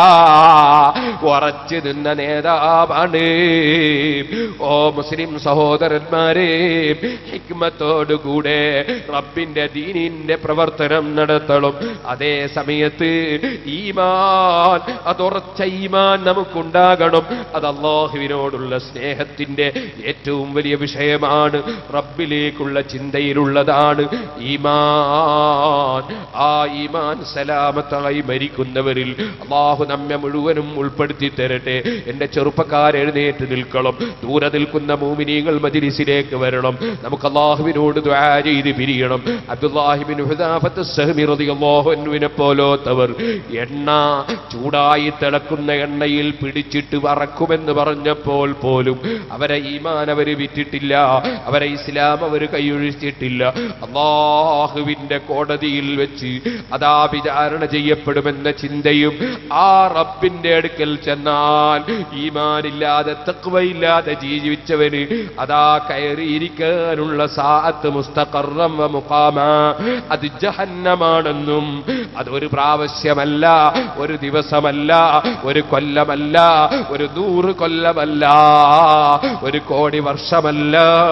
ഉറച്ചു നിന്ന നേതാവാണ്. ഓ മുസ്ലിം സഹോദരന്മാരെ, ഹിക്മത്തോടുകൂടെ റബ്ബിന്റെ ദീനിന്റെ പ്രവർത്തനം നടത്തണം. അതേ സമയത്ത് ഈമാൻ, അതുറച്ച ഈമാൻ നമുക്കുണ്ടാകണം. അത് അല്ലാഹുവിനോടുള്ള സ്നേഹത്തിന്റെ ഏറ്റവും വലിയ വിഷയമാണ്. റബ്ബിലേക്കുള്ള ചിന്തയിലുള്ളതാണ് ഈമാൻ. ആ ഈമാൻ സലാമത്തായി മരിക്കുന്നവരിൽ അല്ലാഹു നമ്മെ മുഴുവനും ഉൾപ്പെടുത്തി തരട്ടെ. എന്റെ ചെറുപ്പക്കാർ എഴുന്നേറ്റ് നിൽക്കണം. ദൂരെ നിൽക്കുന്ന മുഅ്മിനീങ്ങൾ മജ്ലിസിലേക്ക് വരണം. നമുക്ക് അല്ലാഹുവിനോട് ദുആ ചെയ്ത് പിരിയണം. അബ്ദുല്ലാഹി ഇബ്നു ഹുദാഫത്ത് സഹ്മി റളിയല്ലാഹു അൻഹുവിനെ പോലോത്തവർ എണ്ണ ചൂടായി തിളക്കുന്ന എണ്ണയിൽ പിടിച്ചിട്ട് വറക്കുമെന്ന് പറഞ്ഞപ്പോൾ പോലും അവരെ ഈമാൻ അവർ വിറ്റിട്ടില്ല, അവരെ ഇസ്ലാം അവർ കൈയൊഴിച്ചിട്ടില്ല. അല്ലാഹുവിന്റെ കോടതിയിൽ വെച്ച് അതാ വിചാരണ ചെയ്യപ്പെടുമെന്ന ചിന്തയും ആ റബ്ബിന്റെ അടുക്കൽ ചെന്നാൽ ഈമാനില്ലാതെ തഖ്വയില്ലാതെ ജീവിച്ചവന് അതാ കയറിയിരിക്കാനുള്ള സാഅത്ത് മുസ്തഖറം വ മുഖാമ അത് ജഹന്നമാണെന്നും അതൊരു പ്രാവശ്യമല്ല, ഒരു ദിവസമല്ല, ഒരു കൊല്ലമല്ല, ഒരു 100 കൊല്ലമല്ല, ഒരു കോടി വർഷമല്ല,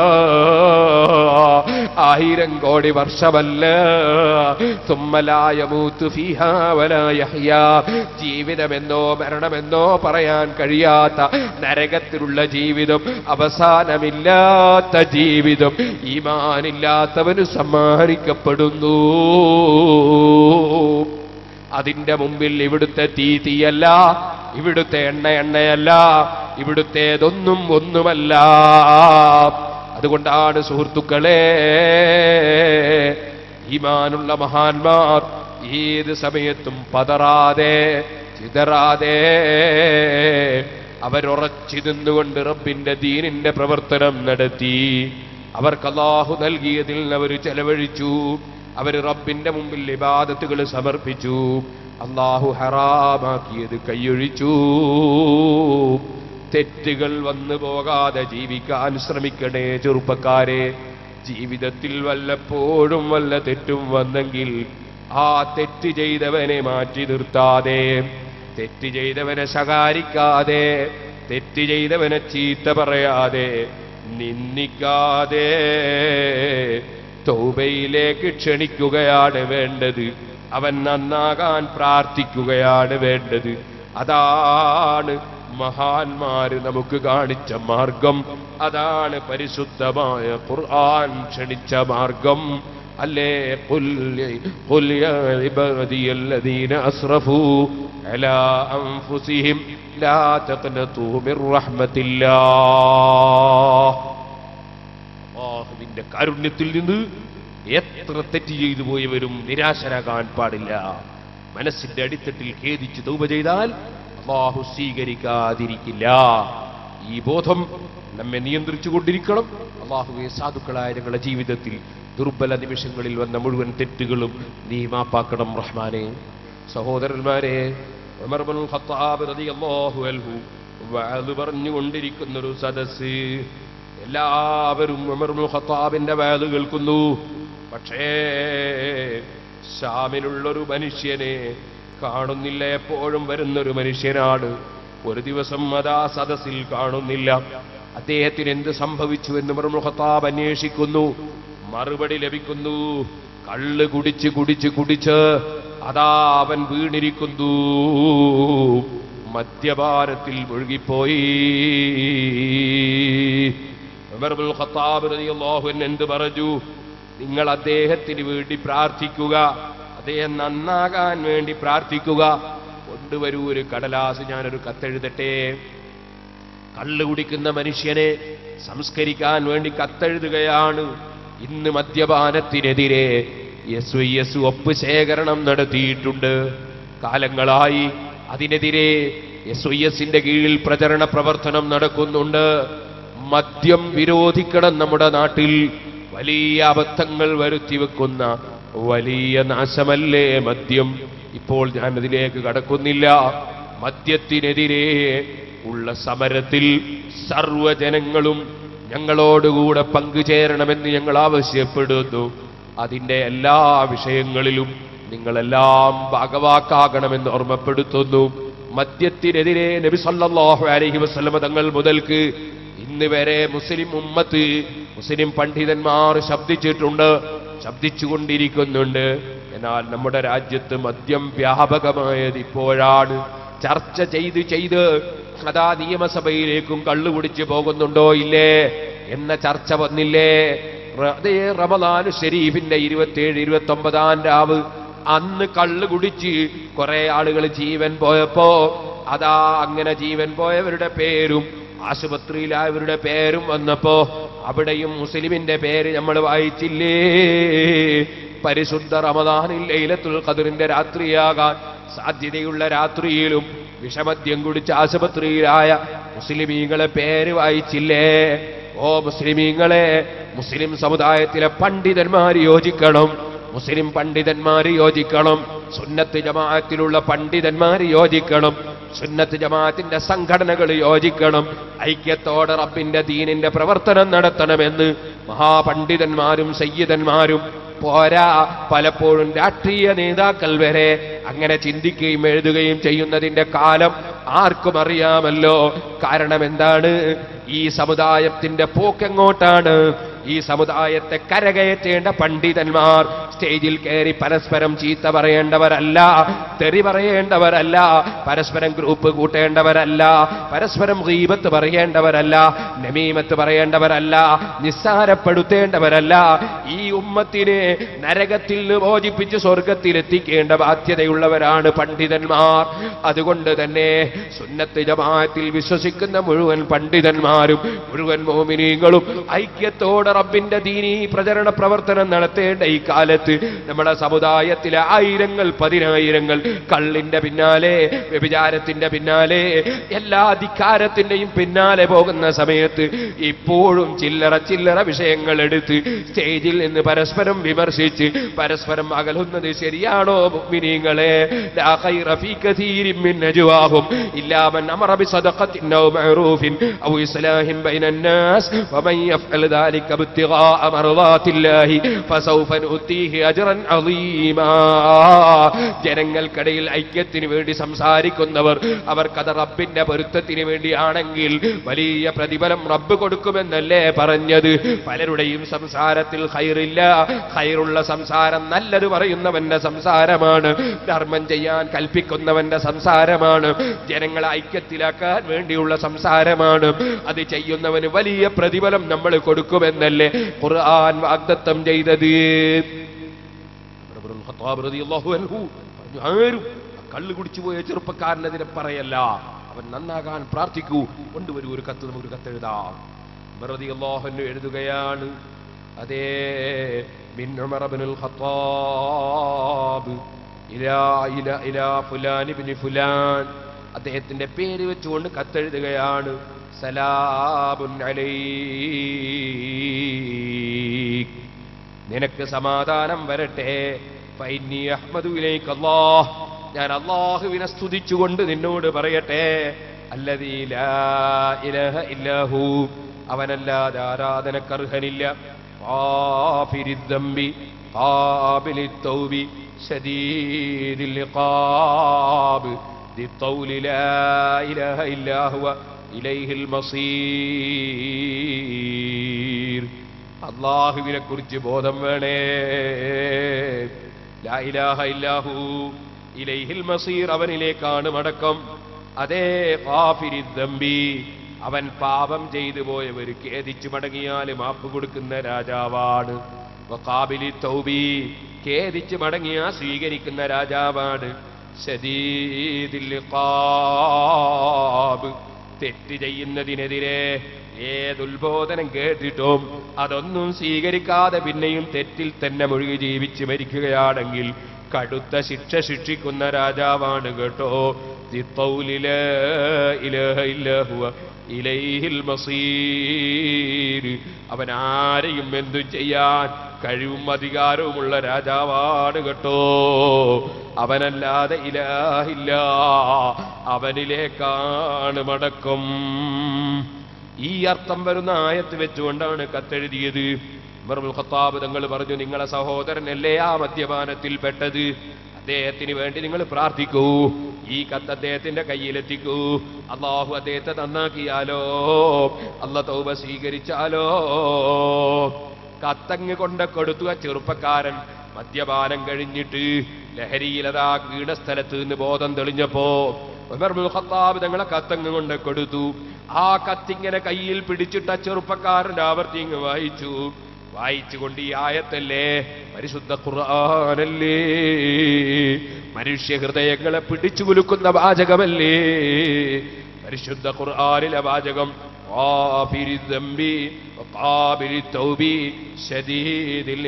1000 കോടി വർഷമല്ല. ثم لا يموت فيها ولا يحيا. ജീവിതമെന്നോ മരണമെന്നോ പറയാൻ കഴിയാത്ത നരകത്തിലുള്ള ജീവിതം, അവസാനമില്ലാത്ത ജീവിതം ഈമാനില്ലാത്തവന് സമ്മാനിക്കപ്പെടുന്നു. അതിന്റെ മുമ്പിൽ ഇവിടുത്തെ തീയല്ല, ഇവിടുത്തെ എണ്ണയല്ല, ഇവിടുത്തേതൊന്നും ഒന്നുമല്ല. അതുകൊണ്ടാണ് സുഹൃത്തുക്കളെ, ഈമാനുള്ള മഹാന്മാർ ഏത് സമയത്തും പതറാതെ ചിതറാതെ അവരുറച്ചു നിന്നുകൊണ്ട് റബ്ബിന്റെ ദീനിന്റെ പ്രവർത്തനം നടത്തി. അവർക്ക് അല്ലാഹു നൽകിയതിൽ അവർ ചെലവഴിച്ചു. അവർ റബ്ബിന്റെ മുമ്പിൽ ഇബാദത്തുകൾ സമർപ്പിച്ചു. അല്ലാഹു ഹറാമാക്കിയത് കൈയൊഴിച്ചു. തെറ്റുകൾ വന്നു പോകാതെ ജീവിക്കാൻ ശ്രമിക്കണേ ചെറുപ്പക്കാരെ. ജീവിതത്തിൽ വല്ലപ്പോഴും വല്ല തെറ്റും വന്നെങ്കിൽ ആ തെറ്റ് ചെയ്തവനെ മാറ്റി നിർത്താതെ, തെറ്റ് ചെയ്തവനെ ശകാരിക്കാതെ, തെറ്റ് ചെയ്തവനെ ചീത്ത പറയാതെ, നിന്ദിക്കാതെ തൗബയിലേക്ക് ക്ഷണിക്കുകയാണ് വേണ്ടത്. അവൻ നന്നാകാൻ പ്രാർത്ഥിക്കുകയാണ് വേണ്ടത്. അതാണ് മഹാന്മാര് നമുക്ക് കാണിച്ച മാർഗം. അതാണ് പരിശുദ്ധമായ ഖുർആൻ ക്ഷണിച്ച മാർഗം. അല്ലേ, ഖുൽ യാ ഇബാദിയല്ലദീന അസ്റഫൂ അലാ അൻഫുസിഹിം ലാ തഖ്നതൂ മിർ റഹ്മത്തില്ലാഹ്. അല്ലാഹുവിന്റെ കാരുണ്യത്തിൽ നിന്ന് എത്ര തെറ്റ് ചെയ്തു പോയവരും നിരാശരാകാൻ പാടില്ല. മനസ്സിന്റെ അടിത്തട്ടിൽ ഖേദിച്ച് തൗബ ചെയ്താൽ അല്ലാഹു സ്വീകരിക്കാതിരിക്കില്ല. ഈ ബോധം നമ്മെ നിയന്ത്രിച്ചു കൊണ്ടിരിക്കണം. അല്ലാഹുവേ, സാധുക്കളായ ഞങ്ങളുടെ ജീവിതത്തിൽ ദുർബല നിമിഷങ്ങളിൽ വന്ന മുഴുവൻ തെറ്റുകളും നീ മാപ്പാക്കണം റഹ്മാനെ. സഹോദരന്മാരെ, ഉമർ ഇബ്നുൽ ഖത്താബ് റളിയല്ലാഹു അൻഹു വഅദ് പറഞ്ഞുകൊണ്ടിരിക്കുന്നൊരു സദസ്സ്. എല്ലാവരും ഉമർ ഇബ്നുൽ ഖത്താബിന്റെ വഅദ് കേൾക്കുന്നു. പക്ഷേ ഷാമിലുള്ളൊരു മനുഷ്യനെ കാണുന്നില്ല, എപ്പോഴും വരുന്നൊരു മനുഷ്യനാണ്. ഒരു ദിവസം അതാ സദസ്സിൽ കാണുന്നില്ല. അദ്ദേഹത്തിന് എന്ത് സംഭവിച്ചു എന്ന് ഉമർ ഇബ്നുൽ ഖത്താബ് അന്വേഷിക്കുന്നു. മറുപടി ലഭിക്കുന്നു, കള്ള് കുടിച്ച് കുടിച്ച് കുടിച്ച് അതാ അവൻ വീണിരിക്കുന്നു, മദ്യപാനത്തിൽ മുഴുകിപ്പോയി. ഉമർ ഇബ്നുൽ ഖത്താബ് റളിയല്ലാഹു അൻഹു എന്ത് പറഞ്ഞു? നിങ്ങൾ അദ്ദേഹത്തിന് വേണ്ടി പ്രാർത്ഥിക്കുക, അദ്ദേഹം നന്നാകാൻ വേണ്ടി പ്രാർത്ഥിക്കുക. കൊണ്ടുവരൂ ഒരു കടലാസ്, ഞാനൊരു കത്തെഴുതട്ടെ. കള്ളു കുടിക്കുന്ന മനുഷ്യനെ സംസ്കരിക്കാൻ വേണ്ടി കത്തെഴുതുകയാണ്. ഇന്ന് മദ്യപാനത്തിനെതിരെ SYS ഒപ്പ് ശേഖരണം നടത്തിയിട്ടുണ്ട്. കാലങ്ങളായി അതിനെതിരെ SYSന്റെ കീഴിൽ പ്രചരണ പ്രവർത്തനം നടക്കുന്നുണ്ട്. മദ്യം വിരോധിക്കണം. നമ്മുടെ നാട്ടിൽ വലിയ അബദ്ധങ്ങൾ വരുത്തിവെക്കുന്ന വലിയ നാശമല്ലേ മദ്യം. ഇപ്പോൾ ഞാൻ അതിലേക്ക് കടക്കുന്നില്ല. മദ്യത്തിനെതിരെ ഉള്ള സമരത്തിൽ സർവ്വജനങ്ങളും ഞങ്ങളോടുകൂടെ പങ്കുചേരണമെന്ന് ഞങ്ങൾ ആവശ്യപ്പെടുന്നു. അതിൻ്റെ എല്ലാ വിഷയങ്ങളിലും നിങ്ങളെല്ലാം ഭാഗവാക്കാകണമെന്ന് ഓർമ്മപ്പെടുത്തുന്നു. മദ്യത്തിനെതിരെ നബി സല്ലല്ലാഹു അലൈഹി വസല്ലം തങ്ങൾ മുതൽക്ക് ഇന്ന് വരെ മുസ്ലിം ഉമ്മത്ത്, മുസ്ലിം പണ്ഡിതന്മാർ ശബ്ദിച്ചിട്ടുണ്ട്, ശബ്ദിച്ചുകൊണ്ടിരിക്കുന്നുണ്ട്. എന്നാൽ നമ്മുടെ രാജ്യത്ത് മദ്യം വ്യാപകമായത് ഇപ്പോഴാണ്. ചർച്ച ചെയ്ത് അതാ നിയമസഭയിലേക്കും കള്ളു കുടിച്ചു പോകുന്നുണ്ടോ ഇല്ലേ എന്ന ചർച്ച വന്നില്ലേ? അതേ റമദാനു ശരീഫിന്റെ 27, 29 രാവ് അന്ന് കള്ളു കുടിച്ച് കുറെ ആളുകൾ ജീവൻ പോയപ്പോ അതാ അങ്ങനെ ജീവൻ പോയവരുടെ പേരും ആശുപത്രിയിലായവരുടെ പേരും വന്നപ്പോ അവിടെയും മുസ്ലിമിന്റെ പേര് നമ്മൾ വായിച്ചില്ലേ? പരിശുദ്ധ റമദാനിൽ ലൈലത്തുൽ ഖദ്റിന്റെ രാത്രിയാകാൻ സാധ്യതയുള്ള രാത്രിയിലും വിഷമദ്യം കുടിച്ച് ആശുപത്രിയിലായ മുസ്ലിമീങ്ങളെ പേര് വായിച്ചില്ലേ? ഓ മുസ്ലിമീങ്ങളെ, മുസ്ലിം സമുദായത്തിലെ പണ്ഡിതന്മാർ യോജിക്കണം, മുസ്ലിം പണ്ഡിതന്മാർ യോജിക്കണം, സുന്നത്ത് ജമാഅത്തിലുള്ള പണ്ഡിതന്മാർ യോജിക്കണം, സുന്നത്ത് ജമാഅത്തിന്റെ സംഘടനകൾ യോജിക്കണം, ഐക്യത്തോടെ റബ്ബിന്റെ ദീനിന്റെ പ്രവർത്തനം നടത്തണമെന്ന് മഹാപണ്ഡിതന്മാരും സയ്യിദന്മാരും പോരാ, പലപ്പോഴും രാഷ്ട്രീയ നേതാക്കൾ വരെ അങ്ങനെ ചിന്തിക്കുകയും എഴുതുകയും ചെയ്യുന്നതിന്റെ കാലം ആർക്കും അറിയാമല്ലോ. കാരണം എന്താണ്? ഈ സമുദായത്തിന്റെ പോക്കെങ്ങോട്ടാണ്? ഈ സമുദായത്തെ കരകയറ്റേണ്ട പണ്ഡിതന്മാർ സ്റ്റേജിൽ കയറി പരസ്പരം ചീത്ത പറയേണ്ടവരല്ല, തെറി പറയേണ്ടവരല്ല, പരസ്പരം ഗ്രൂപ്പ് കൂട്ടേണ്ടവരല്ല, പരസ്പരം ഗീബത്ത് പറയേണ്ടവരല്ല, നമീമത്ത് പറയേണ്ടവരല്ല, നിസ്സാരപ്പെടുത്തേണ്ടവരല്ല. ഈ ഉമ്മത്തിനെ നരകത്തിൽ നിന്ന് മോചിപ്പിച്ച് സ്വർഗത്തിലെത്തിക്കേണ്ട ബാധ്യതയുള്ളവരാണ് പണ്ഡിതന്മാർ. അതുകൊണ്ട് തന്നെ സുന്നത്ത് ജമാഅത്തിൽ വിശ്വസിക്കുന്ന മുഴുവൻ പണ്ഡിതന്മാരും മുഴുവൻ മോമിനീങ്ങളും ഐക്യത്തോടെ റബ്ബിന്റെ ദീനീ പ്രചരണ പ്രവർത്തനം നടത്തേണ്ട ഈ കാലത്ത് നമ്മുടെ സമുദായത്തിലെ ആയിരങ്ങൾ പതിനായിരങ്ങൾ കള്ളിന്റെ പിന്നാലെ, വ്യഭിചാരത്തിന്റെ പിന്നാലെ, എല്ലാ ധിക്കാരത്തിന്റെയും പിന്നാലെ പോകുന്ന സമയത്ത് ഇപ്പോഴും ചില്ലറ വിഷയങ്ങൾ എടുത്ത് സ്റ്റേജിൽ നിന്ന് പരസ്പരം വിമർശിച്ച് പരസ്പരം അകലുന്നത് ശരിയാണോ മുഅ്മിനീങ്ങളെ? ലാ ഖൈറ ഫീ കസീരിൻ മിൻ നജ്വാഹും ഇല്ലാ മൻ അമറ ബിസദഖത്തിൻ ഔ മഅറൂഫിൻ ഔ ഇസ്ലാഹിൻ ബൈനൻ നാസ് വമൻ യഫ്അൽ ദാലിക ഇബ്തിഗാഅ മർളാത്തില്ലാഹി ഫസൗഫ നുതീഹി അജ്റൻ അളീമാ. ജനങ്ങൾക്കിടയിൽ ഐക്യത്തിന് വേണ്ടി സംസാരിക്കുന്നവർ അവർക്കത് റബ്ബിന്റെ പൊരുത്തത്തിന് വേണ്ടിയാണെങ്കിൽ വലിയ പ്രതിഫലം റബ്ബ് കൊടുക്കുമെന്നല്ലേ പറഞ്ഞത്? പലരുടെയും സംസാരത്തിൽ ഖൈറില്ല. ഖൈറുള്ള സംസാരം നല്ലത് പറയുന്നവന്റെ സംസാരമാണ്, ധർമ്മം ചെയ്യാൻ കൽപ്പിക്കുന്നവന്റെ സംസാരമാണ്, ജനങ്ങളെ ഐക്യത്തിലാക്കാൻ വേണ്ടിയുള്ള സംസാരമാണ്. അത് ചെയ്യുന്നവന് വലിയ പ്രതിഫലം നമ്മൾ കൊടുക്കുമെന്നല്ലേ ഖുർആൻ വാഗ്ദത്തം ചെയ്തത്? ആരും കള്ളു കുടിച്ചു പോയ ചെറുപ്പക്കാരനെതിരെ പറയല്ല, അവൻ നന്നാകാൻ പ്രാർത്ഥിക്കൂ. കൊണ്ടുവരൂ ഒരു കത്ത്, നമുക്ക് കത്തെഴുതാം. റളിയല്ലാഹു അൻഹു എഴുതുകയാണ്, അതേ മിൻ ഉമർ ഇബ്നുൽ ഖത്താബ് ഇലാ ഫുലാൻ ഇബ്നു ഫുലാൻ, അദ്ദേഹത്തിന്റെ പേര് വെച്ചുകൊണ്ട് കത്തെഴുതുകയാണ്. സലാമുൻ അലൈക്, നിനക്ക് സമാധാനം വരട്ടെ. ഫഇന്നി അഹ്മദു ഇലൈക അല്ലാഹ്, ഞാൻ അല്ലാഹുവിനെ സ്തുതിച്ചുകൊണ്ട് നിന്നോട് പറയട്ടെ. അല്ലദീ ലാ ഇലാഹ ഇല്ലാഹു, അവനല്ലാതെ ആരാധനക്കർഹനില്ല. ഗാഫിരിദ് ദംബി ഖാബിലിത് തൗബി ശദീദിൽ ഇഖാബ് ദിത്തൗലി ലാ ഇലാഹ ഇല്ലാ ഹുവ ഇലൈഹിൽ മസീർ. അല്ലാഹുവിനെ കുറിച്ച് ബോധം വേണേ. ലാ ഇലാഹ ഇല്ലാഹു ഇലൈഹിൽ മസീർ, അവനിലേക്കാണ് മടക്കം. അതേ ഗാഫിരിദ് ദംബി, അവൻ പാപം ചെയ്തു പോയവർ ഖേദിച്ചു മടങ്ങിയാൽ മാപ്പ് കൊടുക്കുന്ന രാജാവാണ്. വഖാബിലിത് തൗബി, ഖേദിച്ചു മടങ്ങിയാ സ്വീകരിക്കുന്ന രാജാവാണ്. ശദീദിൽ ഇഖാബ്, തെറ്റ് ചെയ്യുന്നതിനെതിരെ ഏതുത്ബോധനം കേട്ടിട്ടും അതൊന്നും സ്വീകരിക്കാതെ പിന്നെയും തെറ്റിൽ തന്നെ മുഴുകി ജീവിച്ച് മരിക്കുകയാണെങ്കിൽ കടുത്ത ശിക്ഷ ശിക്ഷിക്കുന്ന രാജാവാണ് കേട്ടോ. ദിത്തൗലി ലാ ഇലാഹ ഇല്ലാ ഹുവ ഇലൈഹിൽ മസീർ, അവൻ ആരെയും എന്തും ചെയ്യാൻ കഴിവും അധികാരവുമുള്ള രാജാവാണ് കേട്ടോ. അവനല്ലാതെ ഇലാഹില്ല, അവനിലേക്കാണ് മടക്കം. ഈ അർത്ഥം വരുന്ന ആയത്ത് വെച്ചുകൊണ്ടാണ് കത്തെഴുതിയത്. ഉമർ ഇബ്നുൽ ഖത്താബ് തങ്ങൾ പറഞ്ഞു, നിങ്ങളെ സഹോദരനല്ലേ ആ മദ്യപാനത്തിൽ പെട്ടത്, അദ്ദേഹത്തിന് വേണ്ടി നിങ്ങൾ പ്രാർത്ഥിക്കൂ, ഈ കത്ത് അദ്ദേഹത്തിന്റെ കയ്യിലെത്തിക്കൂ. അള്ളാഹു അദ്ദേഹത്തെ നന്നാക്കിയാലോ, അല്ലാഹു തൗബ സ്വീകരിച്ചാലോ. കത്തങ്ങ് കൊണ്ട് കൊടുത്തു. ആ ചെറുപ്പക്കാരൻ മദ്യപാനം കഴിഞ്ഞിട്ട് ലഹരിയിലതാ വീണ സ്ഥലത്ത് നിന്ന് ബോധം തെളിഞ്ഞപ്പോ ഉമർ ഇബ്നുൽ ഖത്താബ് തങ്ങളെ കത്തങ്ങ് കൊണ്ട് കൊടുത്തു. ആ കത്തിങ്ങനെ കയ്യിൽ പിടിച്ചിട്ട ചെറുപ്പക്കാരൻ ആവർത്തി ഇങ്ങ് വായിച്ചു. വായിച്ചുകൊണ്ട് ഈ ആയത്തല്ലേ, പരിശുദ്ധ ഖുർആനല്ലേ, മനുഷ്യ ഹൃദയങ്ങളെ പിടിച്ചു കുലുക്കുന്ന വാചകമല്ലേ പരിശുദ്ധ ഖുർആനിലെ വാചകം. ഗാഫിരിദ് ദംബി വഖാബിലിത് തൗബി ശദീദിൽ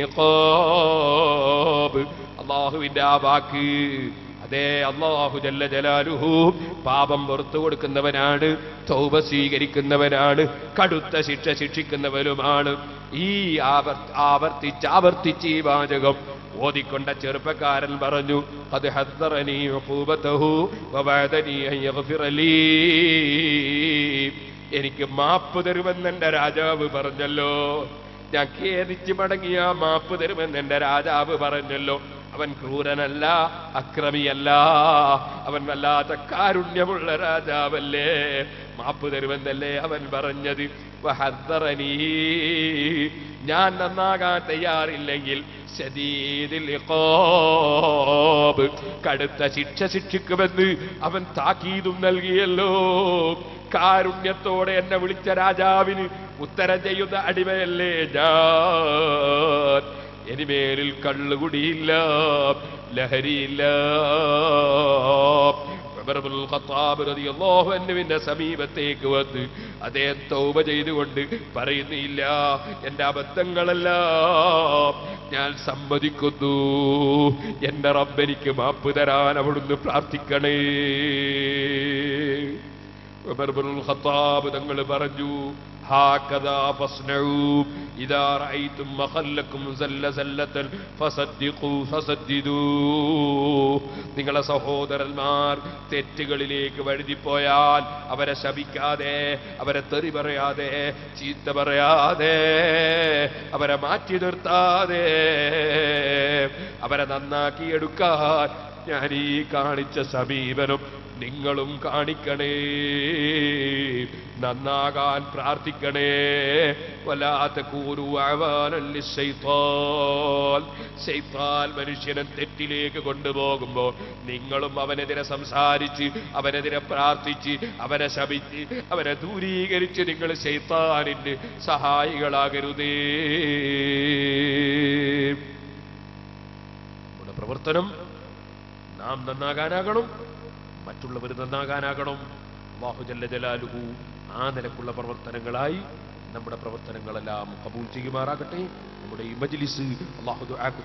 ഇഖാബ്. അല്ലാഹുവിന്റെ ആ വാക്ക്, അതേ അല്ലാഹു ജല്ല ജലാലുഹു പാപം പുറത്തു കൊടുക്കുന്നവനാണ്, തൗബ സ്വീകരിക്കുന്നവനാണ്, കടുത്ത ശിക്ഷ ശിക്ഷിക്കുന്നവനുമാണ്. ഈ ആവർത്തിച്ച് ഈ വാചകം ഓതിക്കൊണ്ട ചെറുപ്പക്കാരൻ പറഞ്ഞു, ഖദ് ഹദ്ദറനി ഉഖൂബതഹു വവഅദനി അൻ യഗ്ഫിറ ലീ, എനിക്ക് മാപ്പ് തരുമെന്ന് എന്റെ രാജാവ് പറഞ്ഞല്ലോ, ഞാൻ ഖേദിച്ച് മടങ്ങിയ മാപ്പ് തരുമെന്ന് എന്റെ രാജാവ് പറഞ്ഞല്ലോ. അവൻ ക്രൂരനല്ല, അക്രമിയല്ല, അവൻ വല്ലാത്ത കാരുണ്യമുള്ള രാജാവല്ലേ, മാപ്പ് തരുമെന്നല്ലേ അവൻ പറഞ്ഞത്. വഹദ്ദറനീ, ഞാൻ നന്നാകാൻ തയ്യാറില്ലെങ്കിൽ ശദീദിൽ ഇഖാബ്, കടുത്ത ശിക്ഷ ശിക്ഷിക്കുമെന്ന് അവൻ താക്കീതും നൽകിയല്ലോ. കാരുണ്യത്തോടെ എന്നെ വിളിച്ച രാജാവിന് ഉത്തരം ചെയ്യുന്ന അടിമയല്ലേ ഞാൻ. എനിമേലിൽ കള്ളുകുടിയില്ല, ലഹരിയില്ല. ഉമർ ഇബ്നുൽ ഖത്താബ് റളിയല്ലാഹു അൻഹുവിന്റെ സമീപത്തേക്ക് വന്ന് അദ്ദേഹം തൗബ ചെയ്തുകൊണ്ട് പറയുന്നില്ല, എന്റെ അബദ്ധങ്ങളെല്ലാം ഞാൻ സമ്മതിക്കുന്നു, എന്റെ റബ്ബെനിക്ക് മാപ്പ് തരാൻ അവിടുന്ന് പ്രാർത്ഥിക്കണേ. ഉമർ ഇബ്നുൽ ഖത്താബ് തങ്ങൾ പറഞ്ഞു, ഹാകദാ ഫസ്നഉ ഇദാ റഅയ്തും മഖല്ലക്കും സല്ലസല്ലതൻ ഫസദ്ദിഖു ഫസദ്ദിദു. നിങ്ങളെ സഹോദരന്മാർ തെറ്റുകളിലേക്ക് വഴുതിപ്പോയാൽ അവരെ ശപിക്കാതെ, അവരെ തെറി പറയാതെ, ചീത്ത പറയാതെ, അവരെ മാറ്റി നിർത്താതെ, അവരെ നന്നാക്കിയെടുക്കാൻ ഞാൻ ഈ കാണിച്ച സമീപനം നിങ്ങളും കാണിക്കണേ, നന്നാകാൻ പ്രാർത്ഥിക്കണേ. ശൈത്താൻ മനുഷ്യനെ തെറ്റിലേക്ക് കൊണ്ടുപോകുമ്പോൾ നിങ്ങളും അവനെതിരെ സംസാരിച്ച്, അവനെതിരെ പ്രാർത്ഥിച്ച്, അവനെ ശപിച്ച്, അവനെ ദൂരീകരിച്ച് നിങ്ങൾ ശൈത്താനിന് സഹായികളാകരുതേ. നമ്മുടെ പ്രവർത്തനം നാം നന്നാകാനാകണം, മറ്റുള്ളവർ നന്നാകാനാകണം. അല്ലാഹു ജല്ല ജലാലുഹു ആ നിലക്കുള്ള പ്രവർത്തനങ്ങളായി നമ്മുടെ പ്രവർത്തനങ്ങളെല്ലാം കബൂൽ ചെയ്യുമാറാകട്ടെ. നമ്മുടെ ഈ മജ്ലിസ് അല്ലാഹു ദുആ